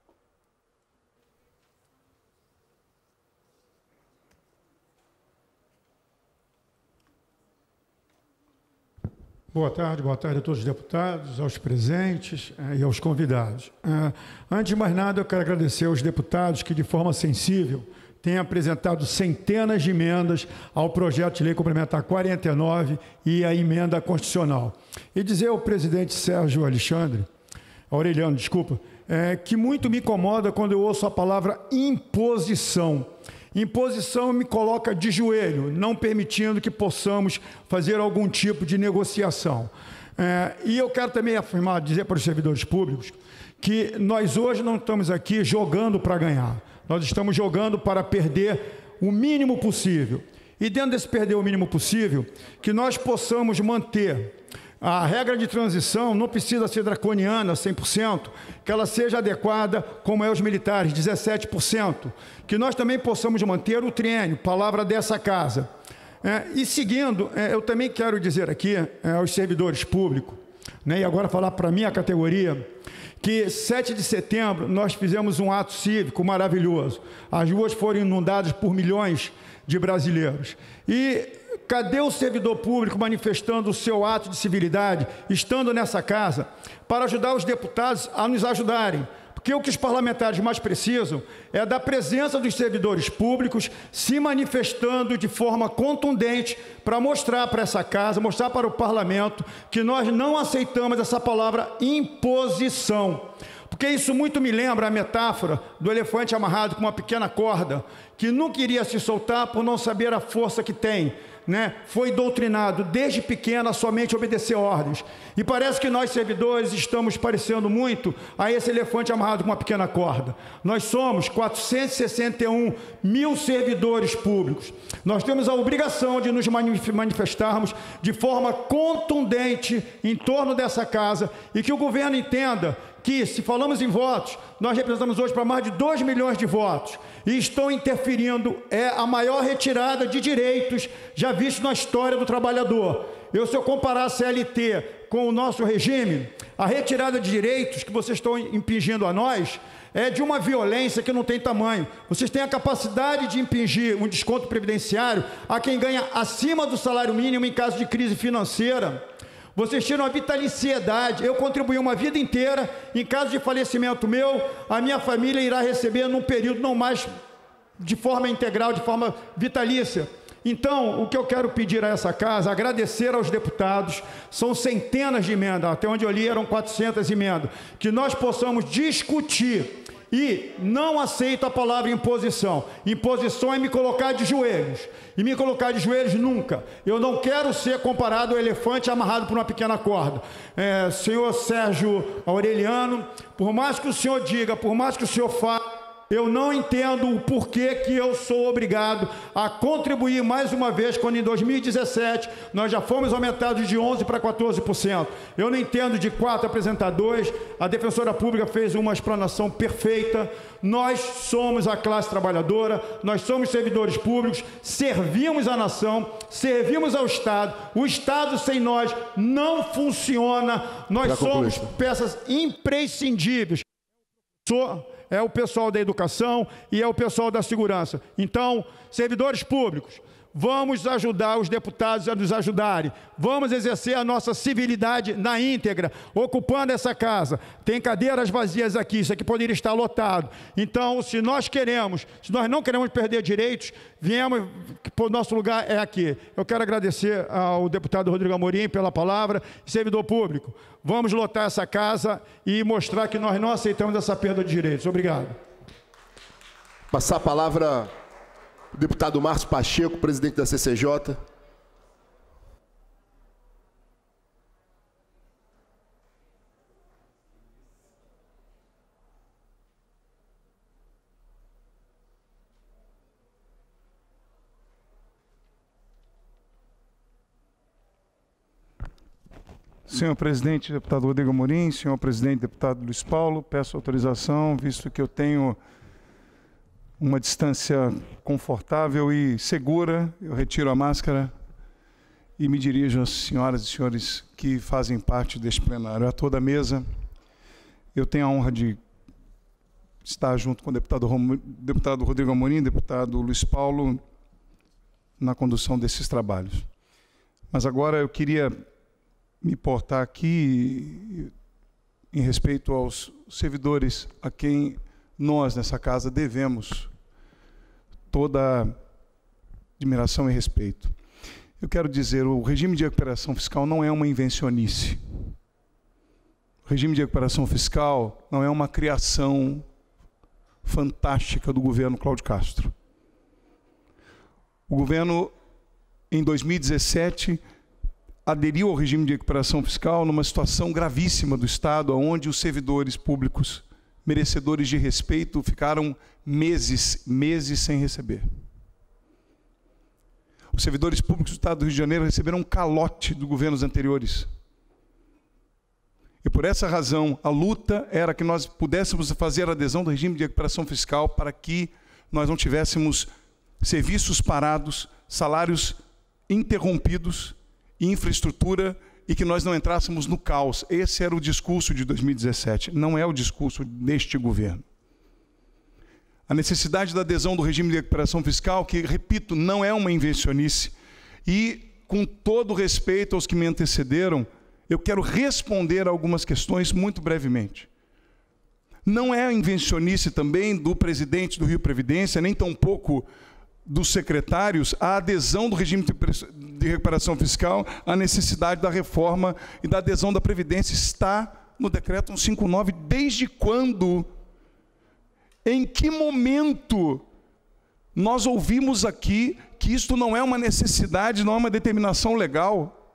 Boa tarde a todos os deputados, aos presentes e aos convidados. Antes de mais nada, eu quero agradecer aos deputados que, de forma sensível, têm apresentado centenas de emendas ao projeto de lei complementar 49 e a emenda constitucional. E dizer ao presidente Sérgio Aureliano, que muito me incomoda quando eu ouço a palavra imposição. Imposição me coloca de joelho, não permitindo que possamos fazer algum tipo de negociação. E eu quero também afirmar, dizer para os servidores públicos, que nós hoje não estamos aqui jogando para ganhar. Nós estamos jogando para perder o mínimo possível. E dentro desse perder o mínimo possível, que nós possamos manter a regra de transição, não precisa ser draconiana 100%, que ela seja adequada como é os militares, 17%, que nós também possamos manter o triênio, palavra dessa casa. E seguindo, eu também quero dizer aqui aos servidores públicos, e agora falar para a minha categoria, que 7 de setembro nós fizemos um ato cívico maravilhoso. As ruas foram inundadas por milhões de brasileiros. E cadê o servidor público manifestando o seu ato de civilidade, estando nessa casa, para ajudar os deputados a nos ajudarem? Porque o que os parlamentares mais precisam é da presença dos servidores públicos se manifestando de forma contundente para mostrar para essa casa, mostrar para o parlamento que nós não aceitamos essa palavra imposição. Porque isso muito me lembra a metáfora do elefante amarrado com uma pequena corda, que não queria se soltar por não saber a força que tem. Foi doutrinado desde pequeno a somente obedecer ordens. E parece que nós, servidores, estamos parecendo muito a esse elefante amarrado com uma pequena corda. Nós somos 461 mil servidores públicos. Nós temos a obrigação de nos manifestarmos de forma contundente em torno dessa casa e que o governo entenda que, se falamos em votos, nós representamos hoje para mais de 2 milhões de votos e estão interferindo, a maior retirada de direitos já visto na história do trabalhador. Se eu comparar a CLT com o nosso regime, a retirada de direitos que vocês estão impingindo a nós é de uma violência que não tem tamanho. Vocês têm a capacidade de impingir um desconto previdenciário a quem ganha acima do salário mínimo em caso de crise financeira. Vocês tiram a vitaliciedade. Eu contribuí uma vida inteira. Em caso de falecimento meu, a minha família irá receber num período não mais de forma integral, de forma vitalícia. Então, o que eu quero pedir a essa casa, agradecer aos deputados, são centenas de emendas, até onde eu li eram 400 emendas, que nós possamos discutir. E não aceito a palavra imposição. Imposição é me colocar de joelhos. E me colocar de joelhos nunca. Eu não quero ser comparado ao elefante amarrado por uma pequena corda. Senhor Sérgio Aureliano, por mais que o senhor diga, por mais que o senhor fale, eu não entendo o porquê que eu sou obrigado a contribuir mais uma vez, quando em 2017 nós já fomos aumentados de 11% para 14%. Eu não entendo de 4 apresentadores, a defensora pública fez uma explanação perfeita. Nós somos a classe trabalhadora, nós somos servidores públicos, servimos a nação, servimos ao Estado. O Estado sem nós não funciona, nós somos peças imprescindíveis. É o pessoal da educação e é o pessoal da segurança. Então, servidores públicos, Vamos ajudar os deputados a nos ajudarem. Vamos exercer a nossa civilidade na íntegra, ocupando essa casa. Tem cadeiras vazias aqui, isso aqui poderia estar lotado. Então, se nós não queremos perder direitos, viemos, o nosso lugar é aqui. Eu quero agradecer ao deputado Rodrigo Amorim pela palavra. Servidor público, vamos lotar essa casa e mostrar que nós não aceitamos essa perda de direitos. Obrigado. Passar a palavra ao deputado Márcio Pacheco, presidente da CCJ. Senhor presidente, deputado Rodrigo Amorim, senhor presidente, deputado Luiz Paulo, peço autorização, visto que eu tenho uma distância confortável e segura, eu retiro a máscara e me dirijo às senhoras e senhores que fazem parte deste plenário. A toda a mesa, eu tenho a honra de estar junto com o deputado Rodrigo Amorim, deputado Luiz Paulo, na condução desses trabalhos. Mas agora eu queria me portar aqui em respeito aos servidores a quem nós, nessa casa, devemos toda admiração e respeito. Eu quero dizer, o regime de recuperação fiscal não é uma invencionice. O regime de recuperação fiscal não é uma criação fantástica do governo Cláudio Castro. O governo, em 2017, aderiu ao regime de recuperação fiscal numa situação gravíssima do Estado, onde os servidores públicos merecedores de respeito ficaram meses sem receber. Os servidores públicos do Estado do Rio de Janeiro receberam um calote dos governos anteriores. E por essa razão, a luta era que nós pudéssemos fazer a adesão do regime de recuperação fiscal para que nós não tivéssemos serviços parados, salários interrompidos, infraestrutura, e que nós não entrássemos no caos. Esse era o discurso de 2017, não é o discurso deste governo. A necessidade da adesão do regime de recuperação fiscal, que, repito, não é uma invencionice, e, com todo respeito aos que me antecederam, eu quero responder a algumas questões muito brevemente. Não é a invencionice também do presidente do Rio Previdência, nem tampouco dos secretários, a adesão do regime de recuperação fiscal, a necessidade da reforma e da adesão da Previdência está no decreto 159. Desde quando, em que momento nós ouvimos aqui que isto não é uma necessidade, não é uma determinação legal?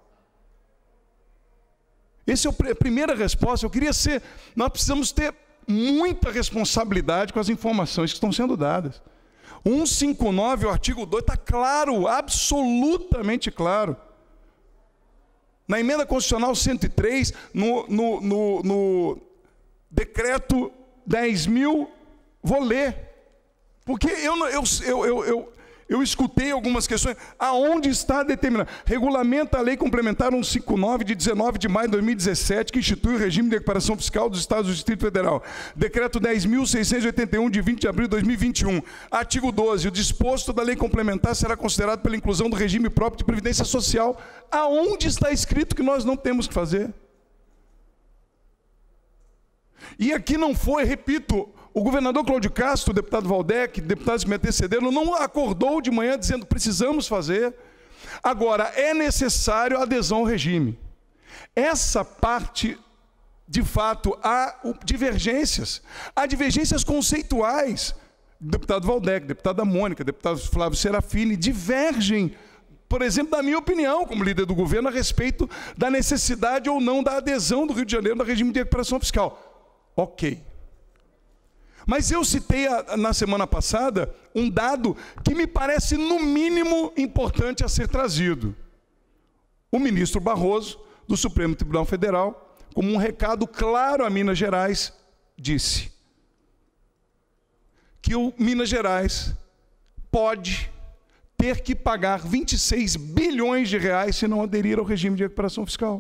Essa é a primeira resposta. Nós precisamos ter muita responsabilidade com as informações que estão sendo dadas. 159, o artigo 2, está claro, absolutamente claro. Na emenda constitucional 103, no decreto 10.000, vou ler. Porque eu escutei algumas questões. Aonde está determinado? Regulamenta a Lei Complementar 159, de 19 de maio de 2017, que institui o regime de recuperação fiscal dos Estados do Distrito Federal. Decreto 10.681, de 20 de abril de 2021. Artigo 12. O disposto da Lei Complementar será considerado pela inclusão do regime próprio de previdência social. Aonde está escrito que nós não temos que fazer? E aqui não foi, repito, o governador Cláudio Castro, o deputado Valdec, deputados que me antecederam, não acordou de manhã dizendo precisamos fazer. Agora, é necessário a adesão ao regime. Essa parte, de fato, há divergências. Há divergências conceituais. Deputado Valdec, deputada Mônica, deputado Flávio Serafini, divergem, por exemplo, da minha opinião, como líder do governo, a respeito da necessidade ou não da adesão do Rio de Janeiro ao regime de recuperação fiscal. Ok. Mas eu citei na semana passada um dado que me parece, no mínimo, importante a ser trazido. O ministro Barroso, do Supremo Tribunal Federal, como um recado claro a Minas Gerais, disse que o Minas Gerais pode ter que pagar 26 bilhões de reais se não aderir ao regime de recuperação fiscal.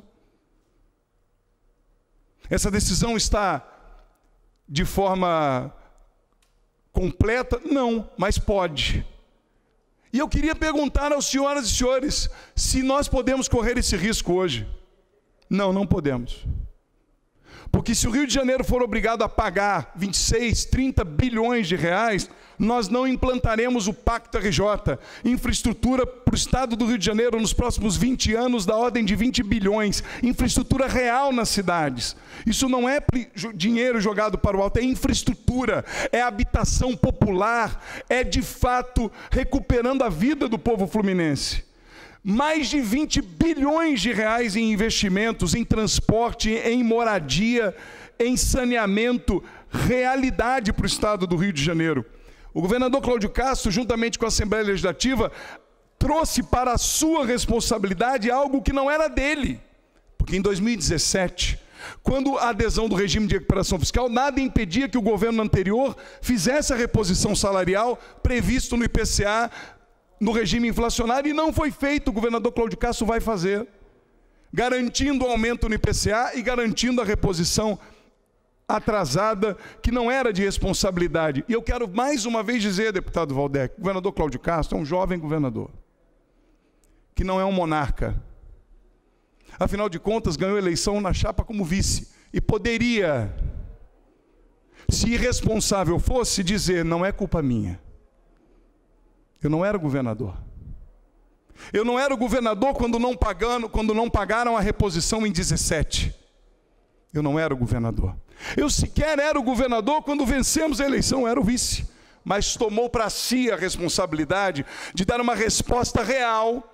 Essa decisão está de forma completa? Não, mas pode. E eu queria perguntar aos senhoras e senhores se nós podemos correr esse risco hoje. Não, não podemos. Porque se o Rio de Janeiro for obrigado a pagar 26, 30 bilhões de reais, nós não implantaremos o Pacto RJ, infraestrutura para o Estado do Rio de Janeiro nos próximos 20 anos da ordem de 20 bilhões, infraestrutura real nas cidades. Isso não é dinheiro jogado para o alto, é infraestrutura, é habitação popular, é de fato recuperando a vida do povo fluminense. Mais de 20 bilhões de reais em investimentos, em transporte, em moradia, em saneamento, realidade para o Estado do Rio de Janeiro. O governador Cláudio Castro, juntamente com a Assembleia Legislativa, trouxe para a sua responsabilidade algo que não era dele. Porque em 2017, quando a adesão do regime de recuperação fiscal, nada impedia que o governo anterior fizesse a reposição salarial previsto no IPCA, no regime inflacionário, e não foi feito. O governador Cláudio Castro vai fazer, garantindo o aumento no IPCA e garantindo a reposição atrasada, que não era de responsabilidade. E eu quero mais uma vez dizer, deputado Valdec, o governador Cláudio Castro é um jovem governador, que não é um monarca. Afinal de contas, ganhou a eleição na chapa como vice, e poderia, se irresponsável fosse, dizer, não é culpa minha. Eu não era governador. Eu não era o governador quando não pagaram a reposição em 17. Eu não era o governador. Eu sequer era o governador quando vencemos a eleição, eu era o vice. Mas tomou para si a responsabilidade de dar uma resposta real.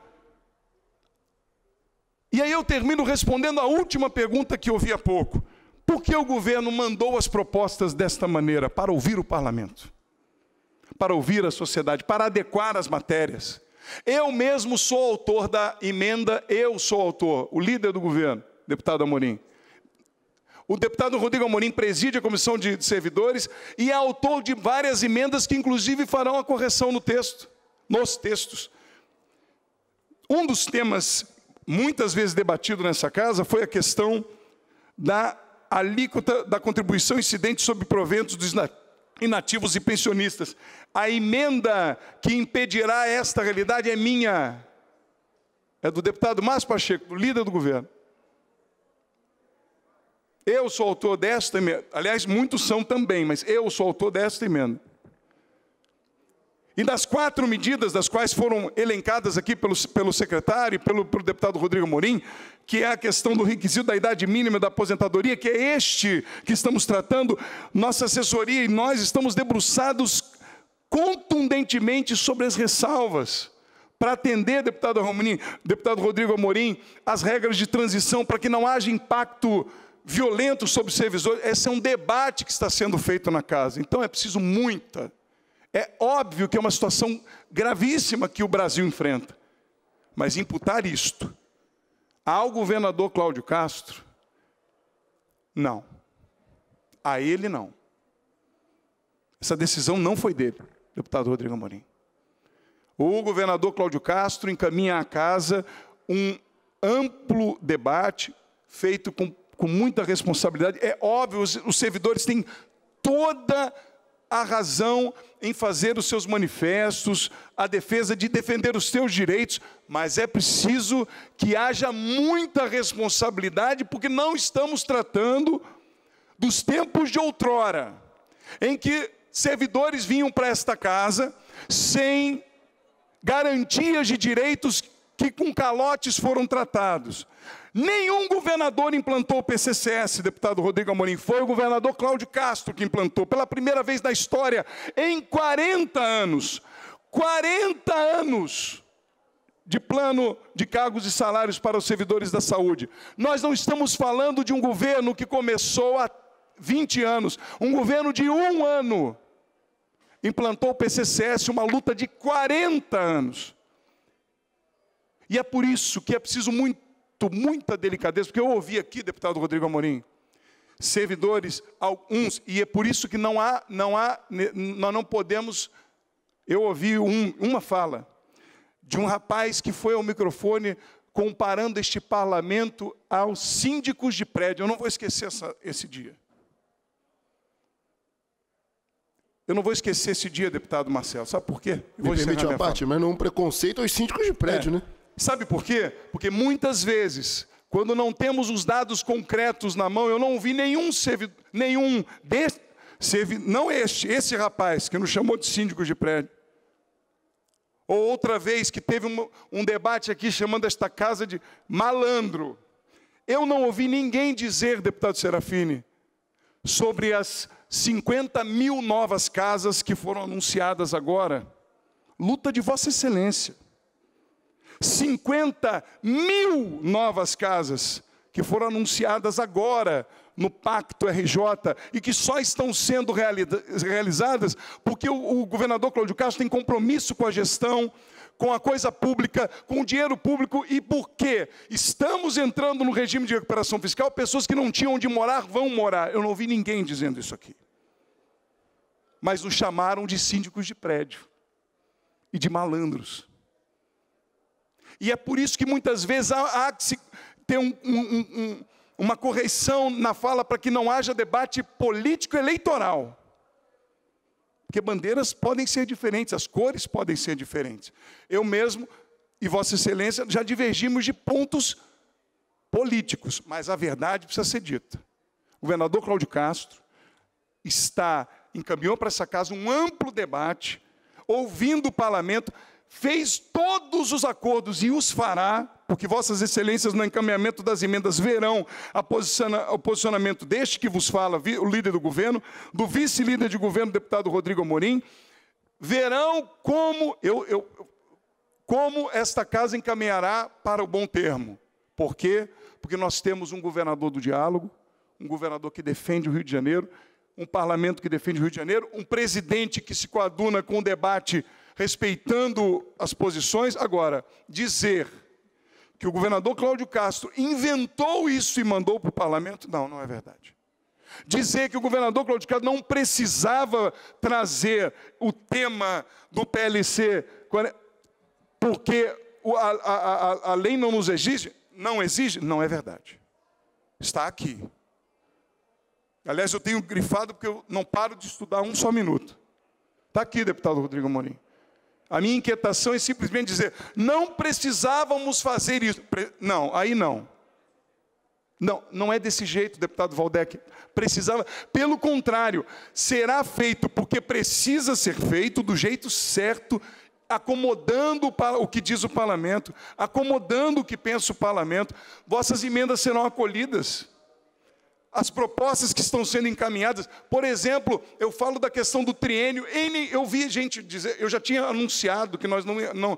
E aí eu termino respondendo a última pergunta que ouvi há pouco. Por que o governo mandou as propostas desta maneira? Para ouvir o parlamento, para ouvir a sociedade, para adequar as matérias. Eu mesmo sou autor da emenda, o líder do governo, deputado Amorim. O deputado Rodrigo Amorim preside a comissão de servidores e é autor de várias emendas que inclusive farão a correção no texto, nos textos. Um dos temas muitas vezes debatido nessa casa foi a questão da alíquota da contribuição incidente sobre proventos dos inativos e pensionistas. A emenda que impedirá esta realidade é minha, é do deputado Márcio Pacheco, do líder do governo. Eu sou autor desta emenda, aliás, muitos são também, mas eu sou autor desta emenda. E das 4 medidas, das quais foram elencadas aqui pelo secretário e pelo deputado Rodrigo Amorim, que é a questão do requisito da idade mínima da aposentadoria, que é este que estamos tratando, nossa assessoria e nós estamos debruçados contundentemente sobre as ressalvas, para atender, deputado Rodrigo Amorim, as regras de transição, para que não haja impacto violento sobre os servidores. Esse é um debate que está sendo feito na casa. Então é preciso muita. É óbvio que é uma situação gravíssima que o Brasil enfrenta. Mas imputar isto ao governador Cláudio Castro, não. A ele, não. Essa decisão não foi dele, deputado Rodrigo Amorim. O governador Cláudio Castro encaminha à casa um amplo debate, feito com muita responsabilidade. É óbvio, os servidores têm toda a razão em fazer os seus manifestos, a defesa de defender os seus direitos, mas é preciso que haja muita responsabilidade, porque não estamos tratando dos tempos de outrora, em que servidores vinham para esta casa sem garantias de direitos que com calotes foram tratados. Nenhum governador implantou o PCCS, deputado Rodrigo Amorim. Foi o governador Cláudio Castro que implantou, pela primeira vez na história, em 40 anos. 40 anos de plano de cargos e salários para os servidores da saúde. Nós não estamos falando de um governo que começou há 20 anos. Um governo de 1 ano implantou o PCCS, uma luta de 40 anos. E é por isso que é preciso muita delicadeza, porque eu ouvi aqui, deputado Rodrigo Amorim, servidores, alguns, e é por isso que nós não podemos. Eu ouvi uma fala de um rapaz que foi ao microfone comparando este parlamento aos síndicos de prédio. Eu não vou esquecer esse dia. Eu não vou esquecer esse dia, deputado Marcelo. Sabe por quê? Me permite uma parte, mas não um preconceito aos síndicos de prédio, né? Sabe por quê? Porque muitas vezes, quando não temos os dados concretos na mão, eu não ouvi não esse rapaz que nos chamou de síndicos de prédio. Ou outra vez que teve um debate aqui chamando esta casa de malandro. Eu não ouvi ninguém dizer, deputado Serafini, sobre as 50 mil novas casas que foram anunciadas agora. Luta de Vossa Excelência. 50 mil novas casas que foram anunciadas agora no Pacto RJ e que só estão sendo realizadas porque o governador Cláudio Castro tem compromisso com a gestão, com a coisa pública, com o dinheiro público e porque estamos entrando no regime de recuperação fiscal, pessoas que não tinham onde morar vão morar. Eu não ouvi ninguém dizendo isso aqui. Mas nos chamaram de síndicos de prédio e de malandros. E é por isso que muitas vezes há que se ter uma correção na fala para que não haja debate político eleitoral. Porque bandeiras podem ser diferentes, as cores podem ser diferentes. Eu mesmo e Vossa Excelência já divergimos de pontos políticos, mas a verdade precisa ser dita. O governador Cláudio Castro encaminhou para essa casa um amplo debate, ouvindo o parlamento, fez todos os acordos e os fará, porque Vossas Excelências, no encaminhamento das emendas, verão o posicionamento deste que vos fala, o líder do governo, do vice-líder de governo, deputado Rodrigo Amorim, verão como esta casa encaminhará para o bom termo. Por quê? Porque nós temos um governador do diálogo, um governador que defende o Rio de Janeiro, um parlamento que defende o Rio de Janeiro, um presidente que se coaduna com o debate respeitando as posições. Agora, dizer que o governador Cláudio Castro inventou isso e mandou para o parlamento, não é verdade. Dizer que o governador Cláudio Castro não precisava trazer o tema do PLC, porque a lei não nos exige, não é verdade. Está aqui. Aliás, eu tenho grifado porque eu não paro de estudar um só minuto. Está aqui, deputado Rodrigo Amorim. A minha inquietação é simplesmente dizer, não precisávamos fazer isso. Não, aí não. Não é desse jeito, deputado Valdec. Precisava, pelo contrário, será feito porque precisa ser feito do jeito certo, acomodando o que diz o parlamento, acomodando o que pensa o parlamento. Vossas emendas serão acolhidas. As propostas que estão sendo encaminhadas, por exemplo, eu falo da questão do triênio, eu vi gente dizer, eu já tinha anunciado que nós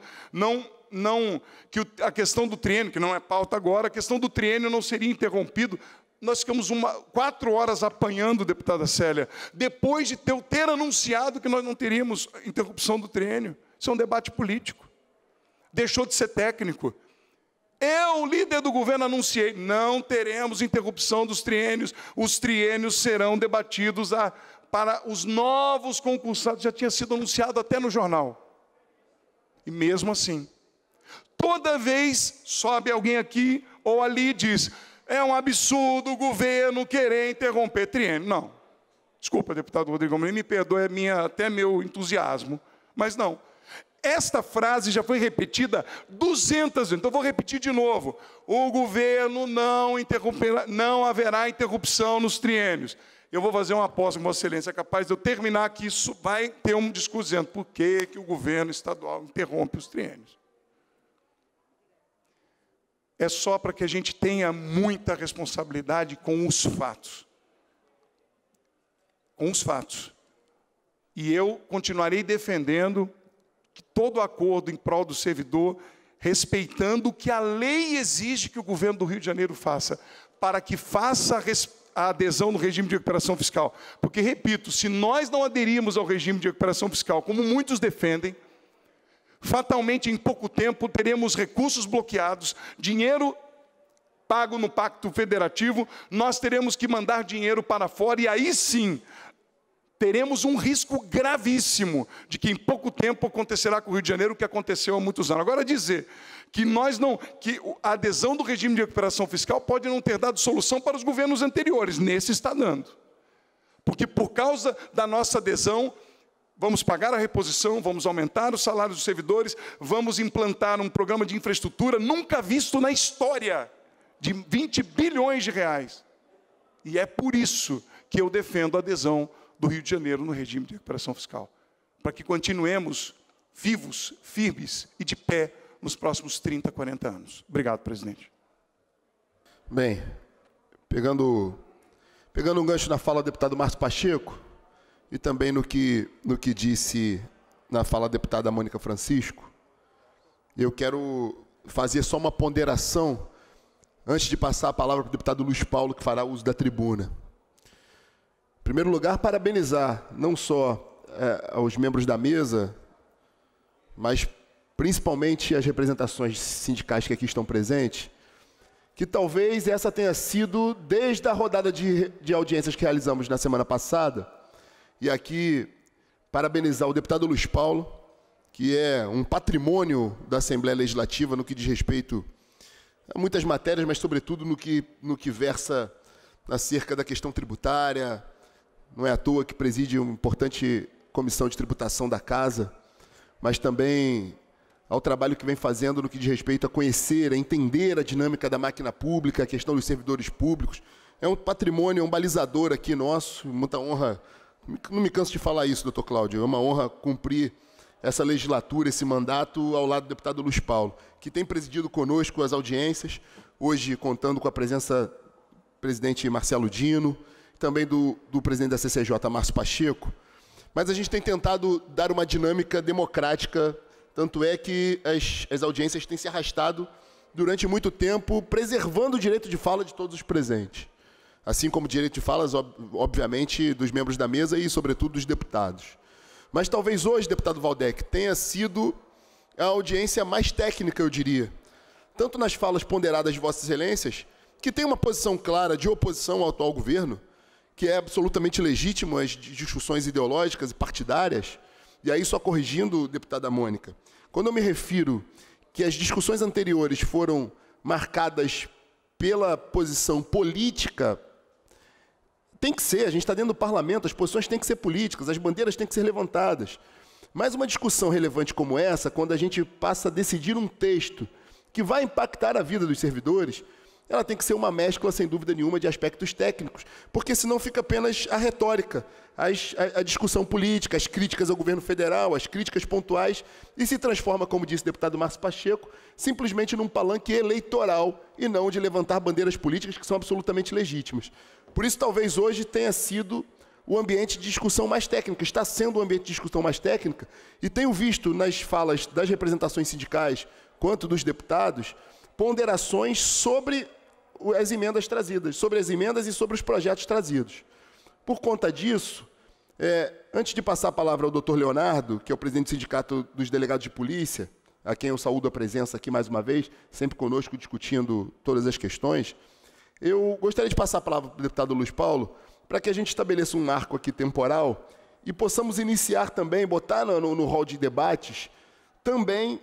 que a questão do triênio, que não é pauta agora, a questão do triênio não seria interrompido. Nós ficamos 4 horas apanhando, deputada Célia, depois de ter anunciado que nós não teríamos interrupção do triênio. Isso é um debate político. Deixou de ser técnico. Eu, líder do governo, anunciei, não teremos interrupção dos triênios, os triênios serão debatidos para os novos concursados, já tinha sido anunciado até no jornal. E mesmo assim, toda vez sobe alguém aqui ou ali e diz, é um absurdo o governo querer interromper triênio. Não, desculpa, deputado Rodrigo Amorim, me perdoe até meu entusiasmo, mas não. Esta frase já foi repetida 200 vezes, então vou repetir de novo. O governo não haverá interrupção nos triênios. Eu vou fazer uma aposta com Vossa Excelência, é capaz de eu terminar que isso vai ter um discurso dizendo por que o governo estadual interrompe os triênios. É só para que a gente tenha muita responsabilidade com os fatos. Com os fatos. E eu continuarei defendendo que todo acordo em prol do servidor, respeitando o que a lei exige que o governo do Rio de Janeiro faça, para que faça a adesão no regime de recuperação fiscal. Porque, repito, se nós não aderirmos ao regime de recuperação fiscal, como muitos defendem, fatalmente, em pouco tempo, teremos recursos bloqueados, dinheiro pago no Pacto Federativo, nós teremos que mandar dinheiro para fora, e aí sim, teremos um risco gravíssimo de que em pouco tempo acontecerá com o Rio de Janeiro o que aconteceu há muitos anos. Agora, dizer que que a adesão do regime de recuperação fiscal pode não ter dado solução para os governos anteriores, nesse está dando. Porque por causa da nossa adesão, Vamos pagar a reposição, vamos aumentar os salários dos servidores, vamos implantar um programa de infraestrutura nunca visto na história, de 20 bilhões de reais. E é por isso que eu defendo a adesão do Rio de Janeiro no regime de recuperação fiscal, para que continuemos vivos, firmes e de pé nos próximos 30, 40 anos. Obrigado, presidente. Bem, pegando um gancho na fala do deputado Márcio Pacheco, e também no que disse na fala da deputada Mônica Francisco, eu quero fazer só uma ponderação antes de passar a palavra para o deputado Luiz Paulo, que fará uso da tribuna. Em primeiro lugar, parabenizar não só aos membros da mesa, mas principalmente as representações sindicais que aqui estão presentes, que talvez essa tenha sido, desde a rodada de audiências que realizamos na semana passada, e aqui parabenizar o deputado Luiz Paulo, que é um patrimônio da Assembleia Legislativa no que diz respeito a muitas matérias, mas sobretudo no que versa acerca da questão tributária. Não é à toa que preside uma importante comissão de tributação da Casa, mas também ao trabalho que vem fazendo no que diz respeito a conhecer, a entender a dinâmica da máquina pública, a questão dos servidores públicos. É um patrimônio, é um balizador aqui nosso, muita honra. Não me canso de falar isso, doutor Cláudio, é uma honra cumprir essa legislatura, esse mandato, ao lado do deputado Luiz Paulo, que tem presidido conosco as audiências, hoje contando com a presença do presidente Marcelo Dino, também do presidente da CCJ, Márcio Pacheco, mas a gente tem tentado dar uma dinâmica democrática, tanto é que as audiências têm se arrastado durante muito tempo, preservando o direito de fala de todos os presentes, assim como o direito de falas, obviamente, dos membros da mesa e, sobretudo, dos deputados. Mas talvez hoje, deputado Valdec, tenha sido a audiência mais técnica, eu diria, tanto nas falas ponderadas de Vossas Excelências, que tem uma posição clara de oposição ao atual governo, que é absolutamente legítimo as discussões ideológicas e partidárias, e aí só corrigindo, deputada Mônica, quando eu me refiro que as discussões anteriores foram marcadas pela posição política, tem que ser, a gente está dentro do parlamento, as posições têm que ser políticas, as bandeiras têm que ser levantadas. Mas uma discussão relevante como essa, quando a gente passa a decidir um texto que vai impactar a vida dos servidores, ela tem que ser uma mescla, sem dúvida nenhuma, de aspectos técnicos, porque senão fica apenas a retórica, a discussão política, as críticas ao governo federal, as críticas pontuais, e se transforma, como disse o deputado Márcio Pacheco, simplesmente num palanque eleitoral e não de levantar bandeiras políticas que são absolutamente legítimas. Por isso, talvez hoje tenha sido o ambiente de discussão mais técnica, está sendo o ambiente de discussão mais técnica, e tenho visto nas falas das representações sindicais quanto dos deputados ponderações sobre as emendas trazidas, sobre as emendas e sobre os projetos trazidos. Por conta disso, antes de passar a palavra ao doutor Leonardo, que é o presidente do Sindicato dos Delegados de Polícia, a quem eu saúdo a presença aqui mais uma vez, sempre conosco discutindo todas as questões, eu gostaria de passar a palavra para o deputado Luiz Paulo, para que a gente estabeleça um marco aqui temporal e possamos iniciar também, botar no hall de debates, também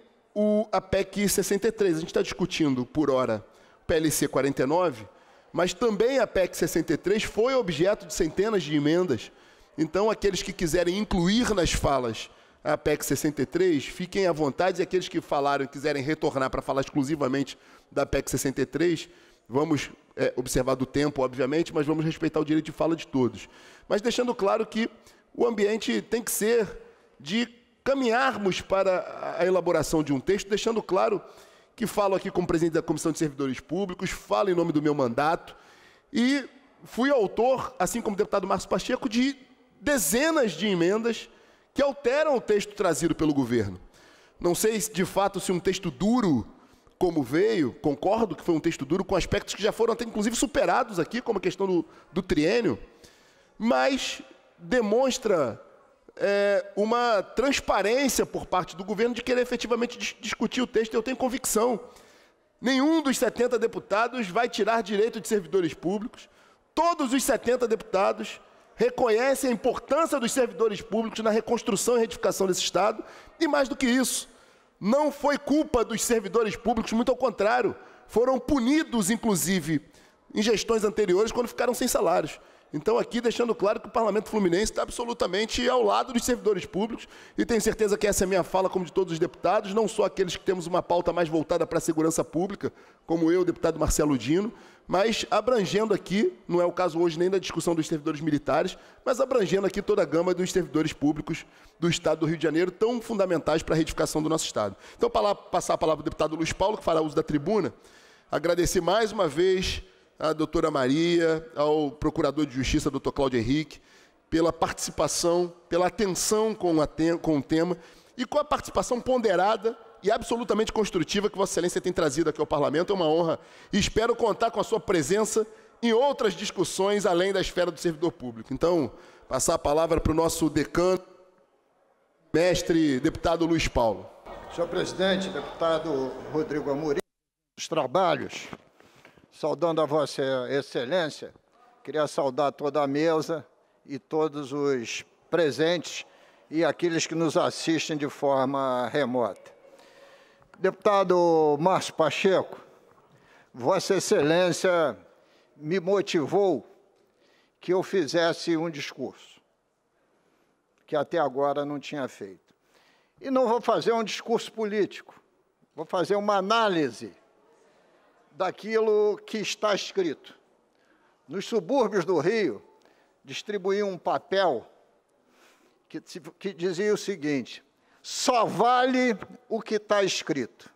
a PEC 63. A gente está discutindo, por hora, o PLC 49, mas também a PEC 63 foi objeto de centenas de emendas. Então, aqueles que quiserem incluir nas falas a PEC 63, fiquem à vontade, e aqueles que falaram e quiserem retornar para falar exclusivamente da PEC 63, vamos observar do tempo, obviamente, mas vamos respeitar o direito de fala de todos. Mas deixando claro que o ambiente tem que ser de caminharmos para a elaboração de um texto, deixando claro que falo aqui como presidente da Comissão de Servidores Públicos, falo em nome do meu mandato, e fui autor, assim como o deputado Márcio Pacheco, de dezenas de emendas que alteram o texto trazido pelo governo. Não sei, de fato, se um texto duro como veio, concordo que foi um texto duro, com aspectos que já foram até, inclusive, superados aqui, como a questão do triênio, mas demonstra uma transparência por parte do governo de querer efetivamente discutir o texto. Eu tenho convicção. Nenhum dos 70 deputados vai tirar direito de servidores públicos. Todos os 70 deputados reconhecem a importância dos servidores públicos na reconstrução e retificação desse Estado. E mais do que isso, não foi culpa dos servidores públicos, muito ao contrário, foram punidos, inclusive, em gestões anteriores, quando ficaram sem salários. Então, aqui, deixando claro que o Parlamento Fluminense está absolutamente ao lado dos servidores públicos, e tenho certeza que essa é a minha fala, como de todos os deputados, não só aqueles que temos uma pauta mais voltada para a segurança pública, como eu, o deputado Marcelo Dino, mas abrangendo aqui, não é o caso hoje nem da discussão dos servidores militares, mas abrangendo aqui toda a gama dos servidores públicos do Estado do Rio de Janeiro, tão fundamentais para a retificação do nosso Estado. Então, para passar a palavra ao deputado Luiz Paulo, que fará uso da tribuna, agradecer mais uma vez à doutora Maria, ao procurador de Justiça, doutor Cláudio Henrique, pela participação, pela atenção com o tema e com a participação ponderada e absolutamente construtiva que Vossa Excelência tem trazido aqui ao Parlamento. É uma honra e espero contar com a sua presença em outras discussões além da esfera do servidor público. Então, passar a palavra para o nosso decano, mestre deputado Luiz Paulo. Senhor presidente, deputado Rodrigo Amorim, dos trabalhos, saudando a Vossa Excelência, queria saudar toda a mesa e todos os presentes e aqueles que nos assistem de forma remota. Deputado Márcio Pacheco, Vossa Excelência me motivou que eu fizesse um discurso, que até agora não tinha feito. E não vou fazer um discurso político, vou fazer uma análise daquilo que está escrito. Nos subúrbios do Rio, distribuí um papel que dizia o seguinte: só vale o que está escrito.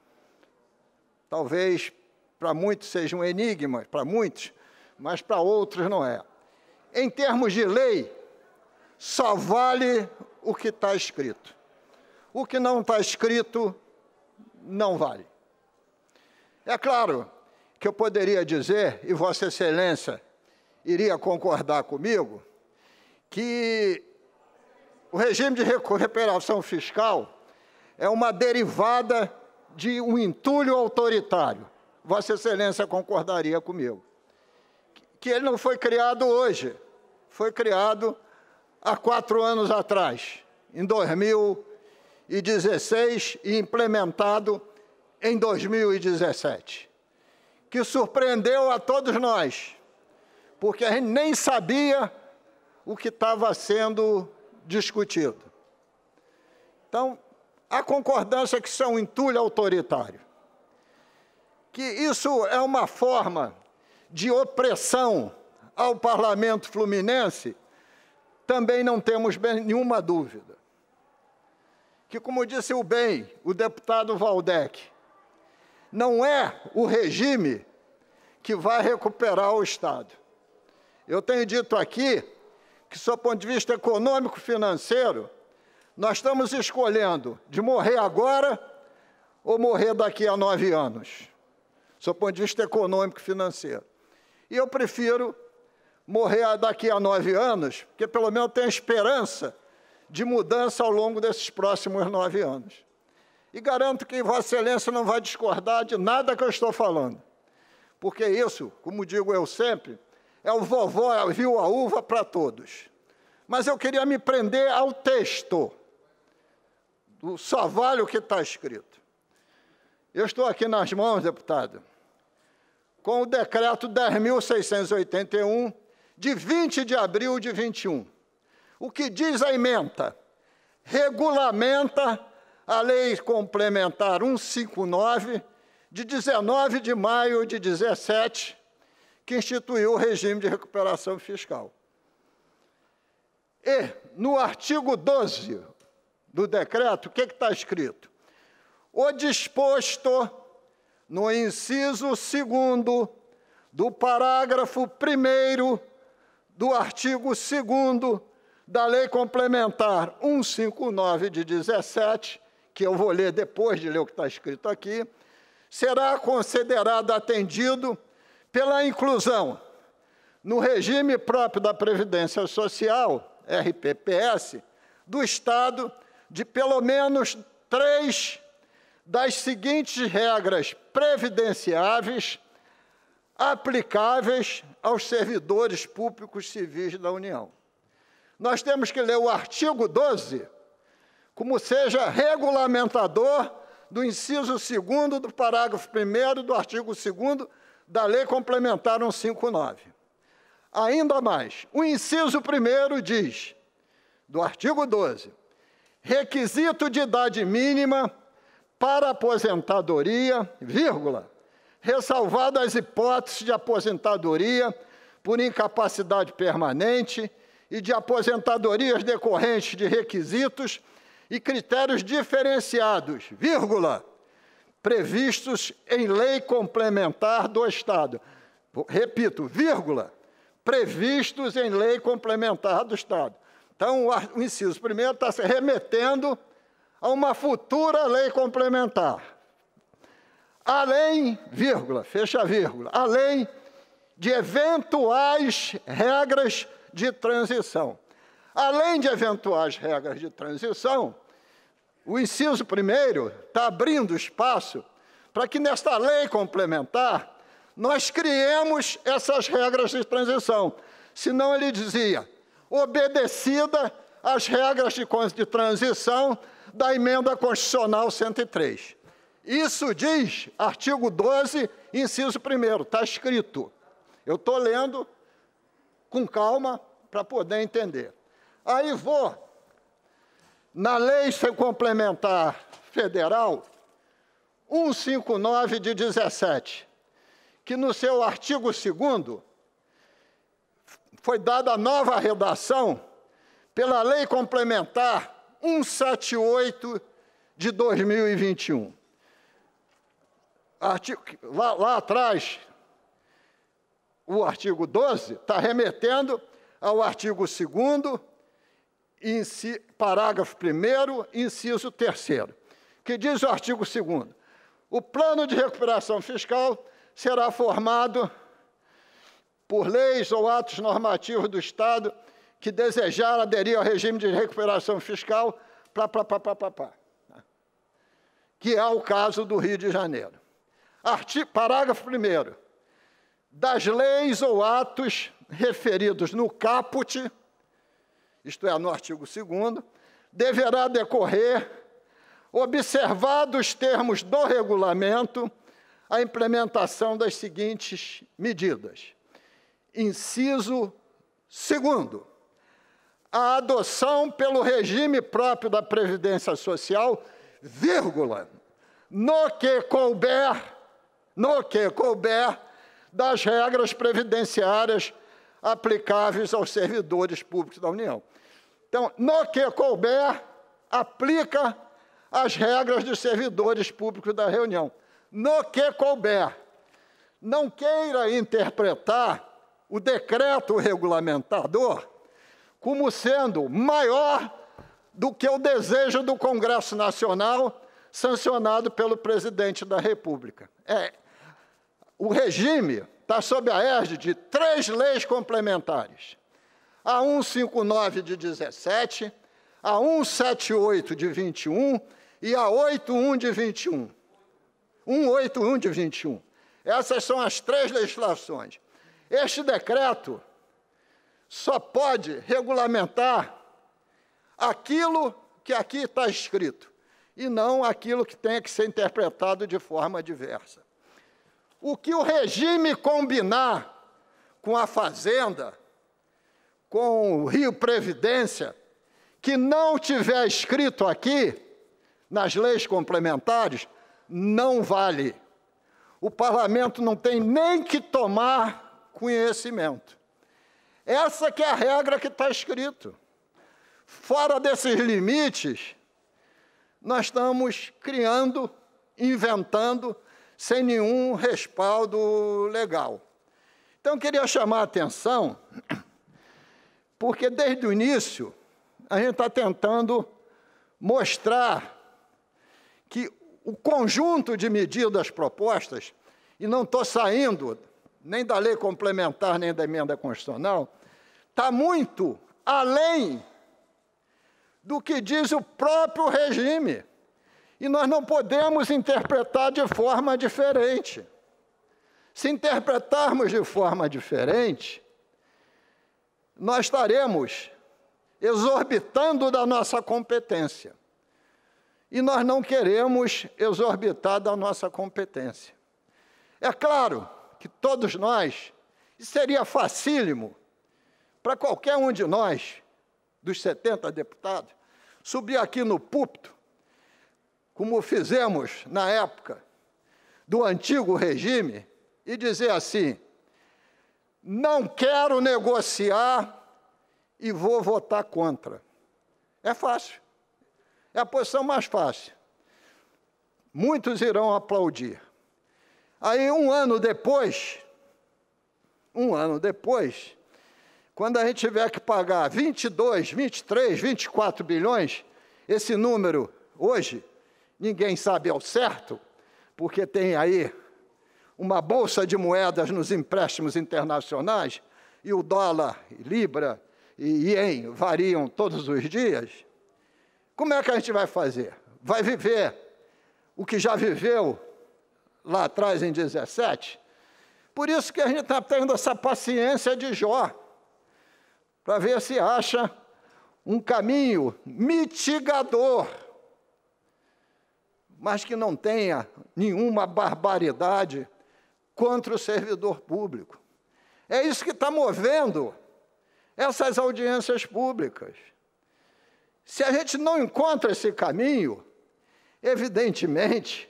Talvez para muitos seja um enigma, para muitos, mas para outros não é. Em termos de lei, só vale o que está escrito. O que não está escrito, não vale. É claro que eu poderia dizer, e Vossa Excelência iria concordar comigo, que o regime de recuperação fiscal é uma derivada de um entulho autoritário. Vossa Excelência concordaria comigo. Que ele não foi criado hoje, foi criado há 4 anos atrás, em 2016, e implementado em 2017, que surpreendeu a todos nós, porque a gente nem sabia o que estava sendo discutido. Então, a concordância que isso é um entulho autoritário, que isso é uma forma de opressão ao Parlamento Fluminense, também não temos nenhuma dúvida. Que, como disse o deputado Valdec, não é o regime que vai recuperar o Estado. Eu tenho dito aqui que, sob o ponto de vista econômico-financeiro, nós estamos escolhendo de morrer agora ou morrer daqui a 9 anos, sob o ponto de vista econômico-financeiro. E eu prefiro morrer daqui a 9 anos, porque pelo menos tem esperança de mudança ao longo desses próximos 9 anos. E garanto que Vossa Excelência não vai discordar de nada que eu estou falando, porque isso, como digo eu sempre, é o vovó viu a uva para todos. Mas eu queria me prender ao texto, só vale o que está escrito. Eu estou aqui nas mãos, deputado, com o decreto 10.681, de 20 de abril de 21. O que diz a ementa? Regulamenta a Lei Complementar 159, de 19 de maio de 17, que instituiu o regime de recuperação fiscal. E, no artigo 12 do decreto, o que está escrito? O disposto no inciso 2º do parágrafo 1º do artigo 2º da Lei Complementar 159 de 17, que eu vou ler depois de ler o que está escrito aqui, será considerado atendido pela inclusão no regime próprio da Previdência Social, RPPS, do Estado, de pelo menos 3 das seguintes regras previdenciáveis aplicáveis aos servidores públicos civis da União. Nós temos que ler o artigo 12 como seja regulamentador do inciso 2º do parágrafo 1º do artigo 2º da Lei Complementar 159. Ainda mais, o inciso 1º diz, do artigo 12, requisito de idade mínima para aposentadoria, vírgula, ressalvado as hipóteses de aposentadoria por incapacidade permanente e de aposentadorias decorrentes de requisitos e critérios diferenciados, vírgula, previstos em lei complementar do Estado. Repito, vírgula, previstos em lei complementar do Estado. Então, o inciso 1º está se remetendo a uma futura lei complementar. Além, vírgula, fecha a vírgula, além de eventuais regras de transição. Além de eventuais regras de transição, o inciso 1º está abrindo espaço para que, nesta lei complementar, nós criemos essas regras de transição. Senão, ele dizia, obedecida às regras de transição da Emenda Constitucional 103. Isso diz, artigo 12, inciso 1º, está escrito. Eu estou lendo com calma para poder entender. Aí vou na Lei Complementar Federal 159 de 17, que no seu artigo 2º foi dada nova redação pela Lei Complementar 178 de 2021. Lá atrás, o artigo 12 está remetendo ao artigo 2º, parágrafo 1º, inciso 3º, que diz o artigo 2º, o plano de recuperação fiscal será formado por leis ou atos normativos do Estado que desejar aderir ao regime de recuperação fiscal, que é o caso do Rio de Janeiro. Parágrafo 1º, das leis ou atos referidos no caput, isto é, no artigo 2º, deverá decorrer, observados os termos do regulamento, a implementação das seguintes medidas. Inciso 2º, a adoção pelo regime próprio da Previdência Social, vírgula, no que couber, das regras previdenciárias aplicáveis aos servidores públicos da União. Então, no que couber, aplica as regras dos servidores públicos da União. No que couber. Não queira interpretar o decreto regulamentador como sendo maior do que o desejo do Congresso Nacional sancionado pelo presidente da República. O regime está sob a égide de 3 leis complementares. A 159 de 17, a 178 de 21 e a 81 de 21. 181 de 21. Essas são as 3 legislações. Este decreto só pode regulamentar aquilo que aqui está escrito, e não aquilo que tenha que ser interpretado de forma diversa. O que o regime combinar com a Fazenda, com o Rio Previdência, que não tiver escrito aqui, nas leis complementares, não vale. O parlamento não tem nem que tomar conhecimento. Essa que é a regra que está escrito. Fora desses limites, nós estamos criando, inventando, sem nenhum respaldo legal. Então, eu queria chamar a atenção, porque desde o início, a gente está tentando mostrar que o conjunto de medidas propostas, e não estou saindo nem da lei complementar, nem da emenda constitucional, está muito além do que diz o próprio regime. E nós não podemos interpretar de forma diferente. Se interpretarmos de forma diferente, nós estaremos exorbitando da nossa competência. E nós não queremos exorbitar da nossa competência. É claro que todos nós, seria facílimo para qualquer um de nós, dos 70 deputados, subir aqui no púlpito, como fizemos na época do antigo regime, e dizer assim: não quero negociar e vou votar contra. É fácil. É a posição mais fácil. Muitos irão aplaudir. Aí, um ano depois, quando a gente tiver que pagar 22, 23, 24 bilhões, esse número, hoje, ninguém sabe ao certo, porque tem aí uma bolsa de moedas nos empréstimos internacionais, e o dólar, libra e ien variam todos os dias. Como é que a gente vai fazer? Vai viver o que já viveu lá atrás, em 17? Por isso que a gente está tendo essa paciência de Jó, para ver se acha um caminho mitigador, mas que não tenha nenhuma barbaridade contra o servidor público. É isso que está movendo essas audiências públicas. Se a gente não encontra esse caminho, evidentemente,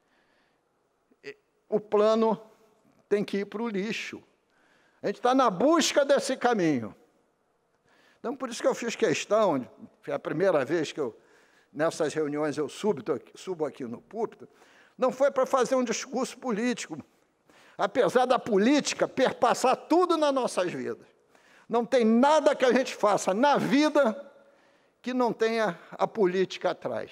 o plano tem que ir para o lixo. A gente está na busca desse caminho. Então, por isso que eu fiz questão, foi a primeira vez que nessas reuniões eu subo aqui no púlpito, não foi para fazer um discurso político, apesar da política perpassar tudo nas nossas vidas. Não tem nada que a gente faça na vida que não tenha a política atrás.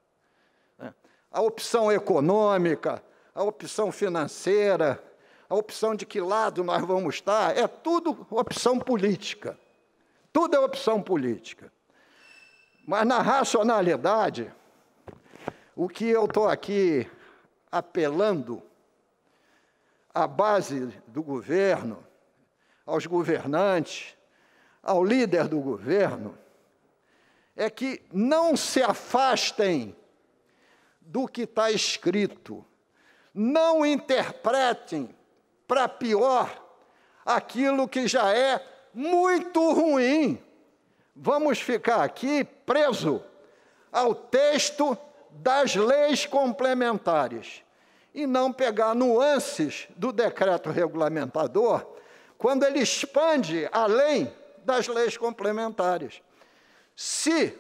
A opção econômica, a opção financeira, a opção de que lado nós vamos estar, é tudo opção política. Tudo é opção política. Mas na racionalidade, o que eu estou aqui apelando à base do governo, aos governantes, ao líder do governo, é que não se afastem do que está escrito. Não interpretem para pior aquilo que já é muito ruim. Vamos ficar aqui preso ao texto das leis complementares e não pegar nuances do decreto regulamentador quando ele expande além das leis complementares. Se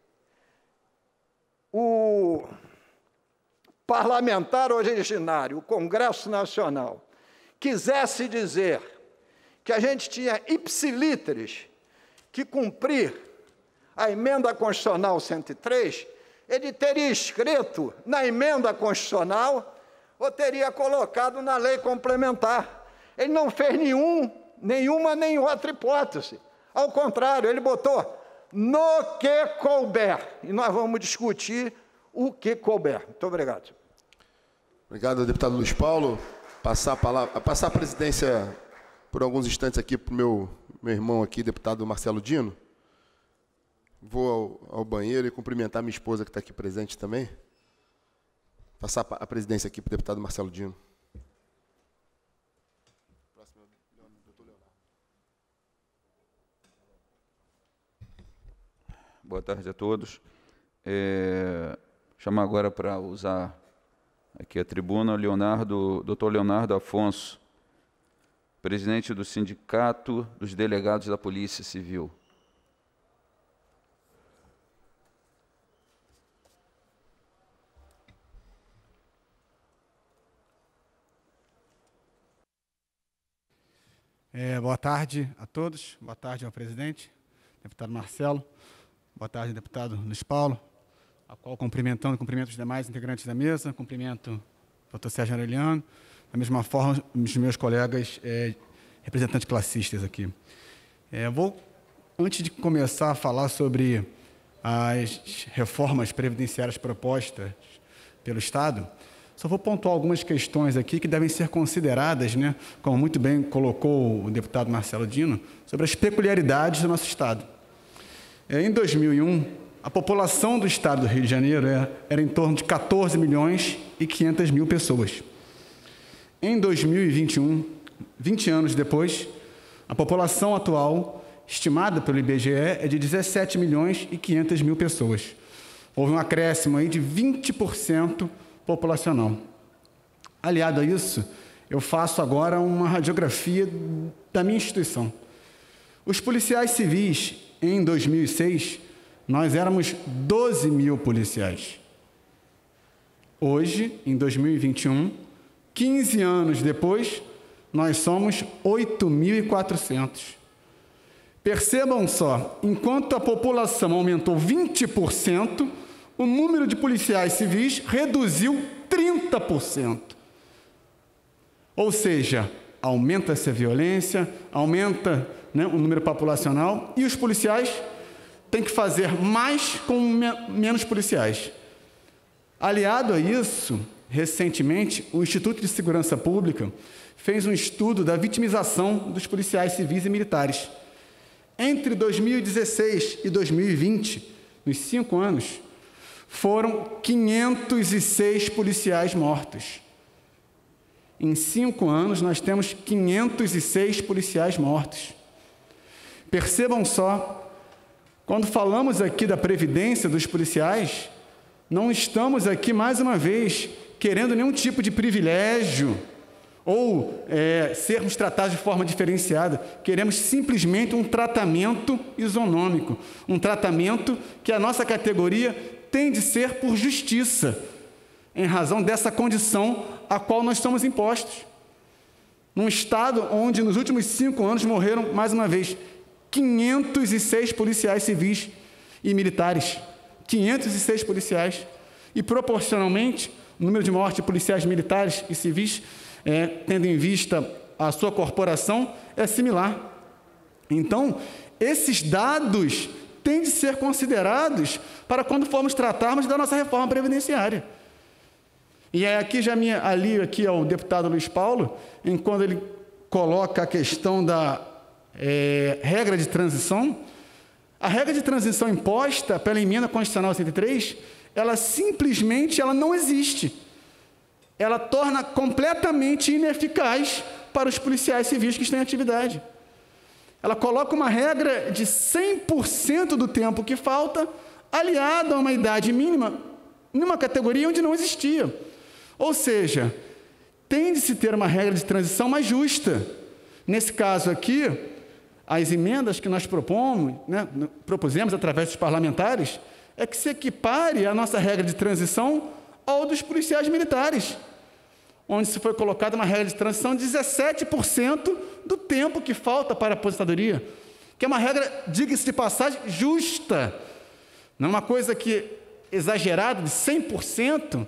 o parlamentar originário, o Congresso Nacional, quisesse dizer que a gente tinha ipsilíteres que cumprir a emenda constitucional 103, ele teria escrito na emenda constitucional ou teria colocado na lei complementar. Ele não fez nenhuma nem outra hipótese. Ao contrário, ele botou no que couber. E nós vamos discutir o que couber. Muito obrigado. Obrigado, deputado Luiz Paulo. Passar a presidência por alguns instantes aqui para o meu irmão aqui, deputado Marcelo Dino. Vou ao banheiro e cumprimentar minha esposa que está aqui presente também. Passar a presidência aqui para o deputado Marcelo Dino. Boa tarde a todos. Chamar agora para usar aqui a tribuna o doutor Leonardo Afonso, presidente do Sindicato dos Delegados da Polícia Civil. Boa tarde a todos. Boa tarde ao presidente, deputado Marcelo. Boa tarde, deputado Luiz Paulo, a qual cumprimento os demais integrantes da mesa, cumprimento o doutor Sérgio Aureliano, da mesma forma os meus colegas representantes classistas aqui. Antes de começar a falar sobre as reformas previdenciárias propostas pelo Estado, só vou pontuar algumas questões aqui que devem ser consideradas, né, como muito bem colocou o deputado Marcelo Dino, sobre as peculiaridades do nosso Estado. Em 2001, a população do Estado do Rio de Janeiro era em torno de 14 milhões e 500 mil pessoas. Em 2021, 20 anos depois, a população atual estimada pelo IBGE é de 17.500.000 pessoas. Houve um acréscimo aí de 20% populacional. Aliado a isso, eu faço agora uma radiografia da minha instituição. Os policiais civis, em 2006, nós éramos 12 mil policiais. Hoje, em 2021, 15 anos depois, nós somos 8.400. Percebam só, enquanto a população aumentou 20%, o número de policiais civis reduziu 30%. Ou seja, aumenta-se a violência, aumenta, né, o número populacional, e os policiais têm que fazer mais com menos policiais. Aliado a isso, recentemente, o Instituto de Segurança Pública fez um estudo da vitimização dos policiais civis e militares. Entre 2016 e 2020, nos 5 anos, foram 506 policiais mortos. Em 5 anos, nós temos 506 policiais mortos. Percebam só, quando falamos aqui da previdência dos policiais, não estamos aqui, mais uma vez, querendo nenhum tipo de privilégio ou sermos tratados de forma diferenciada. Queremos simplesmente um tratamento isonômico, um tratamento que a nossa categoria tem de ser por justiça, em razão dessa condição a qual nós somos impostos. Num estado onde, nos últimos 5 anos, morreram, mais uma vez, 506 policiais civis e militares. 506 policiais. E, proporcionalmente, o número de mortes de policiais militares e civis, tendo em vista a sua corporação, é similar. Então, esses dados têm de ser considerados para quando formos tratarmos da nossa reforma previdenciária. E aqui já me alio aqui ao deputado Luiz Paulo, quando ele coloca a questão da regra de transição. A regra de transição imposta pela emenda constitucional 103, ela simplesmente não existe. Ela torna completamente ineficaz para os policiais civis que estão em atividade. Ela coloca uma regra de 100% do tempo que falta, aliado a uma idade mínima, numa categoria onde não existia. Ou seja, tem de se ter uma regra de transição mais justa. Nesse caso aqui, as emendas que nós propusemos através dos parlamentares, é que se equipare a nossa regra de transição ao dos policiais militares, onde se foi colocada uma regra de transição de 17% do tempo que falta para a aposentadoria, que é uma regra, diga-se de passagem, justa, não é uma coisa exagerada, de 100%.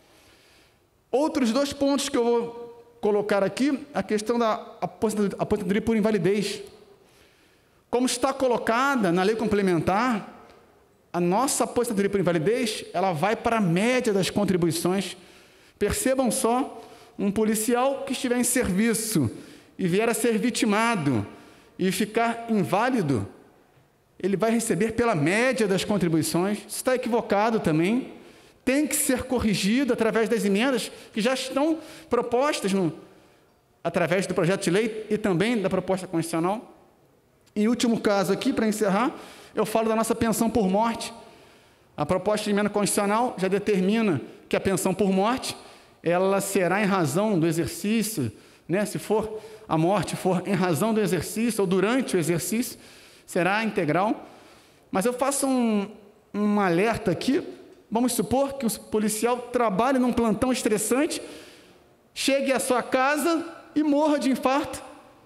Outros 2 pontos que eu vou colocar aqui, a questão da aposentadoria por invalidez. Como está colocada na lei complementar, a nossa aposentadoria por invalidez, ela vai para a média das contribuições. Percebam só, um policial que estiver em serviço e vier a ser vitimado e ficar inválido, ele vai receber pela média das contribuições. Isso está equivocado também. Tem que ser corrigido através das emendas que já estão propostas através do projeto de lei e também da proposta constitucional. Em último caso aqui, para encerrar, eu falo da nossa pensão por morte. A proposta de emenda constitucional já determina que a pensão por morte, ela será em razão do exercício, se for a morte, for em razão do exercício ou durante o exercício, será integral. Mas eu faço um alerta aqui. Vamos supor que o policial trabalhe num plantão estressante, chegue à sua casa e morra de infarto.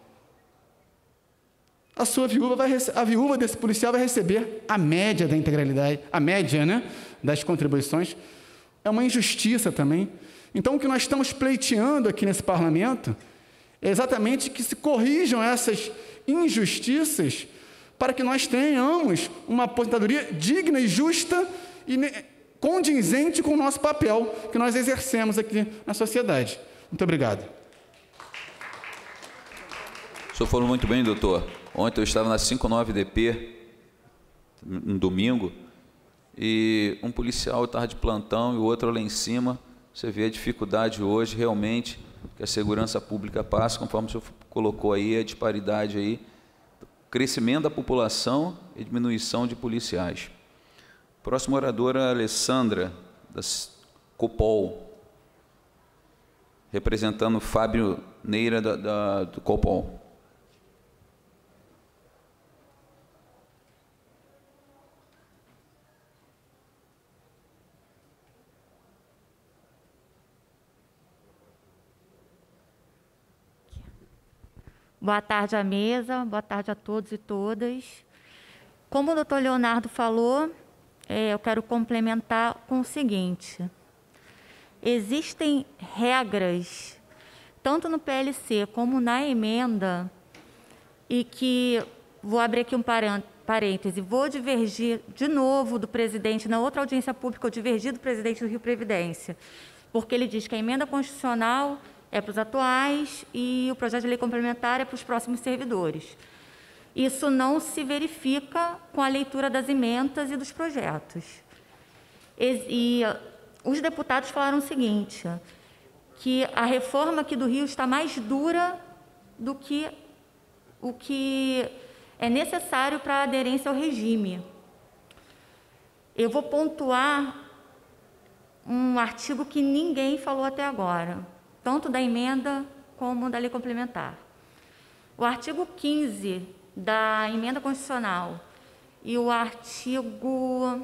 A viúva desse policial vai receber a média da integralidade, a média, das contribuições. É uma injustiça também. Então, o que nós estamos pleiteando aqui nesse parlamento é exatamente que se corrijam essas injustiças para que nós tenhamos uma aposentadoria digna e justa e condizente com o nosso papel que nós exercemos aqui na sociedade. Muito obrigado. O senhor falou muito bem, doutor. Ontem eu estava na 59DP, no domingo, e um policial estava de plantão e o outro lá em cima. Você vê a dificuldade hoje, realmente, que a segurança pública passa, conforme o senhor colocou aí, a disparidade aí crescimento da população e diminuição de policiais. Próxima oradora, Alessandra, da Copol, representando Fábio Neira, do Copol. Boa tarde à mesa, boa tarde a todos e todas. Como o doutor Leonardo falou, eu quero complementar com o seguinte. Existem regras, tanto no PLC como na emenda, e que, vou abrir aqui um parêntese, vou divergir de novo do presidente, na outra audiência pública eu divergi do presidente do Rio Previdência, porque ele diz que a emenda constitucional é para os atuais e o projeto de lei complementar é para os próximos servidores. Isso não se verifica com a leitura das emendas e dos projetos. E os deputados falaram o seguinte, que a reforma aqui do Rio está mais dura do que o que é necessário para a aderência ao regime. Eu vou pontuar um artigo que ninguém falou até agora, tanto da emenda como da lei complementar. O artigo 15 da emenda constitucional e o artigo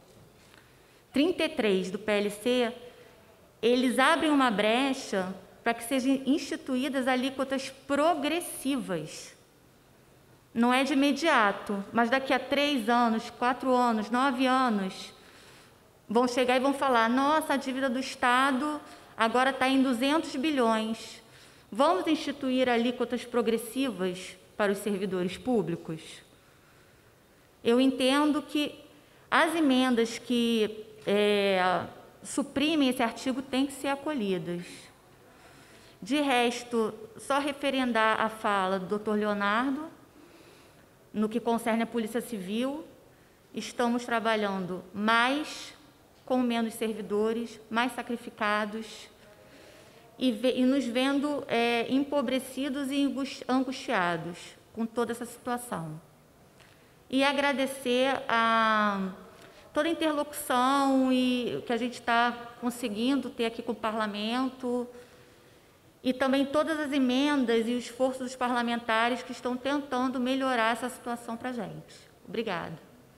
33 do PLC, eles abrem uma brecha para que sejam instituídas alíquotas progressivas. Não é de imediato, mas daqui a 3 anos, 4 anos, 9 anos, vão chegar e vão falar, nossa, a dívida do Estado agora está em 200 bilhões. Vamos instituir alíquotas progressivas para os servidores públicos? Eu entendo que as emendas que suprimem esse artigo têm que ser acolhidas. De resto, só referendar a fala do Dr. Leonardo, no que concerne a Polícia Civil, estamos trabalhando mais com menos servidores, mais sacrificados e nos vendo empobrecidos e angustiados com toda essa situação. E agradecer a toda a interlocução que a gente está conseguindo ter aqui com o Parlamento e também todas as emendas e o esforço dos parlamentares que estão tentando melhorar essa situação para a gente. Obrigada.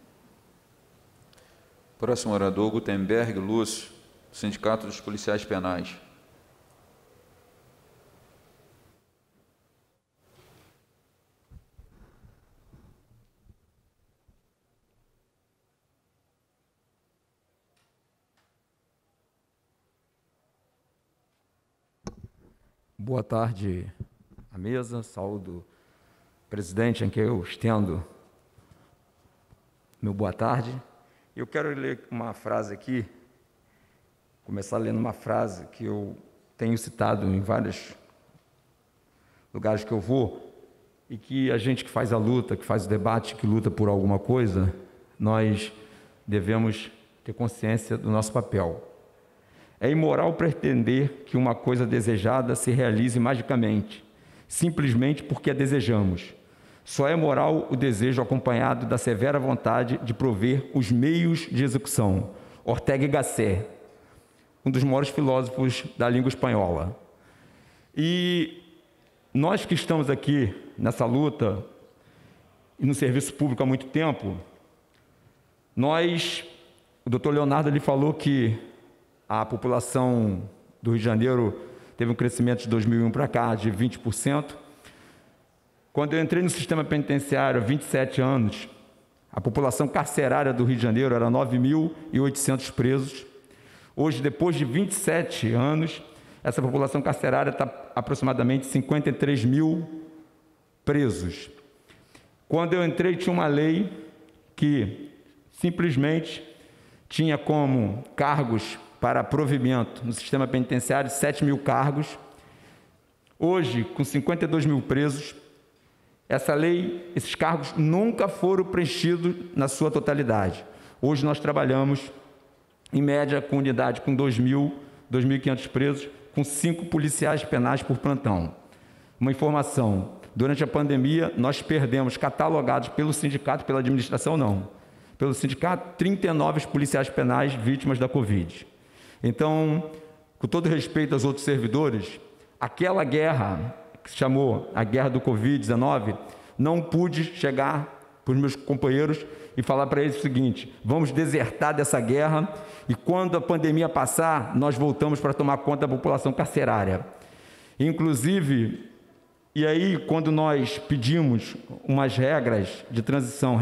Próximo orador, Gutenberg Lúcio, Sindicato dos Policiais Penais. Boa tarde à mesa, saúdo o presidente, em que eu estendo meu boa tarde. Eu quero ler uma frase aqui, começar lendo uma frase que eu tenho citado em vários lugares que eu vou, e que a gente que faz a luta, que faz o debate, que luta por alguma coisa, nós devemos ter consciência do nosso papel. É imoral pretender que uma coisa desejada se realize magicamente, simplesmente porque a desejamos. Só é moral o desejo acompanhado da severa vontade de prover os meios de execução. Ortega y Gasset, um dos maiores filósofos da língua espanhola. E nós que estamos aqui nessa luta e no serviço público há muito tempo, o doutor Leonardo ele falou que a população do Rio de Janeiro teve um crescimento de 2001 para cá de 20%. Quando eu entrei no sistema penitenciário há 27 anos, a população carcerária do Rio de Janeiro era 9.800 presos. Hoje, depois de 27 anos, essa população carcerária está aproximadamente 53 mil presos. Quando eu entrei, tinha uma lei que simplesmente tinha como cargos para provimento no sistema penitenciário 7 mil cargos. Hoje, com 52 mil presos, essa lei, esses cargos nunca foram preenchidos na sua totalidade. Hoje nós trabalhamos, em média, com unidade com 2.000, 2.500 presos, com 5 policiais penais por plantão. Uma informação: durante a pandemia, nós perdemos, catalogados pelo sindicato, pela administração não, pelo sindicato, 39 policiais penais vítimas da Covid. Então, com todo respeito aos outros servidores, aquela guerra que se chamou a guerra do Covid-19, não pude chegar para os meus companheiros e falar para eles o seguinte: vamos desertar dessa guerra e quando a pandemia passar, nós voltamos para tomar conta da população carcerária. Inclusive, e aí quando nós pedimos umas regras de transição,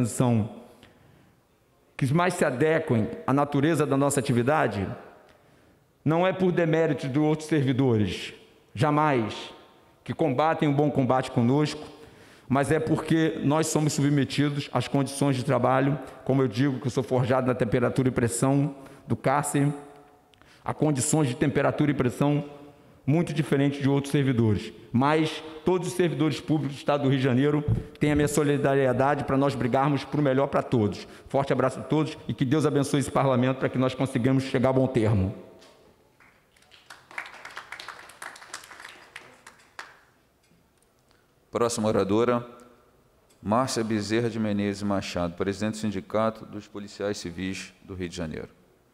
que mais se adequem à natureza da nossa atividade, não é por demérito de outros servidores, jamais, que combatem um bom combate conosco, mas é porque nós somos submetidos às condições de trabalho, como eu digo, que eu sou forjado na temperatura e pressão do cárcere, a condições de temperatura e pressão muito diferentes de outros servidores. Mas todos os servidores públicos do Estado do Rio de Janeiro têm a minha solidariedade para nós brigarmos por o melhor para todos. Forte abraço a todos e que Deus abençoe esse parlamento para que nós consigamos chegar a bom termo. Próxima oradora, Márcia Bezerra de Menezes Machado, presidente do Sindicato dos Policiais Civis do Rio de Janeiro.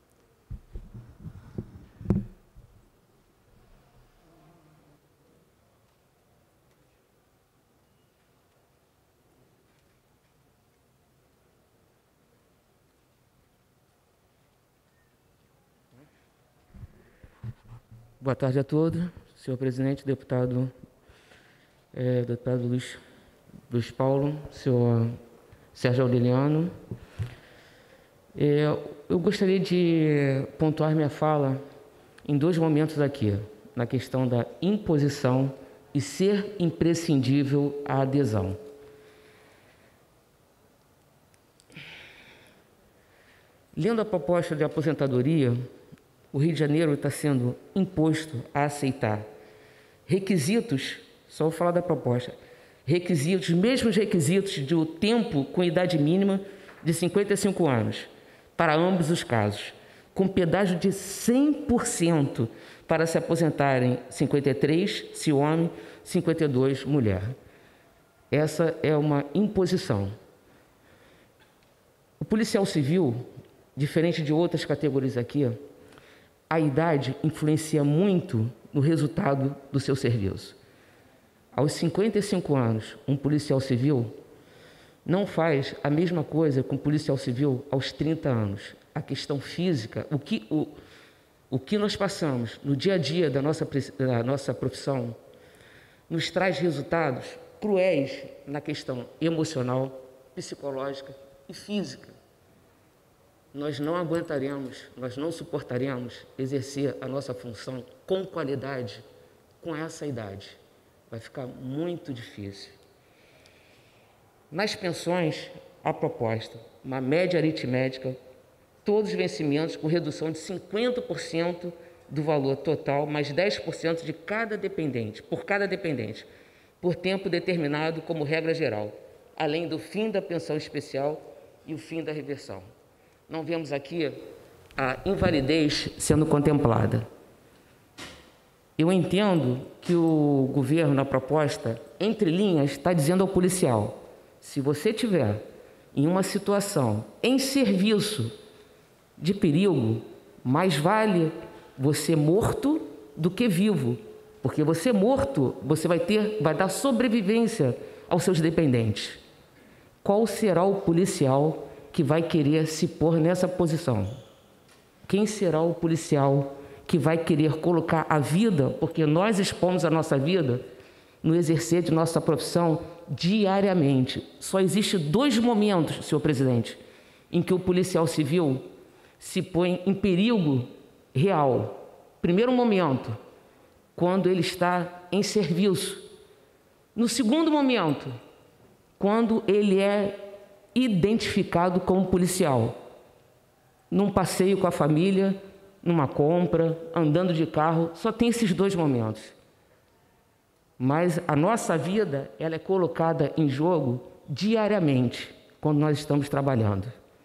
Boa tarde a todos, senhor presidente, deputado Luiz Paulo, senhor Sérgio Aureliano. Eu gostaria de pontuar minha fala em dois momentos aqui, na questão da imposição e ser imprescindível a adesão. Lendo a proposta de aposentadoria, o Rio de Janeiro está sendo imposto a aceitar requisitos, só vou falar da proposta, requisitos, mesmos requisitos do tempo com idade mínima de 55 anos, para ambos os casos, com pedágio de 100% para se aposentarem 53, se homem, 52, mulher. Essa é uma imposição. O policial civil, diferente de outras categorias aqui, a idade influencia muito no resultado do seu serviço. Aos 55 anos, um policial civil não faz a mesma coisa que um policial civil aos 30 anos. A questão física, o que nós passamos no dia a dia da nossa profissão, nos traz resultados cruéis na questão emocional, psicológica e física. Nós não aguentaremos, nós não suportaremos exercer a nossa função com qualidade com essa idade. Vai ficar muito difícil. Nas pensões, a proposta, uma média aritmética, todos os vencimentos com redução de 50% do valor total, mais 10% de cada dependente, por tempo determinado como regra geral, além do fim da pensão especial e o fim da reversão. Não vemos aqui a invalidez sendo contemplada. Eu entendo que o governo, na proposta, entre linhas, está dizendo ao policial: se você tiver em uma situação, em serviço de perigo, mais vale você morto do que vivo, porque você morto, você vai dar sobrevivência aos seus dependentes. Qual será o policial que vai querer se pôr nessa posição? Quem será o policial que vai querer colocar a vida, porque nós expomos a nossa vida no exercer de nossa profissão diariamente. Só existe 2 momentos, senhor presidente, em que o policial civil se põe em perigo real. Primeiro momento, quando ele está em serviço. No segundo momento, quando ele é identificado como policial, num passeio com a família, numa compra, andando de carro, só tem esses 2 momentos. Mas a nossa vida, ela é colocada em jogo diariamente, quando nós estamos trabalhando.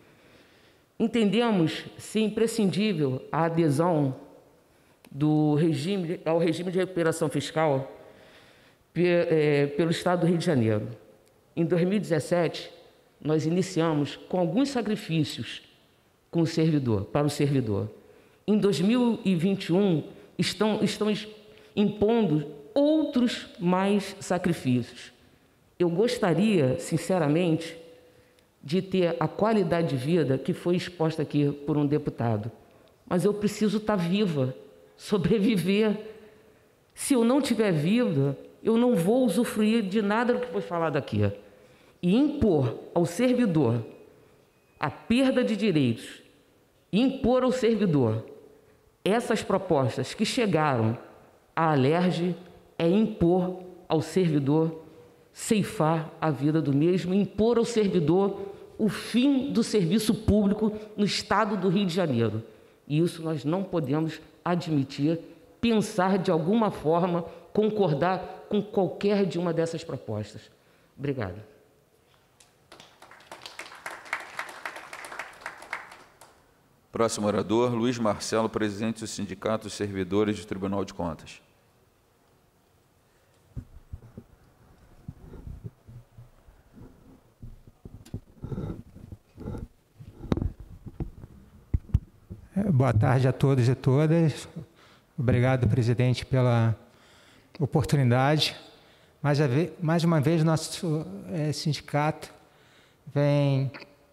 Entendemos ser imprescindível a adesão ao regime de recuperação fiscal pelo Estado do Rio de Janeiro. Em 2017, nós iniciamos com alguns sacrifícios com o servidor, para o servidor. Em 2021, estão impondo outros mais sacrifícios. Eu gostaria, sinceramente, de ter a qualidade de vida que foi exposta aqui por um deputado. Mas eu preciso estar viva, sobreviver. Se eu não estiver viva, eu não vou usufruir de nada do que foi falado aqui. E impor ao servidor a perda de direitos, impor ao servidor essas propostas que chegaram à Alerj é impor ao servidor ceifar a vida do mesmo, impor ao servidor o fim do serviço público no Estado do Rio de Janeiro. E isso nós não podemos admitir, pensar de alguma forma, concordar com qualquer de uma dessas propostas. Obrigado. Próximo orador, Luiz Marcelo, presidente do Sindicato dos Servidores do Tribunal de Contas. Boa tarde a todos e todas. Obrigado, presidente, pela oportunidade. Mais uma vez, nosso sindicato vem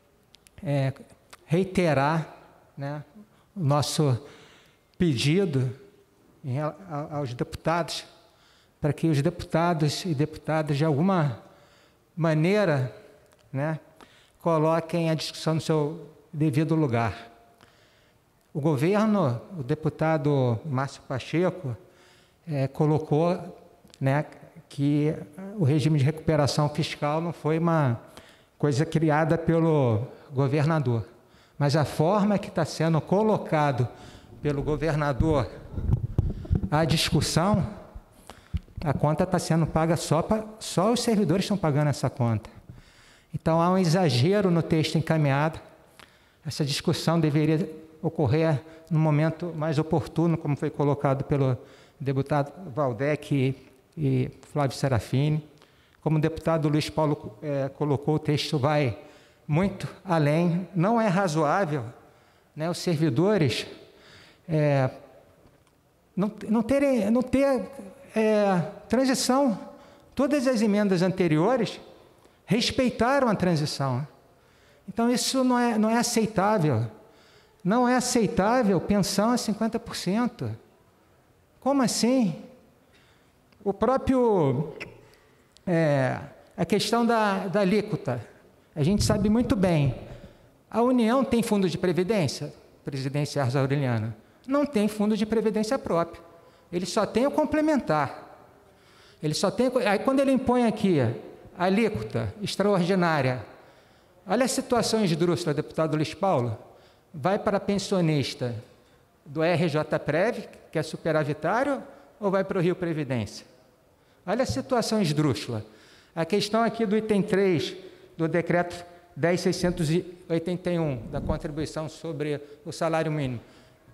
reiterar, né, o nosso pedido aos deputados, para que os deputados e deputadas, de alguma maneira, né, coloquem a discussão no seu devido lugar. O governo, o deputado Márcio Pacheco, colocou, né, que o regime de recuperação fiscal não foi uma coisa criada pelo governador, mas a forma que está sendo colocado pelo governador a discussão, a conta está sendo paga só os servidores estão pagando essa conta. Então, há um exagero no texto encaminhado. Essa discussão deveria ocorrer no momento mais oportuno, como foi colocado pelo deputado Valdec e Flávio Serafini. Como o deputado Luiz Paulo colocou, o texto vai muito além. Não é razoável, né, os servidores não ter transição. Todas as emendas anteriores respeitaram a transição. Então, isso não é aceitável. Não é aceitável pensão a 50%. Como assim? O próprio... a questão da alíquota. A gente sabe muito bem. A União tem fundo de previdência? Presidente Sérgio Aureliano. Não tem fundo de previdência próprio. Ele só tem o complementar. Ele só tem... Aí, quando ele impõe aqui a alíquota extraordinária, olha a situação esdrúxula, deputado Luiz Paulo. Vai para pensionista do RJPrev, que é superavitário, ou vai para o Rio Previdência? Olha a situação esdrúxula. A questão aqui do item 3 do decreto 10.681, da contribuição sobre o salário mínimo.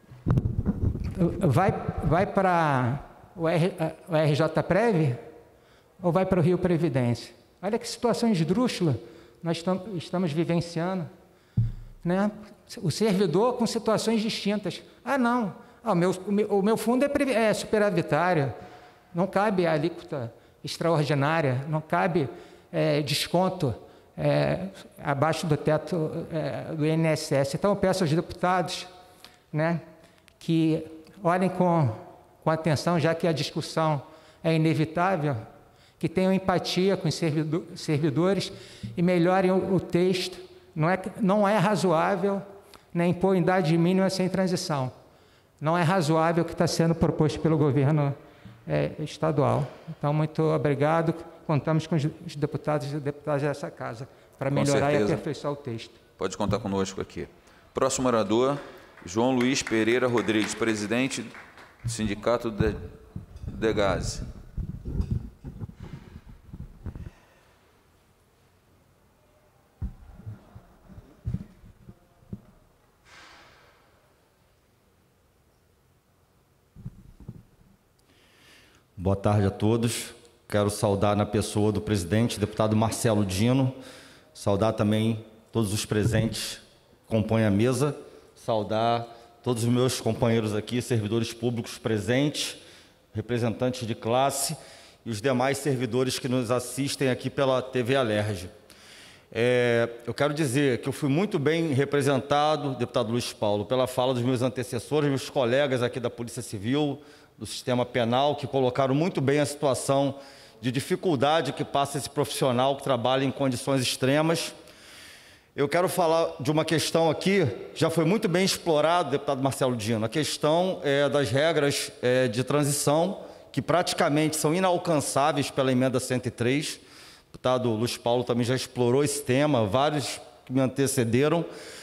Vai para o RJPrev ou vai para o Rio Previdência? Olha que situação esdrúxula nós estamos vivenciando, né? O servidor com situações distintas. Ah, não, o meu fundo é superavitário, não cabe a alíquota extraordinária, não cabe desconto abaixo do teto do INSS. Então, eu peço aos deputados, né, que olhem com atenção, já que a discussão é inevitável, que tenham empatia com os servidores e melhorem o texto. Não é razoável, né, impor idade mínima sem transição. Não é razoável o que está sendo proposto pelo governo estadual. Então, muito obrigado. Contamos com os deputados e deputadas dessa casa para melhorar e aperfeiçoar o texto. Pode contar conosco aqui. Próximo orador, João Luiz Pereira Rodrigues, presidente do Sindicato Degase. Boa tarde a todos. Quero saudar na pessoa do presidente, deputado Marcelo Dino, saudar também todos os presentes que compõem a mesa, saudar todos os meus companheiros aqui, servidores públicos presentes, representantes de classe e os demais servidores que nos assistem aqui pela TV Alerj. Eu quero dizer que eu fui muito bem representado, deputado Luiz Paulo, pela fala dos meus antecessores, meus colegas aqui da Polícia Civil, do sistema penal, que colocaram muito bem a situação de dificuldade que passa esse profissional que trabalha em condições extremas. Eu quero falar de uma questão aqui, já foi muito bem explorado, deputado Marcelo Dino, a questão das regras de transição, que praticamente são inalcançáveis pela emenda 103. O deputado Luiz Paulo também já explorou esse tema, vários que me antecederam.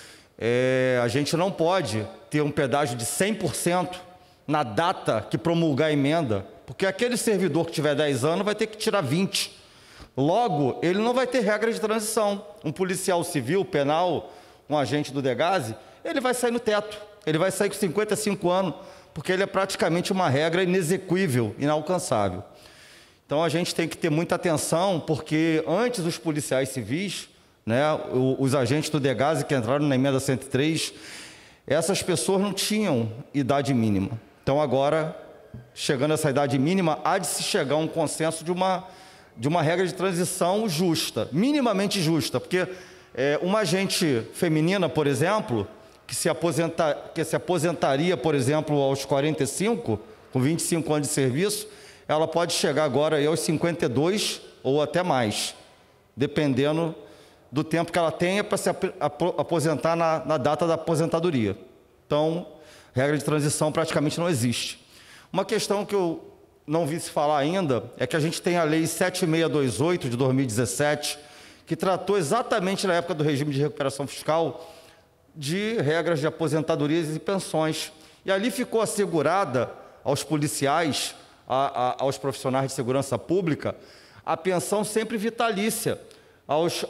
A gente não pode ter um pedágio de 100% na data que promulgar a emenda, porque aquele servidor que tiver 10 anos vai ter que tirar 20. Logo, ele não vai ter regra de transição. Um policial civil, penal, um agente do Degase, ele vai sair no teto. Ele vai sair com 55 anos, porque ele é praticamente uma regra inexequível, inalcançável. Então, a gente tem que ter muita atenção, porque antes os policiais civis, né, os agentes do Degase que entraram na emenda 103, essas pessoas não tinham idade mínima. Então, agora, chegando a essa idade mínima, há de se chegar a um consenso de uma regra de transição justa, minimamente justa, porque uma agente feminina, por exemplo, que se aposentaria, por exemplo, aos 45, com 25 anos de serviço, ela pode chegar agora aí aos 52 ou até mais, dependendo do tempo que ela tenha para se aposentar na data da aposentadoria. Então, regra de transição praticamente não existe. Uma questão que eu não vi se falar ainda é que a gente tem a Lei 7628 de 2017, que tratou exatamente na época do regime de recuperação fiscal de regras de aposentadorias e pensões. E ali ficou assegurada aos policiais, aos profissionais de segurança pública, a pensão sempre vitalícia, aos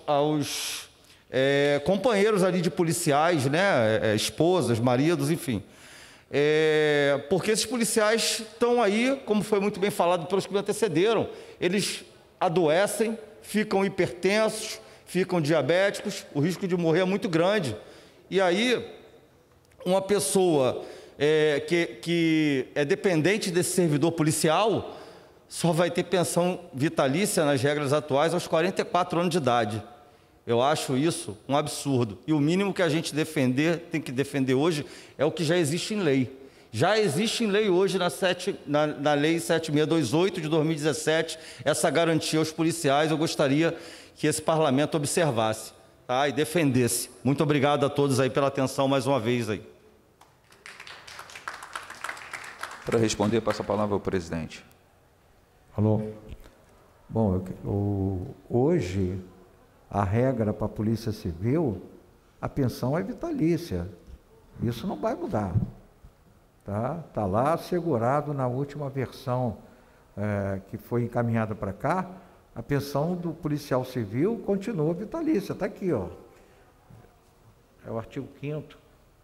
companheiros ali de policiais, né, esposas, maridos, enfim. Porque esses policiais estão aí, como foi muito bem falado pelos que me antecederam, eles adoecem, ficam hipertensos, ficam diabéticos, o risco de morrer é muito grande. E aí, uma pessoa que é dependente desse servidor policial só vai ter pensão vitalícia nas regras atuais aos 44 anos de idade. Eu acho isso um absurdo. E o mínimo que a gente tem que defender hoje é o que já existe em lei. Já existe em lei hoje, na Lei 7628 de 2017, essa garantia aos policiais. Eu gostaria que esse parlamento observasse, tá, e defendesse. Muito obrigado a todos aí pela atenção mais uma vez aí. Para responder, passa a palavra ao presidente. Alô? Bom, hoje, a regra para a Polícia Civil, a pensão é vitalícia. Isso não vai mudar. Tá lá assegurado na última versão que foi encaminhada para cá, a pensão do policial civil continua vitalícia. Está aqui, ó. É o artigo 5º.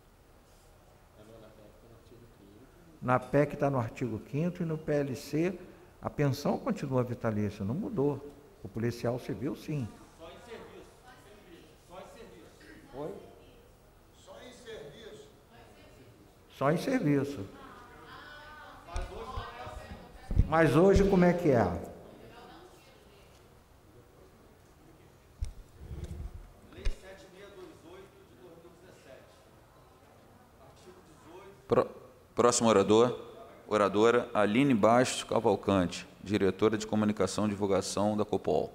Na PEC está no artigo 5º e no PLC a pensão continua vitalícia, não mudou. O policial civil, sim. Só em serviço. Só em serviço. Oi? Só em serviço. Só em serviço. Mas hoje como é que é? Lei 7628 de 2017. Artigo 18. Próximo oradora, Aline Bastos Cavalcante, diretora de Comunicação e Divulgação da Copol.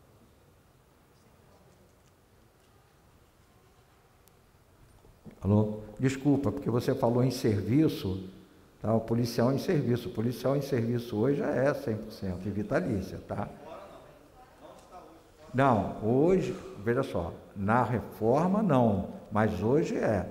Alô? Desculpa, porque você falou em serviço, tá? O policial em serviço. O policial em serviço hoje já é 100% e vitalícia, tá? Não, hoje, veja só, na reforma não, mas hoje é.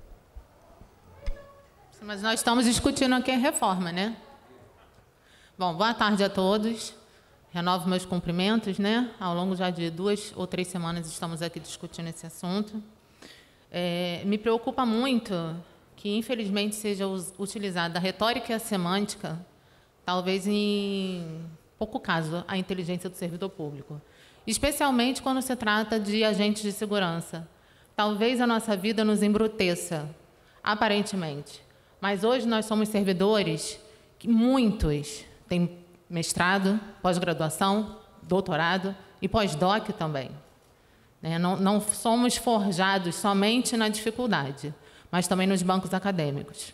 Mas nós estamos discutindo aqui a reforma, né? Bom, boa tarde a todos. Renovo meus cumprimentos, né? Ao longo já de 2 ou 3 semanas estamos aqui discutindo esse assunto. Me preocupa muito que, infelizmente, seja utilizada a retórica e a semântica, talvez em pouco caso à inteligência do servidor público, especialmente quando se trata de agentes de segurança. Talvez a nossa vida nos embruteça, aparentemente, mas hoje nós somos servidores que muitos têm mestrado, pós-graduação, doutorado e pós-doc também. Não somos forjados somente na dificuldade, mas também nos bancos acadêmicos.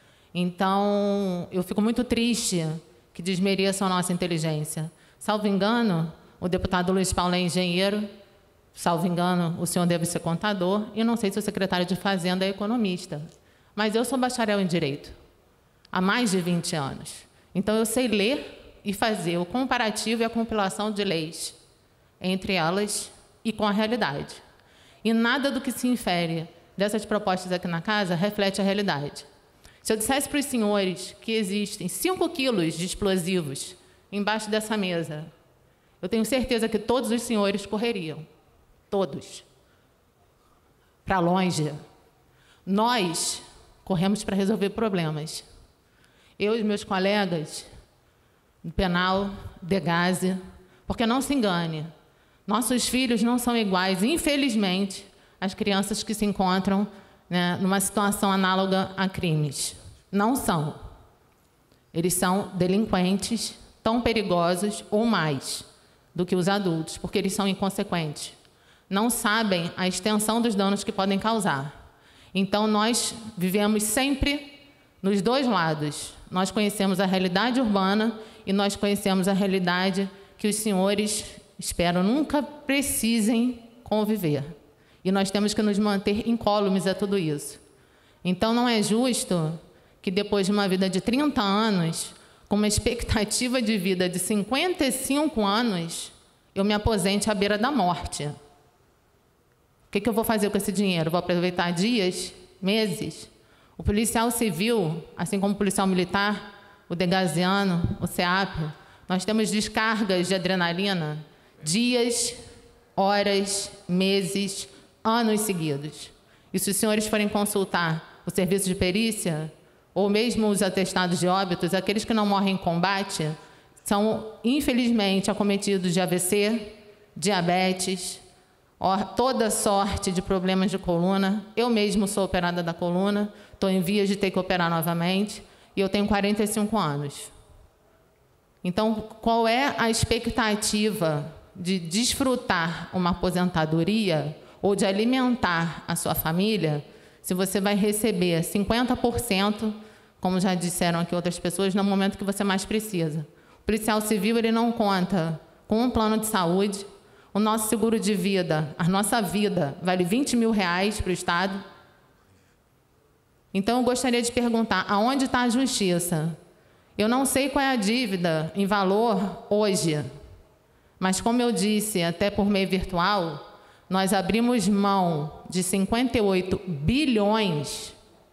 Então, eu fico muito triste que desmereçam a nossa inteligência. Salvo engano, o deputado Luiz Paulo é engenheiro, salvo engano, o senhor deve ser contador, e não sei se o secretário de Fazenda é economista. Mas eu sou bacharel em Direito, há mais de 20 anos. Então, eu sei ler e fazer o comparativo e a compilação de leis, entre elas e com a realidade. E nada do que se infere dessas propostas aqui na casa reflete a realidade. Se eu dissesse para os senhores que existem 5 quilos de explosivos embaixo dessa mesa, eu tenho certeza que todos os senhores correriam. Todos. Para longe. Nós corremos para resolver problemas. Eu e meus colegas, do penal, Degase, porque não se engane, nossos filhos não são iguais, infelizmente, às crianças que se encontram, né, numa situação análoga a crimes. Não são. Eles são delinquentes tão perigosos ou mais do que os adultos, porque eles são inconsequentes. Não sabem a extensão dos danos que podem causar. Então, nós vivemos sempre nos dois lados. Nós conhecemos a realidade urbana e nós conhecemos a realidade que os senhores, espero, nunca precisem conviver. E nós temos que nos manter incólumes a tudo isso. Então, não é justo que depois de uma vida de 30 anos, com uma expectativa de vida de 55 anos, eu me aposente à beira da morte. O que eu vou fazer com esse dinheiro? Vou aproveitar dias, meses? O policial civil, assim como o policial militar, o degasiano, o CEAP, nós temos descargas de adrenalina dias, horas, meses, anos seguidos. E se os senhores forem consultar o serviço de perícia, ou mesmo os atestados de óbitos, aqueles que não morrem em combate são, infelizmente, acometidos de AVC, diabetes, toda sorte de problemas de coluna. Eu mesmo sou operada da coluna, estou em vias de ter que operar novamente, e eu tenho 45 anos. Então, qual é a expectativa de desfrutar uma aposentadoria ou de alimentar a sua família se você vai receber 50%, como já disseram aqui outras pessoas, no momento que você mais precisa? O policial civil, ele não conta com um plano de saúde. O nosso seguro de vida, a nossa vida, vale R$20 mil para o Estado. Então, eu gostaria de perguntar, aonde está a justiça? Eu não sei qual é a dívida em valor hoje, mas, como eu disse, até por meio virtual, nós abrimos mão de 58 bilhões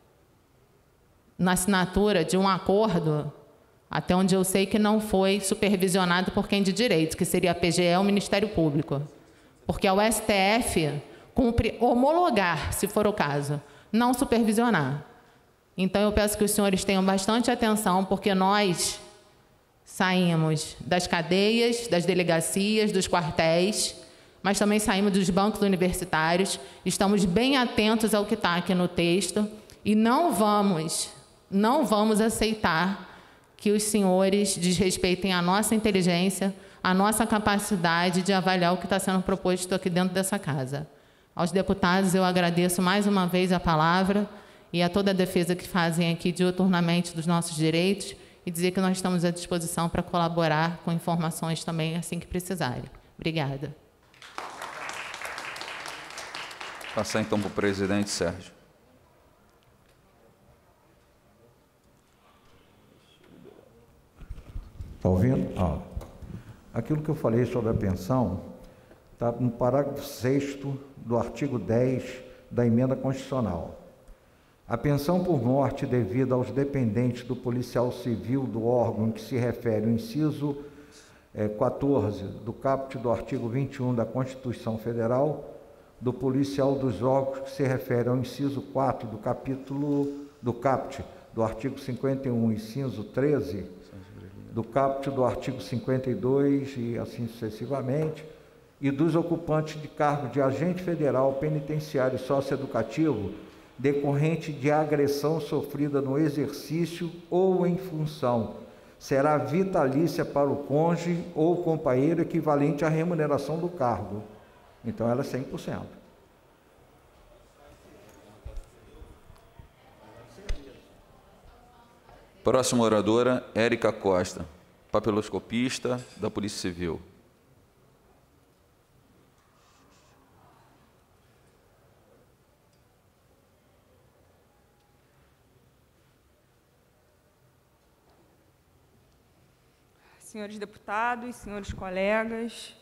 na assinatura de um acordo, até onde eu sei que não foi supervisionado por quem de direito, que seria a PGE, o Ministério Público. Porque o STF cumpre homologar, se for o caso, não supervisionar. Então, eu peço que os senhores tenham bastante atenção, porque nós saímos das cadeias, das delegacias, dos quartéis, mas também saímos dos bancos universitários, estamos bem atentos ao que está aqui no texto e não vamos aceitar que os senhores desrespeitem a nossa inteligência, a nossa capacidade de avaliar o que está sendo proposto aqui dentro dessa casa. Aos deputados, eu agradeço mais uma vez a palavra e a toda a defesa que fazem aqui diuturnamente dos nossos direitos e dizer que nós estamos à disposição para colaborar com informações também assim que precisarem. Obrigada. Passar então para o presidente Sérgio. Está ouvindo? Aquilo que eu falei sobre a pensão está no parágrafo 6º do artigo 10 da emenda constitucional. A pensão por morte devida aos dependentes do policial civil do órgão em que se refere o inciso 14 do caput do artigo 21 da Constituição Federal, do policial dos órgãos que se refere ao inciso 4 do capítulo do caput do artigo 51, inciso 13, do caput do artigo 52 e assim sucessivamente, e dos ocupantes de cargo de agente federal penitenciário socioeducativo decorrente de agressão sofrida no exercício ou em função, será vitalícia para o cônjuge ou companheiro equivalente à remuneração do cargo. Então, ela é 100%. Próxima oradora, Érica Costa, papiloscopista da Polícia Civil. Senhores deputados, senhores colegas,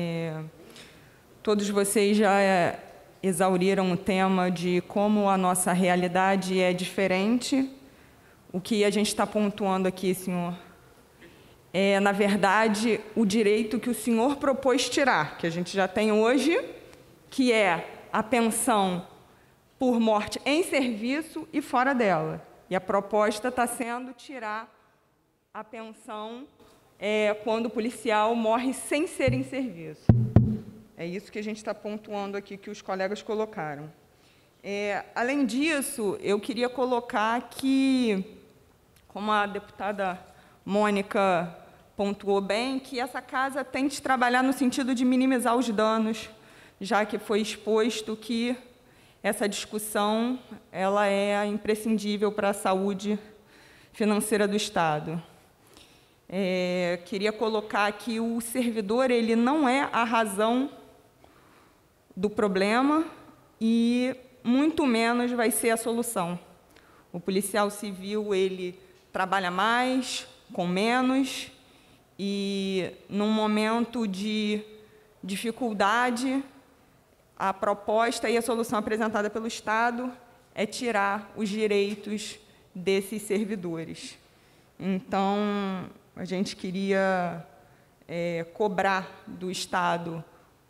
todos vocês já exauriram o tema de como a nossa realidade é diferente. O que a gente está pontuando aqui, senhor, é, na verdade, o direito que o senhor propôs tirar, que a gente já tem hoje, que é a pensão por morte em serviço e fora dela. E a proposta está sendo tirar a pensão quando o policial morre sem ser em serviço. É isso que a gente está pontuando aqui, que os colegas colocaram. Além disso, eu queria colocar que, como a deputada Mônica pontuou bem, que essa casa tem de trabalhar no sentido de minimizar os danos, já que foi exposto que essa discussão ela é imprescindível para a saúde financeira do Estado. Queria colocar que o servidor ele não é a razão do problema e muito menos vai ser a solução. O policial civil ele trabalha mais, com menos, e num momento de dificuldade, a proposta e a solução apresentada pelo Estado é tirar os direitos desses servidores. Então, a gente queria cobrar do Estado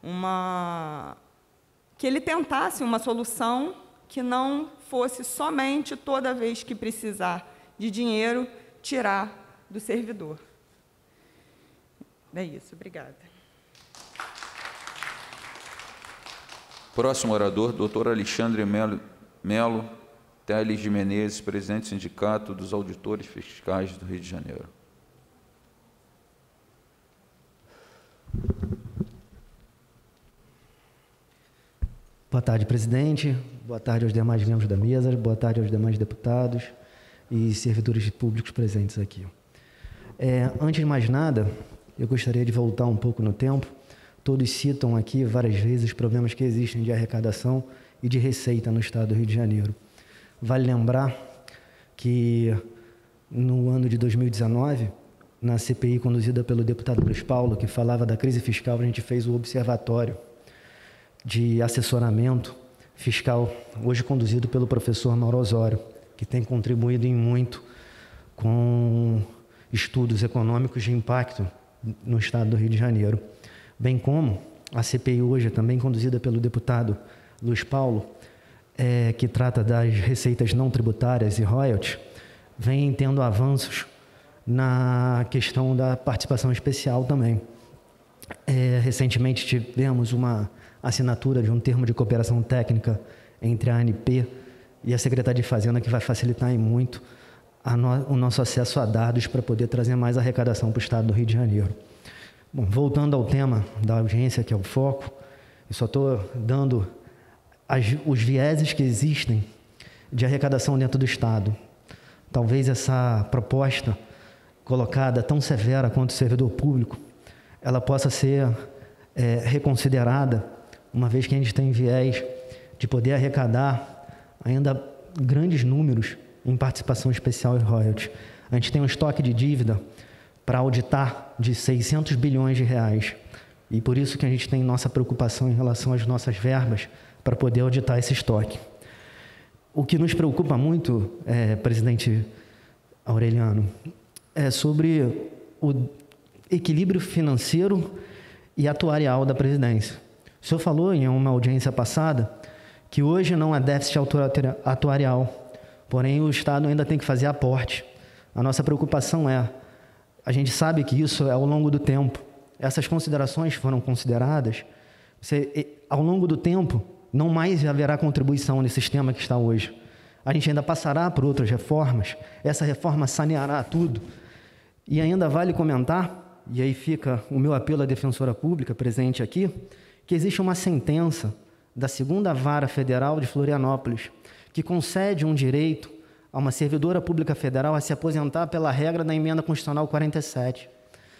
que ele tentasse uma solução que não fosse somente toda vez que precisar de dinheiro, tirar do servidor. É isso, obrigada. Próximo orador, doutor Alexandre Melo Teles de Menezes, presidente do Sindicato dos Auditores Fiscais do Rio de Janeiro. Boa tarde, presidente. Boa tarde aos demais membros da mesa. Boa tarde aos demais deputados e servidores públicos presentes aqui. Antes de mais nada, eu gostaria de voltar um pouco no tempo. Todos citam aqui várias vezes os problemas que existem de arrecadação e de receita no Estado do Rio de Janeiro. Vale lembrar que no ano de 2019, na CPI conduzida pelo deputado Luiz Paulo, que falava da crise fiscal, a gente fez o observatório de assessoramento fiscal, hoje conduzido pelo professor Mauro Osório, que tem contribuído em muito com estudos econômicos de impacto no Estado do Rio de Janeiro. Bem como a CPI hoje é também conduzida pelo deputado Luiz Paulo, que trata das receitas não tributárias e royalties, vem tendo avanços na questão da participação especial também. Recentemente tivemos uma assinatura de um termo de cooperação técnica entre a ANP e a Secretaria de Fazenda, que vai facilitar em muito o nosso acesso a dados para poder trazer mais arrecadação para o Estado do Rio de Janeiro. Bom, voltando ao tema da audiência, que é o foco, eu só estou dando os vieses que existem de arrecadação dentro do Estado. Talvez essa proposta colocada tão severa quanto o servidor público, ela possa ser reconsiderada, uma vez que a gente tem viés de poder arrecadar ainda grandes números em participação especial e royalties. A gente tem um estoque de dívida para auditar de 600 bilhões de reais. E por isso que a gente tem nossa preocupação em relação às nossas verbas para poder auditar esse estoque. O que nos preocupa muito, presidente Aureliano, é sobre o equilíbrio financeiro e atuarial da presidência. O senhor falou em uma audiência passada que hoje não há déficit atuarial, porém o Estado ainda tem que fazer aporte. A nossa preocupação é A gente sabe que isso é ao longo do tempo. Essas considerações foram consideradas. Ao longo do tempo, não mais haverá contribuição nesse sistema que está hoje. A gente ainda passará por outras reformas. Essa reforma saneará tudo. E ainda vale comentar, e aí fica o meu apelo à defensora pública presente aqui, que existe uma sentença da 2ª Vara Federal de Florianópolis que concede um direito a uma servidora pública federal a se aposentar pela regra da Emenda Constitucional 47.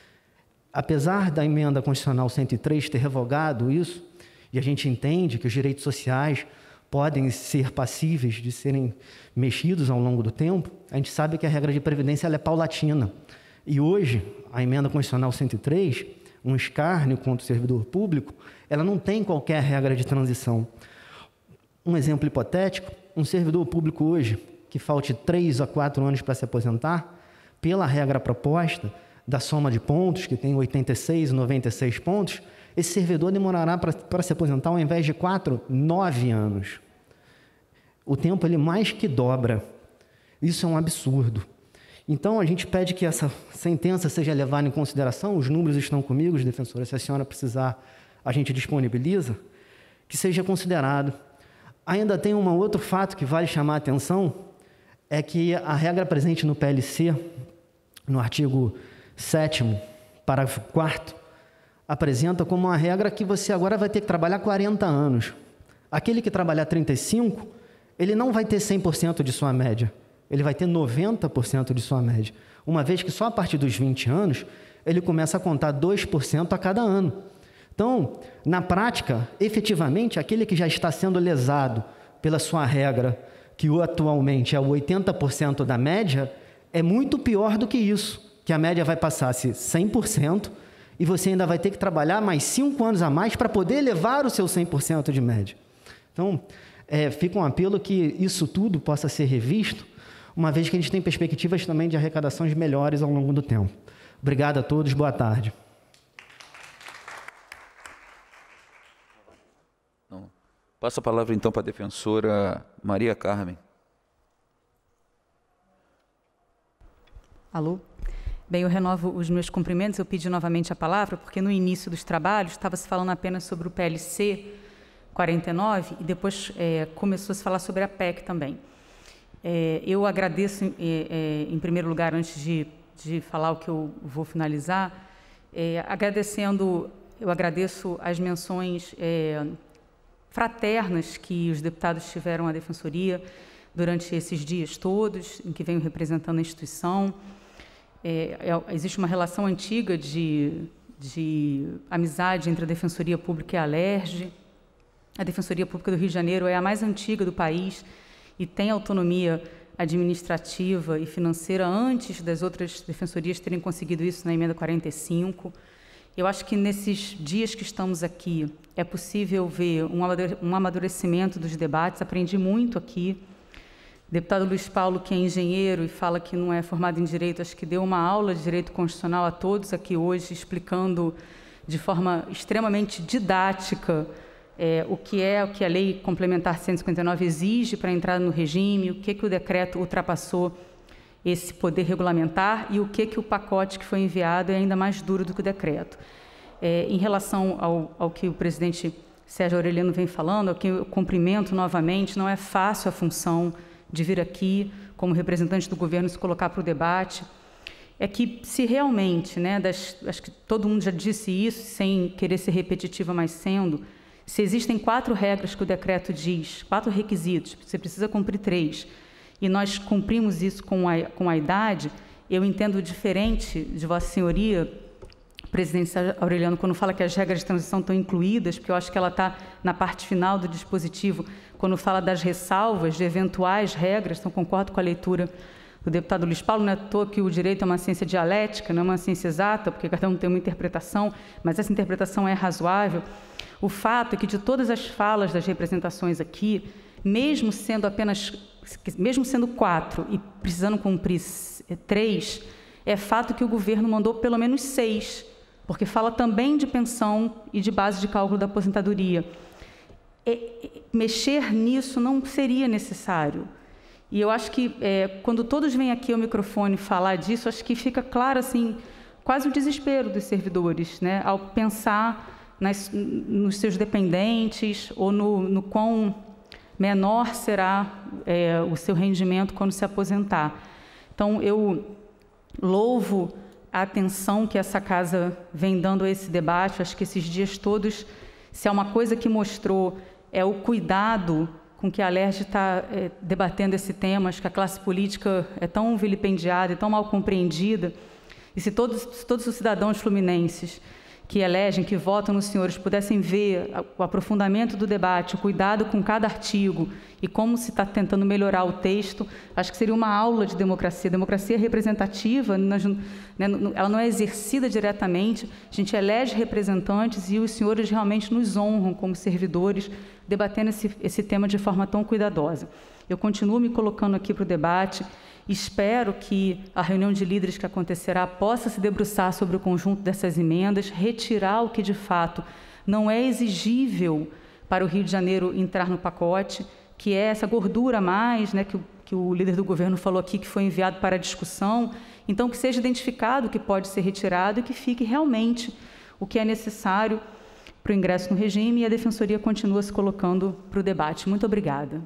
Apesar da Emenda Constitucional 103 ter revogado isso, e a gente entende que os direitos sociais podem ser passíveis de serem mexidos ao longo do tempo, a gente sabe que a regra de previdência ela é paulatina. E hoje, a Emenda Constitucional 103, um escárnio contra o servidor público, ela não tem qualquer regra de transição. Um exemplo hipotético, um servidor público hoje, que falte 3 a 4 anos para se aposentar, pela regra proposta da soma de pontos, que tem 86 e 96 pontos, esse servidor demorará para se aposentar, ao invés de 4, 9 anos. O tempo ele mais que dobra. Isso é um absurdo. Então, a gente pede que essa sentença seja levada em consideração, os números estão comigo, defensora, se a senhora precisar, a gente disponibiliza, que seja considerado. Ainda tem um outro fato que vale chamar a atenção, é que a regra presente no PLC, no artigo 7º, parágrafo 4º, apresenta como uma regra que você agora vai ter que trabalhar 40 anos. Aquele que trabalhar 35, ele não vai ter 100% de sua média, ele vai ter 90% de sua média, uma vez que só a partir dos 20 anos, ele começa a contar 2% a cada ano. Então, na prática, efetivamente, aquele que já está sendo lesado pela sua regra, que atualmente é o 80% da média, é muito pior do que isso, que a média vai passar a ser 100%, e você ainda vai ter que trabalhar mais 5 anos a mais para poder levar o seu 100% de média. Então, fica um apelo que isso tudo possa ser revisto, uma vez que a gente tem perspectivas também de arrecadações melhores ao longo do tempo. Obrigado a todos, boa tarde. Passo a palavra, então, para a defensora Maria Carmen. Alô? Bem, eu renovo os meus cumprimentos. Eu pedi novamente a palavra, porque no início dos trabalhos estava se falando apenas sobre o PLC 49 e depois começou a se falar sobre a PEC também. Eu agradeço, em primeiro lugar, antes de falar o que eu vou finalizar, eu agradeço as menções fraternas que os deputados tiveram à Defensoria durante esses dias todos, em que venho representando a instituição. Existe uma relação antiga de amizade entre a Defensoria Pública e a Alerj. A Defensoria Pública do Rio de Janeiro é a mais antiga do país e tem autonomia administrativa e financeira antes das outras defensorias terem conseguido isso na Emenda 45. Eu acho que nesses dias que estamos aqui é possível ver um amadurecimento dos debates. Aprendi muito aqui. O deputado Luiz Paulo, que é engenheiro e fala que não é formado em Direito, acho que deu uma aula de Direito Constitucional a todos aqui hoje, explicando de forma extremamente didática o que a Lei Complementar 159 exige para entrar no regime, o que o decreto ultrapassou esse poder regulamentar e o que o pacote que foi enviado é ainda mais duro do que o decreto. Em relação ao que o presidente Sérgio Aureliano vem falando, ao que eu cumprimento novamente, não é fácil a função de vir aqui como representante do governo se colocar para o debate. É que se realmente, acho que todo mundo já disse isso, sem querer ser repetitiva, mas sendo, se existem 4 regras que o decreto diz, 4 requisitos, você precisa cumprir 3, e nós cumprimos isso com a idade, eu entendo diferente de Vossa Senhoria, presidente Aureliano, quando fala que as regras de transição estão incluídas, porque eu acho que ela está na parte final do dispositivo, quando fala das ressalvas de eventuais regras, então concordo com a leitura do deputado Luiz Paulo, não é à toa que o direito é uma ciência dialética, não é uma ciência exata, porque cada um tem uma interpretação, mas essa interpretação é razoável. O fato é que de todas as falas das representações aqui, mesmo sendo 4 e precisando cumprir 3, é fato que o governo mandou pelo menos 6, porque fala também de pensão e de base de cálculo da aposentadoria. Mexer nisso não seria necessário. E eu acho que quando todos vêm aqui ao microfone falar disso, acho que fica claro assim, quase o desespero dos servidores, né, ao pensar nos seus dependentes ou no quão menor será o seu rendimento quando se aposentar. Então, eu louvo a atenção que essa casa vem dando a esse debate. Acho que esses dias todos, se há uma coisa que mostrou, é o cuidado com que a Alerj está debatendo esse tema. Acho que a classe política é tão vilipendiada e tão mal compreendida. E se todos os cidadãos fluminenses que elegem, que votam nos senhores, pudessem ver o aprofundamento do debate, o cuidado com cada artigo e como se está tentando melhorar o texto, acho que seria uma aula de democracia. Democracia representativa, ela não é exercida diretamente, a gente elege representantes e os senhores realmente nos honram como servidores, debatendo esse tema de forma tão cuidadosa. Eu continuo me colocando aqui para o debate. Espero que a reunião de líderes que acontecerá possa se debruçar sobre o conjunto dessas emendas, retirar o que, de fato, não é exigível para o Rio de Janeiro entrar no pacote, que é essa gordura a mais, né, que o líder do governo falou aqui, que foi enviado para a discussão. Então, que seja identificado o que pode ser retirado e que fique realmente o que é necessário para o ingresso no regime, e a Defensoria continua se colocando para o debate. Muito obrigada.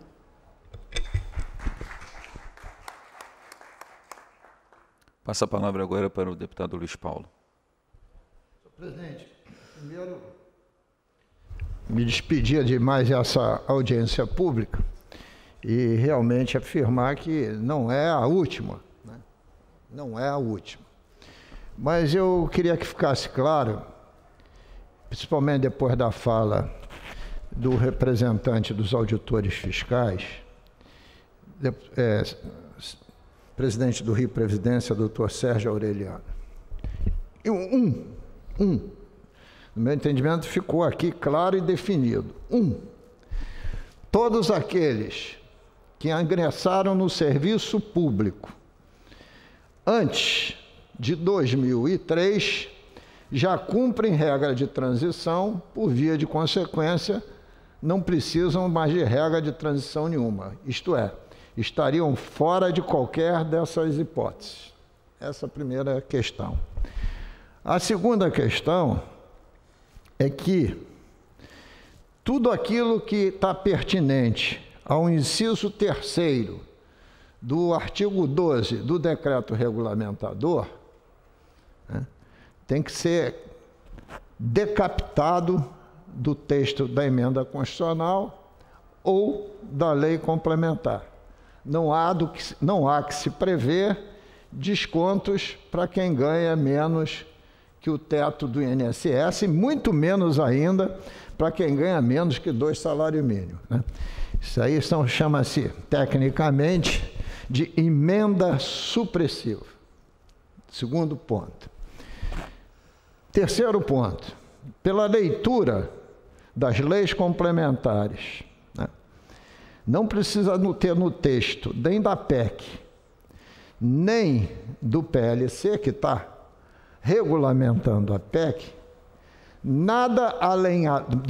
Passa a palavra agora para o deputado Luiz Paulo. Senhor presidente, primeiro me despedir de mais essa audiência pública e realmente afirmar que não é a última, né? Não é a última. Mas eu queria que ficasse claro, principalmente depois da fala do representante dos auditores fiscais, presidente do Rio Previdência, doutor Sérgio Aureliano. No meu entendimento, ficou aqui claro e definido. Todos aqueles que ingressaram no serviço público antes de 2003 já cumprem regra de transição, por via de consequência, não precisam mais de regra de transição nenhuma. Isto é, estariam fora de qualquer dessas hipóteses. Essa é a primeira questão. A segunda questão é que tudo aquilo que está pertinente ao inciso 3º do artigo 12 do decreto regulamentador, né, tem que ser decapitado do texto da emenda constitucional ou da lei complementar. Não há que se prever descontos para quem ganha menos que o teto do INSS, e muito menos ainda para quem ganha menos que 2 salários mínimos, né? Isso aí chama-se, tecnicamente, de emenda supressiva. Segundo ponto. Terceiro ponto. Pela leitura das leis complementares, não precisa ter no texto nem da PEC, nem do PLC, que está regulamentando a PEC, nada além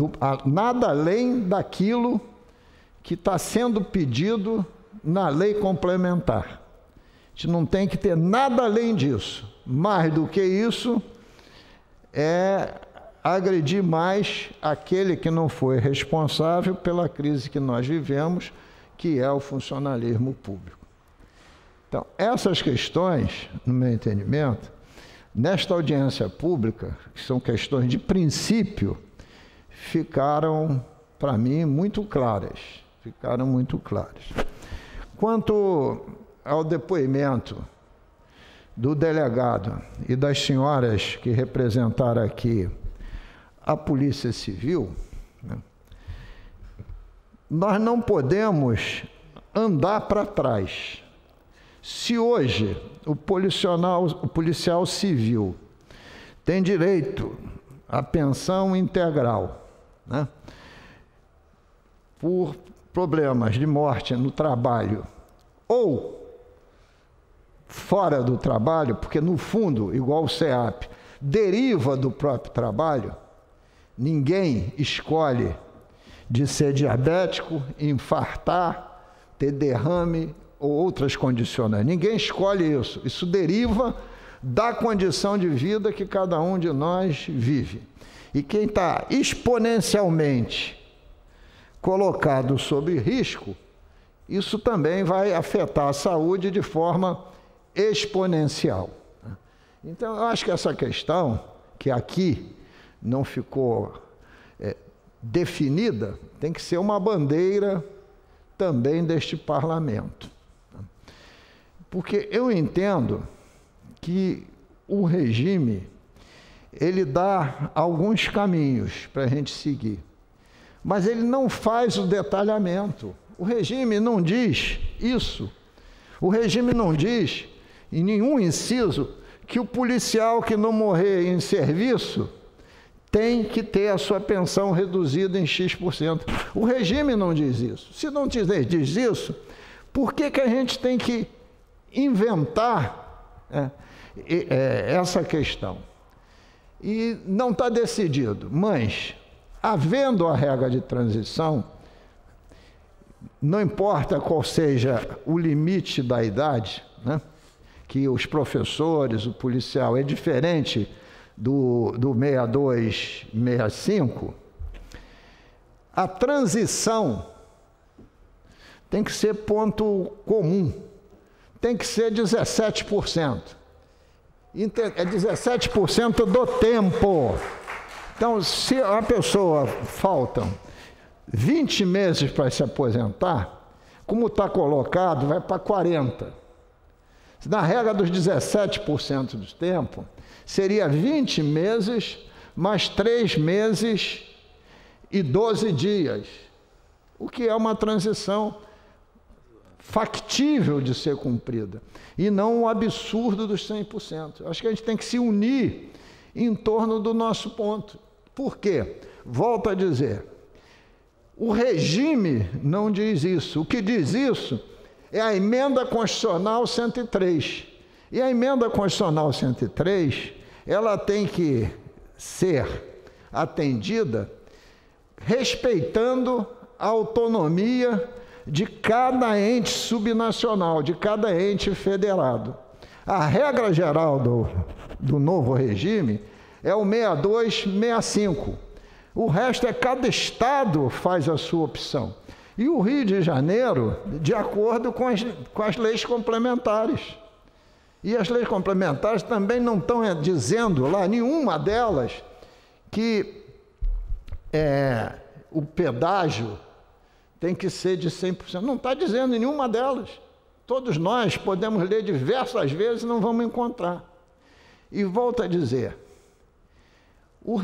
daquilo que está sendo pedido na lei complementar. A gente não tem que ter nada além disso. Mais do que isso, é agredir mais aquele que não foi responsável pela crise que nós vivemos, que é o funcionalismo público. Então, essas questões, no meu entendimento, nesta audiência pública, que são questões de princípio, ficaram, para mim, muito claras. Ficaram muito claras. Quanto ao depoimento do delegado e das senhoras que representaram aqui a Polícia Civil, né, nós não podemos andar para trás. Se hoje o policial civil tem direito à pensão integral, né, por problemas de morte no trabalho ou fora do trabalho, porque no fundo, igual o SEAP, deriva do próprio trabalho, ninguém escolhe de ser diabético, infartar, ter derrame ou outras condicionantes. Ninguém escolhe isso. Isso deriva da condição de vida que cada um de nós vive. E quem está exponencialmente colocado sob risco, isso também vai afetar a saúde de forma exponencial. Então, eu acho que essa questão, que aqui não ficou definida, tem que ser uma bandeira também deste parlamento. Porque eu entendo que o regime, ele dá alguns caminhos para a gente seguir, mas ele não faz o detalhamento. O regime não diz isso. O regime não diz, em nenhum inciso, que o policial que não morrer em serviço tem que ter a sua pensão reduzida em X%. O regime não diz isso. Se não diz isso, por que a gente tem que inventar essa questão? E não está decidido, mas, havendo a regra de transição, não importa qual seja o limite da idade, né, que os professores, o policial, é diferente do 62, 65, a transição tem que ser ponto comum, tem que ser 17%. É 17% do tempo. Então, se a pessoa faltam 20 meses para se aposentar, como está colocado, vai para 40%. Na regra dos 17% do tempo, seria 20 meses mais 3 meses e 12 dias, o que é uma transição factível de ser cumprida, e não o absurdo dos 100%. Acho que a gente tem que se unir em torno do nosso ponto. Por quê? Volto a dizer, o regime não diz isso. O que diz isso é a Emenda Constitucional 103. E a Emenda Constitucional 103, ela tem que ser atendida respeitando a autonomia de cada ente subnacional, de cada ente federado. A regra geral do novo regime é o 62, 65. O resto é cada estado faz a sua opção. E o Rio de Janeiro, de acordo com as leis complementares. E as leis complementares também não estão dizendo lá, nenhuma delas, que o pedágio tem que ser de 100%. Não está dizendo em nenhuma delas. Todos nós podemos ler diversas vezes e não vamos encontrar. E volto a dizer, o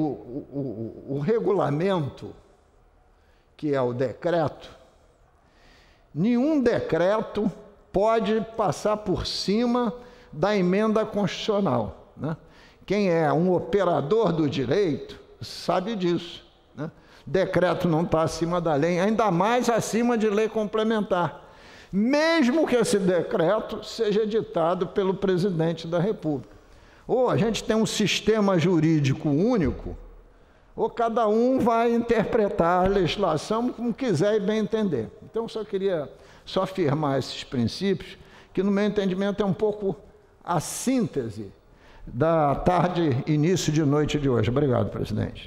regulamento, que é o decreto, nenhum decreto pode passar por cima da emenda constitucional, né? Quem é um operador do direito sabe disso, né? Decreto não está acima da lei, ainda mais acima de lei complementar, mesmo que esse decreto seja ditado pelo presidente da República. Ou a gente tem um sistema jurídico único, ou cada um vai interpretar a legislação como quiser e bem entender. Então, eu só queria afirmar esses princípios, que no meu entendimento é um pouco a síntese da tarde, início de noite de hoje. Obrigado, presidente.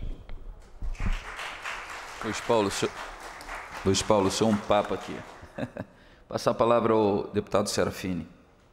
Luiz Paulo, o senhor é um papo aqui. Passar a palavra ao deputado Serafini.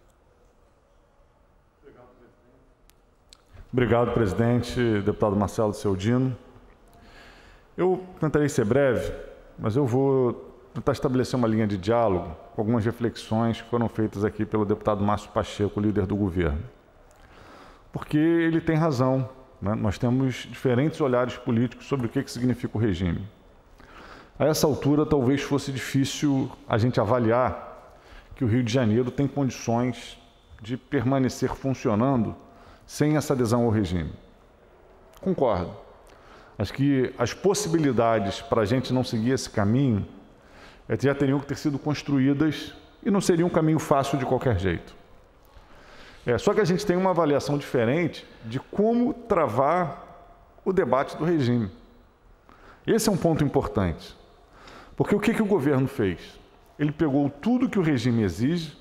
Obrigado, presidente, deputado Marcelo Seudino. Eu tentarei ser breve, mas eu vou tentar estabelecer uma linha de diálogo com algumas reflexões que foram feitas aqui pelo deputado Márcio Pacheco, líder do governo. Porque ele tem razão, né? Nós temos diferentes olhares políticos sobre o que significa o regime. A essa altura, talvez fosse difícil a gente avaliar que o Rio de Janeiro tem condições de permanecer funcionando sem essa adesão ao regime. Concordo. Acho que as possibilidades para a gente não seguir esse caminho já teriam que ter sido construídas e não seria um caminho fácil de qualquer jeito. Só que a gente tem uma avaliação diferente de como travar o debate do regime. Esse é um ponto importante. Porque o que o governo fez? ele pegou tudo que o regime exige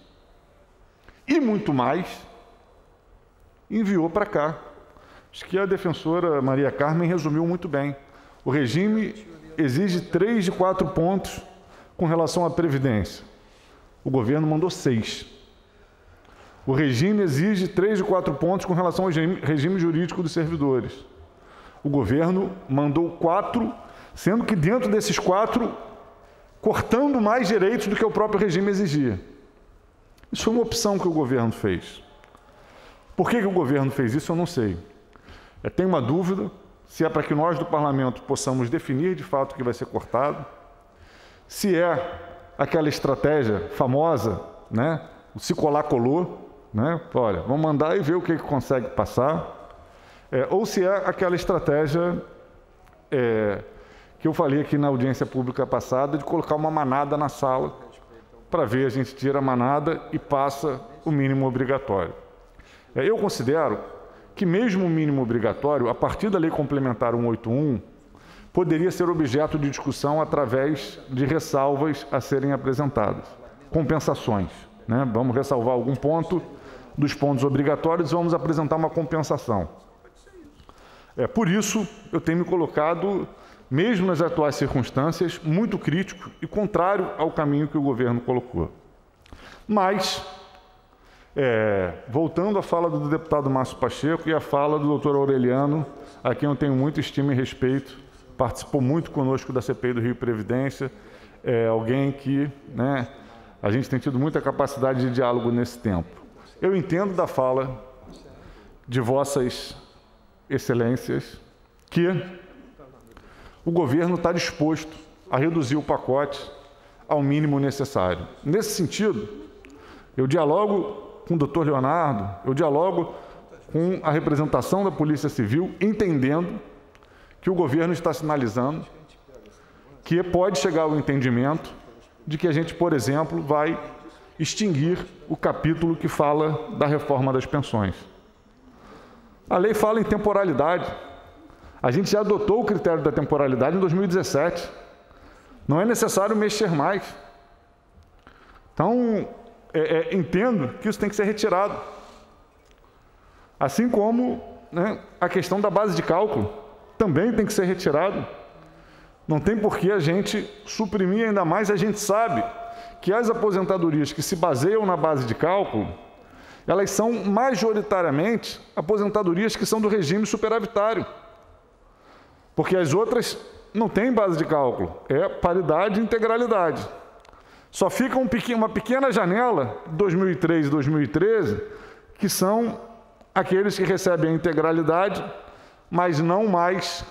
e muito mais e enviou para cá. Acho que a defensora Maria Carmen resumiu muito bem. O regime exige 3 de 4 pontos com relação à Previdência. O governo mandou 6. O regime exige 3 de 4 pontos com relação ao regime jurídico dos servidores. O governo mandou 4, sendo que dentro desses 4, cortando mais direitos do que o próprio regime exigia. Isso foi uma opção que o governo fez. Por que o governo fez isso, eu não sei. Eu tenho uma dúvida se é para que nós do parlamento possamos definir de fato o que vai ser cortado, se é aquela estratégia famosa, né, o se colar colou, né, olha, vamos mandar e ver o que consegue passar, ou se é aquela estratégia que eu falei aqui na audiência pública passada, de colocar uma manada na sala, para ver, a gente tira a manada e passa o mínimo obrigatório. Eu considero que mesmo o mínimo obrigatório, a partir da Lei Complementar 181, poderia ser objeto de discussão através de ressalvas a serem apresentadas. Compensações, né? Vamos ressalvar algum ponto dos pontos obrigatórios e vamos apresentar uma compensação. Por isso, eu tenho me colocado, mesmo nas atuais circunstâncias, muito crítico e contrário ao caminho que o governo colocou. Mas, voltando à fala do deputado Márcio Pacheco e à fala do doutor Aureliano, a quem eu tenho muito estima e respeito, participou muito conosco da CPI do Rio Previdência, alguém que, né, a gente tem tido muita capacidade de diálogo nesse tempo. Eu entendo da fala de vossas excelências que o governo está disposto a reduzir o pacote ao mínimo necessário. Nesse sentido, eu dialogo com o doutor Leonardo, eu dialogo com a representação da Polícia Civil, entendendo que o governo está sinalizando que pode chegar ao entendimento de que a gente, por exemplo, vai extinguir o capítulo que fala da reforma das pensões. A lei fala em temporalidade. A gente já adotou o critério da temporalidade em 2017. Não é necessário mexer mais. Então, entendo que isso tem que ser retirado. Assim como, né, a questão da base de cálculo também tem que ser retirado. Não tem por que a gente suprimir ainda mais. A gente sabe que as aposentadorias que se baseiam na base de cálculo, elas são majoritariamente aposentadorias que são do regime superavitário. Porque as outras não têm base de cálculo, é paridade e integralidade. Só fica uma pequena janela, 2003 e 2013, que são aqueles que recebem a integralidade, mas não mais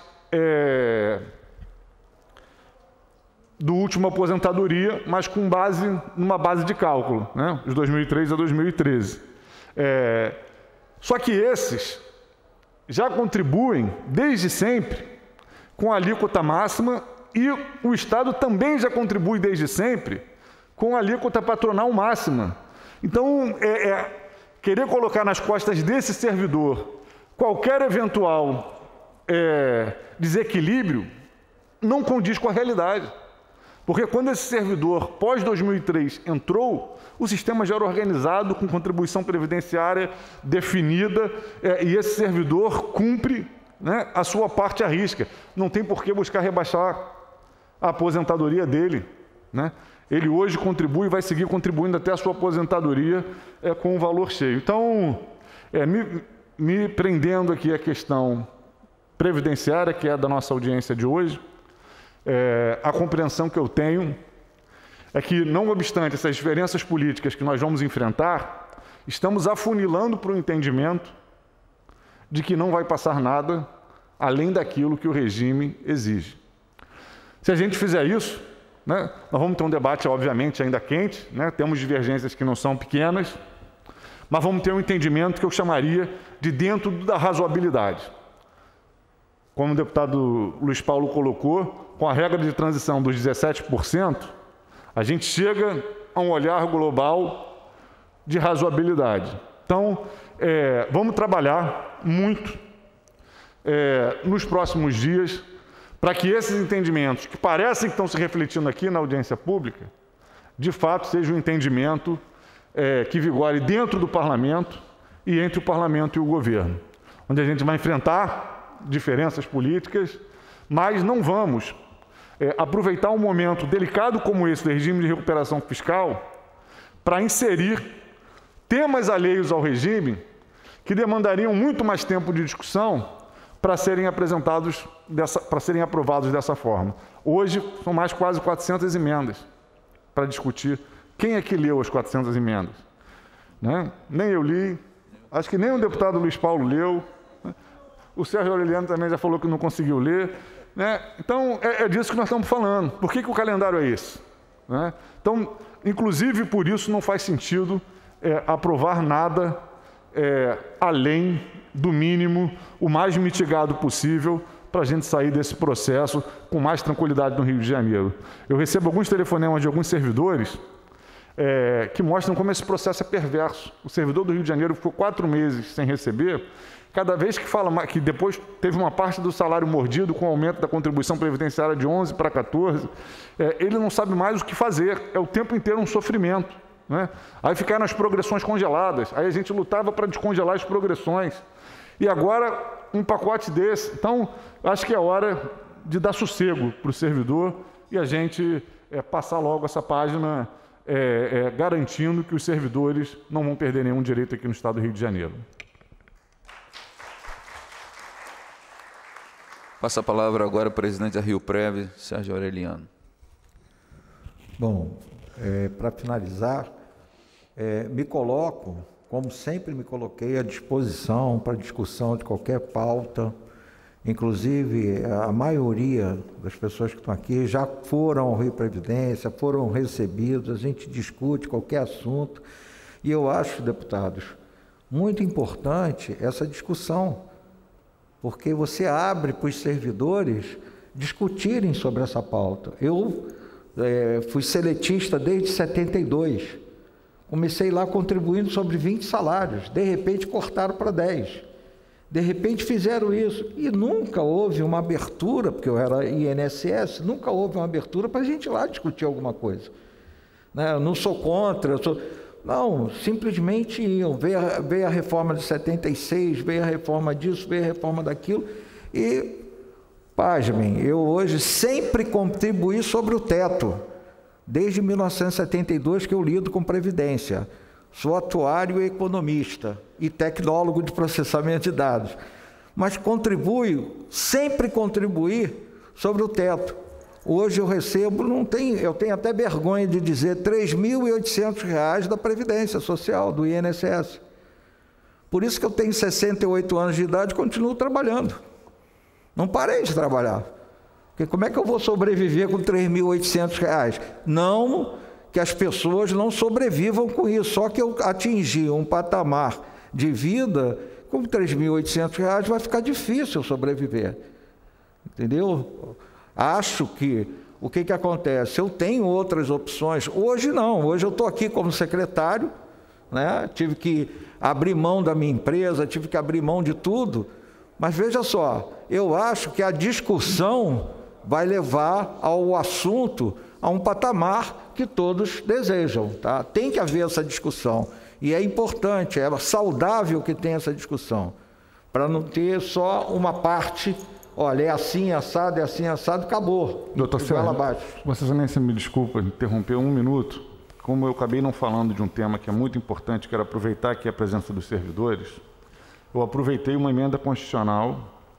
do último aposentadoria, mas com base numa base de cálculo, né? De 2003 a 2013. Só que esses já contribuem desde sempre com a alíquota máxima e o Estado também já contribui desde sempre com a alíquota patronal máxima. Então, querer colocar nas costas desse servidor qualquer eventual desequilíbrio não condiz com a realidade. Porque quando esse servidor, pós-2003, entrou, o sistema já era organizado, com contribuição previdenciária definida, e esse servidor cumpre, né, a sua parte à risca. Não tem por que buscar rebaixar a aposentadoria dele, né? Ele hoje contribui e vai seguir contribuindo até a sua aposentadoria com o valor cheio. Então, me prendendo aqui a questão previdenciária, que é da nossa audiência de hoje, a compreensão que eu tenho é que, não obstante essas diferenças políticas que nós vamos enfrentar, estamos afunilando para o entendimento de que não vai passar nada além daquilo que o regime exige. Se a gente fizer isso, né, nós vamos ter um debate, obviamente, ainda quente, né, temos divergências que não são pequenas, mas vamos ter um entendimento que eu chamaria de dentro da razoabilidade. Como o deputado Luiz Paulo colocou, com a regra de transição dos 17%, a gente chega a um olhar global de razoabilidade. Então, vamos trabalhar muito nos próximos dias para que esses entendimentos, que parecem que estão se refletindo aqui na audiência pública, de fato, seja um entendimento que vigore dentro do parlamento e entre o parlamento e o governo, onde a gente vai enfrentar diferenças políticas, mas não vamos aproveitar um momento delicado como esse do regime de recuperação fiscal para inserir temas alheios ao regime que demandariam muito mais tempo de discussão para serem apresentados, para serem aprovados dessa forma. Hoje, são mais quase 400 emendas para discutir. Quem é que leu as 400 emendas? Né? Nem eu li, acho que nem o deputado Luiz Paulo leu, né? O Sérgio Aureliano também já falou que não conseguiu ler. Né? Então, é disso que nós estamos falando. Por que o calendário é esse? Né? Então, inclusive por isso não faz sentido aprovar nada além do mínimo, o mais mitigado possível, para a gente sair desse processo com mais tranquilidade no Rio de Janeiro. Eu recebo alguns telefonemas de alguns servidores que mostram como esse processo é perverso. O servidor do Rio de Janeiro ficou 4 meses sem receber. Cada vez que fala que depois teve uma parte do salário mordido com o aumento da contribuição previdenciária de 11 para 14, ele não sabe mais o que fazer. É o tempo inteiro um sofrimento. Né? Aí ficaram as progressões congeladas. Aí a gente lutava para descongelar as progressões. E agora, um pacote desse. Então, acho que é hora de dar sossego para o servidor e a gente passar logo essa página garantindo que os servidores não vão perder nenhum direito aqui no Estado do Rio de Janeiro. Passa a palavra agora ao presidente da Rio Prev, Sérgio Aureliano. Bom, para finalizar, me coloco, como sempre me coloquei, à disposição para discussão de qualquer pauta. Inclusive, a maioria das pessoas que estão aqui já foram ao Rio Previdência, foram recebidos, a gente discute qualquer assunto. E eu acho, deputados, muito importante essa discussão, porque você abre para os servidores discutirem sobre essa pauta. Eu fui seletista desde 72. Comecei lá contribuindo sobre 20 salários. De repente, cortaram para 10. De repente, fizeram isso. E nunca houve uma abertura, porque eu era INSS, nunca houve uma abertura para a gente ir lá discutir alguma coisa. Né? Eu não sou contra, não, simplesmente iam. Veio a reforma de 76, veio a reforma disso, veio a reforma daquilo. E, pasmem, eu hoje sempre contribuí sobre o teto. Desde 1972 que eu lido com Previdência. Sou atuário e economista e tecnólogo de processamento de dados. Mas sempre contribuí sobre o teto. Hoje eu recebo, eu tenho até vergonha de dizer, R$ 3.800 da Previdência Social, do INSS. Por isso que eu tenho 68 anos de idade e continuo trabalhando. Não parei de trabalhar. Porque como é que eu vou sobreviver com R$ 3.800? Não que as pessoas não sobrevivam com isso, só que eu atingi um patamar de vida, com R$ 3.800 vai ficar difícil sobreviver. Entendeu? Acho que o que acontece? Eu tenho outras opções. Hoje não, hoje eu estou aqui como secretário, né? Tive que abrir mão da minha empresa, tive que abrir mão de tudo. Mas veja só, eu acho que a discussão vai levar ao assunto a um patamar que todos desejam. Tá? Tem que haver essa discussão. E é importante, é saudável que tenha essa discussão, para não ter só uma parte, olha, é assim, assado, acabou. Doutor Sérgio, Vossa Excelência me desculpa interromper 1 minuto. Como eu acabei não falando de um tema que é muito importante, quero aproveitar aqui a presença dos servidores, eu aproveitei uma emenda constitucional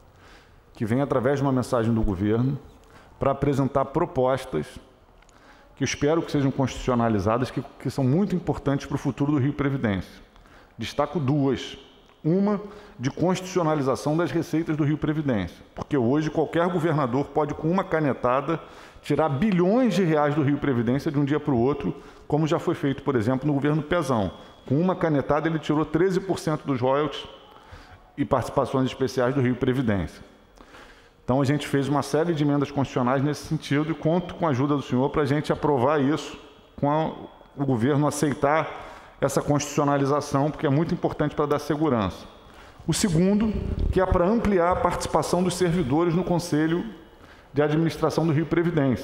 que vem através de uma mensagem do governo para apresentar propostas que eu espero que sejam constitucionalizadas, que são muito importantes para o futuro do Rio Previdência. Destaco 2. Uma, de constitucionalização das receitas do Rio Previdência, porque hoje qualquer governador pode, com uma canetada, tirar bilhões de reais do Rio Previdência de um dia para o outro, como já foi feito, por exemplo, no governo Pezão. Com uma canetada, ele tirou 13% dos royalties e participações especiais do Rio Previdência. Então, a gente fez uma série de emendas constitucionais nesse sentido e conto com a ajuda do senhor para a gente aprovar isso, com o governo aceitar essa constitucionalização, porque é muito importante para dar segurança. O segundo, que é para ampliar a participação dos servidores no Conselho de Administração do Rio Previdência.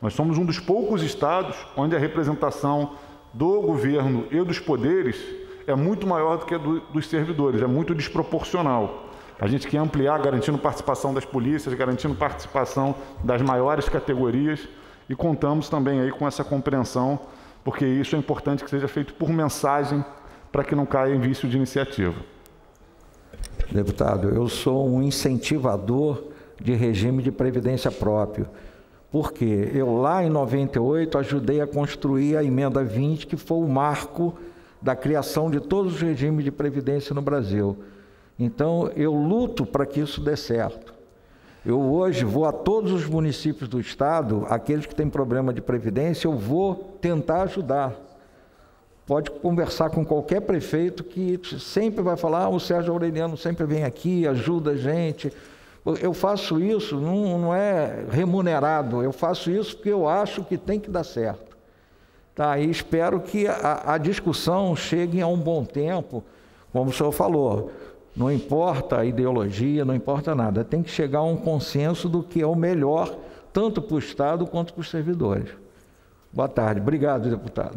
Nós somos um dos poucos estados onde a representação do governo e dos poderes é muito maior do que a dos servidores, é muito desproporcional. A gente quer ampliar, garantindo participação das polícias, garantindo participação das maiores categorias, e contamos também aí com essa compreensão, porque isso é importante que seja feito por mensagem, para que não caia em vício de iniciativa. Deputado, eu sou um incentivador de regime de previdência próprio. Porque eu lá em 98 ajudei a construir a emenda 20, que foi o marco da criação de todos os regimes de previdência no Brasil. Então eu luto para que isso dê certo. Eu hoje vou a todos os municípios do estado, aqueles que têm problema de previdência, eu vou tentar ajudar. Pode conversar com qualquer prefeito que sempre vai falar, o Sérgio Aureliano sempre vem aqui, ajuda a gente. Eu faço isso, não é remunerado, eu faço isso porque eu acho que tem que dar certo. Tá? E espero que a discussão chegue a um bom tempo, como o senhor falou, não importa a ideologia, não importa nada, tem que chegar a um consenso do que é o melhor, tanto para o Estado quanto para os servidores. Boa tarde, obrigado, deputado.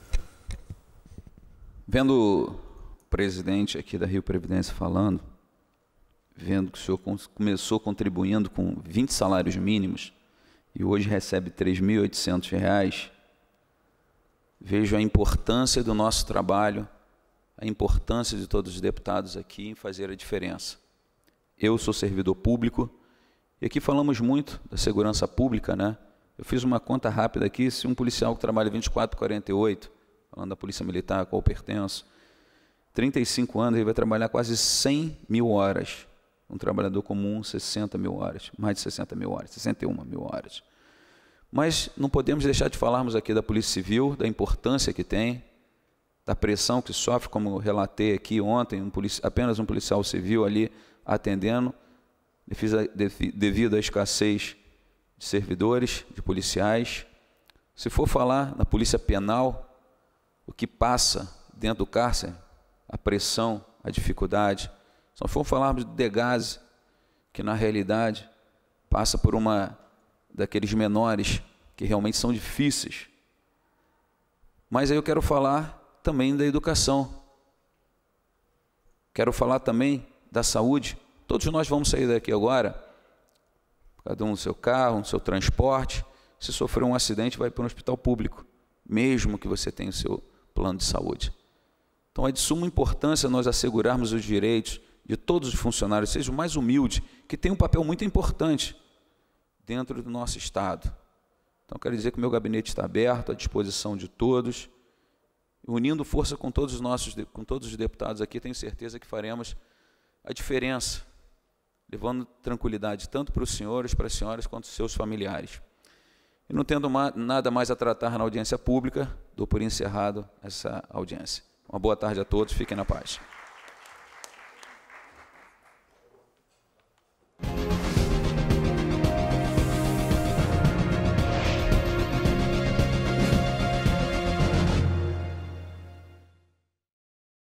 Vendo o presidente aqui da Rio Previdência falando, vendo que o senhor começou contribuindo com 20 salários mínimos e hoje recebe R$ 3.800, vejo a importância do nosso trabalho, a importância de todos os deputados aqui em fazer a diferença. Eu sou servidor público e aqui falamos muito da segurança pública, né? Eu fiz uma conta rápida aqui, se um policial que trabalha 24/48, falando da Polícia Militar, a qual pertenço, 35 anos, ele vai trabalhar quase 100 mil horas. Um trabalhador comum, 60 mil horas, mais de 60 mil horas, 61 mil horas. Mas não podemos deixar de falarmos aqui da Polícia Civil, da importância que tem, da pressão que sofre, como relatei aqui ontem, apenas um policial civil ali atendendo, devido à escassez de servidores, de policiais. Se for falar na Polícia Penal, o que passa dentro do cárcere, a pressão, a dificuldade. Se for falarmos de Degase, que na realidade passa por uma daqueles menores que realmente são difíceis. Mas aí eu quero falar também da educação. Quero falar também da saúde. Todos nós vamos sair daqui agora, cada um no seu carro, no seu transporte. Se sofrer um acidente, vai para um hospital público, mesmo que você tenha o seu plano de saúde. Então é de suma importância nós assegurarmos os direitos de todos os funcionários, seja o mais humilde, que tem um papel muito importante dentro do nosso Estado. Então quero dizer que o meu gabinete está aberto, à disposição de todos, unindo força com todos os deputados aqui, tenho certeza que faremos a diferença, levando tranquilidade tanto para os senhores, para as senhoras, quanto os seus familiares. E não tendo nada mais a tratar na audiência pública, dou por encerrado essa audiência. Uma boa tarde a todos, fiquem na paz.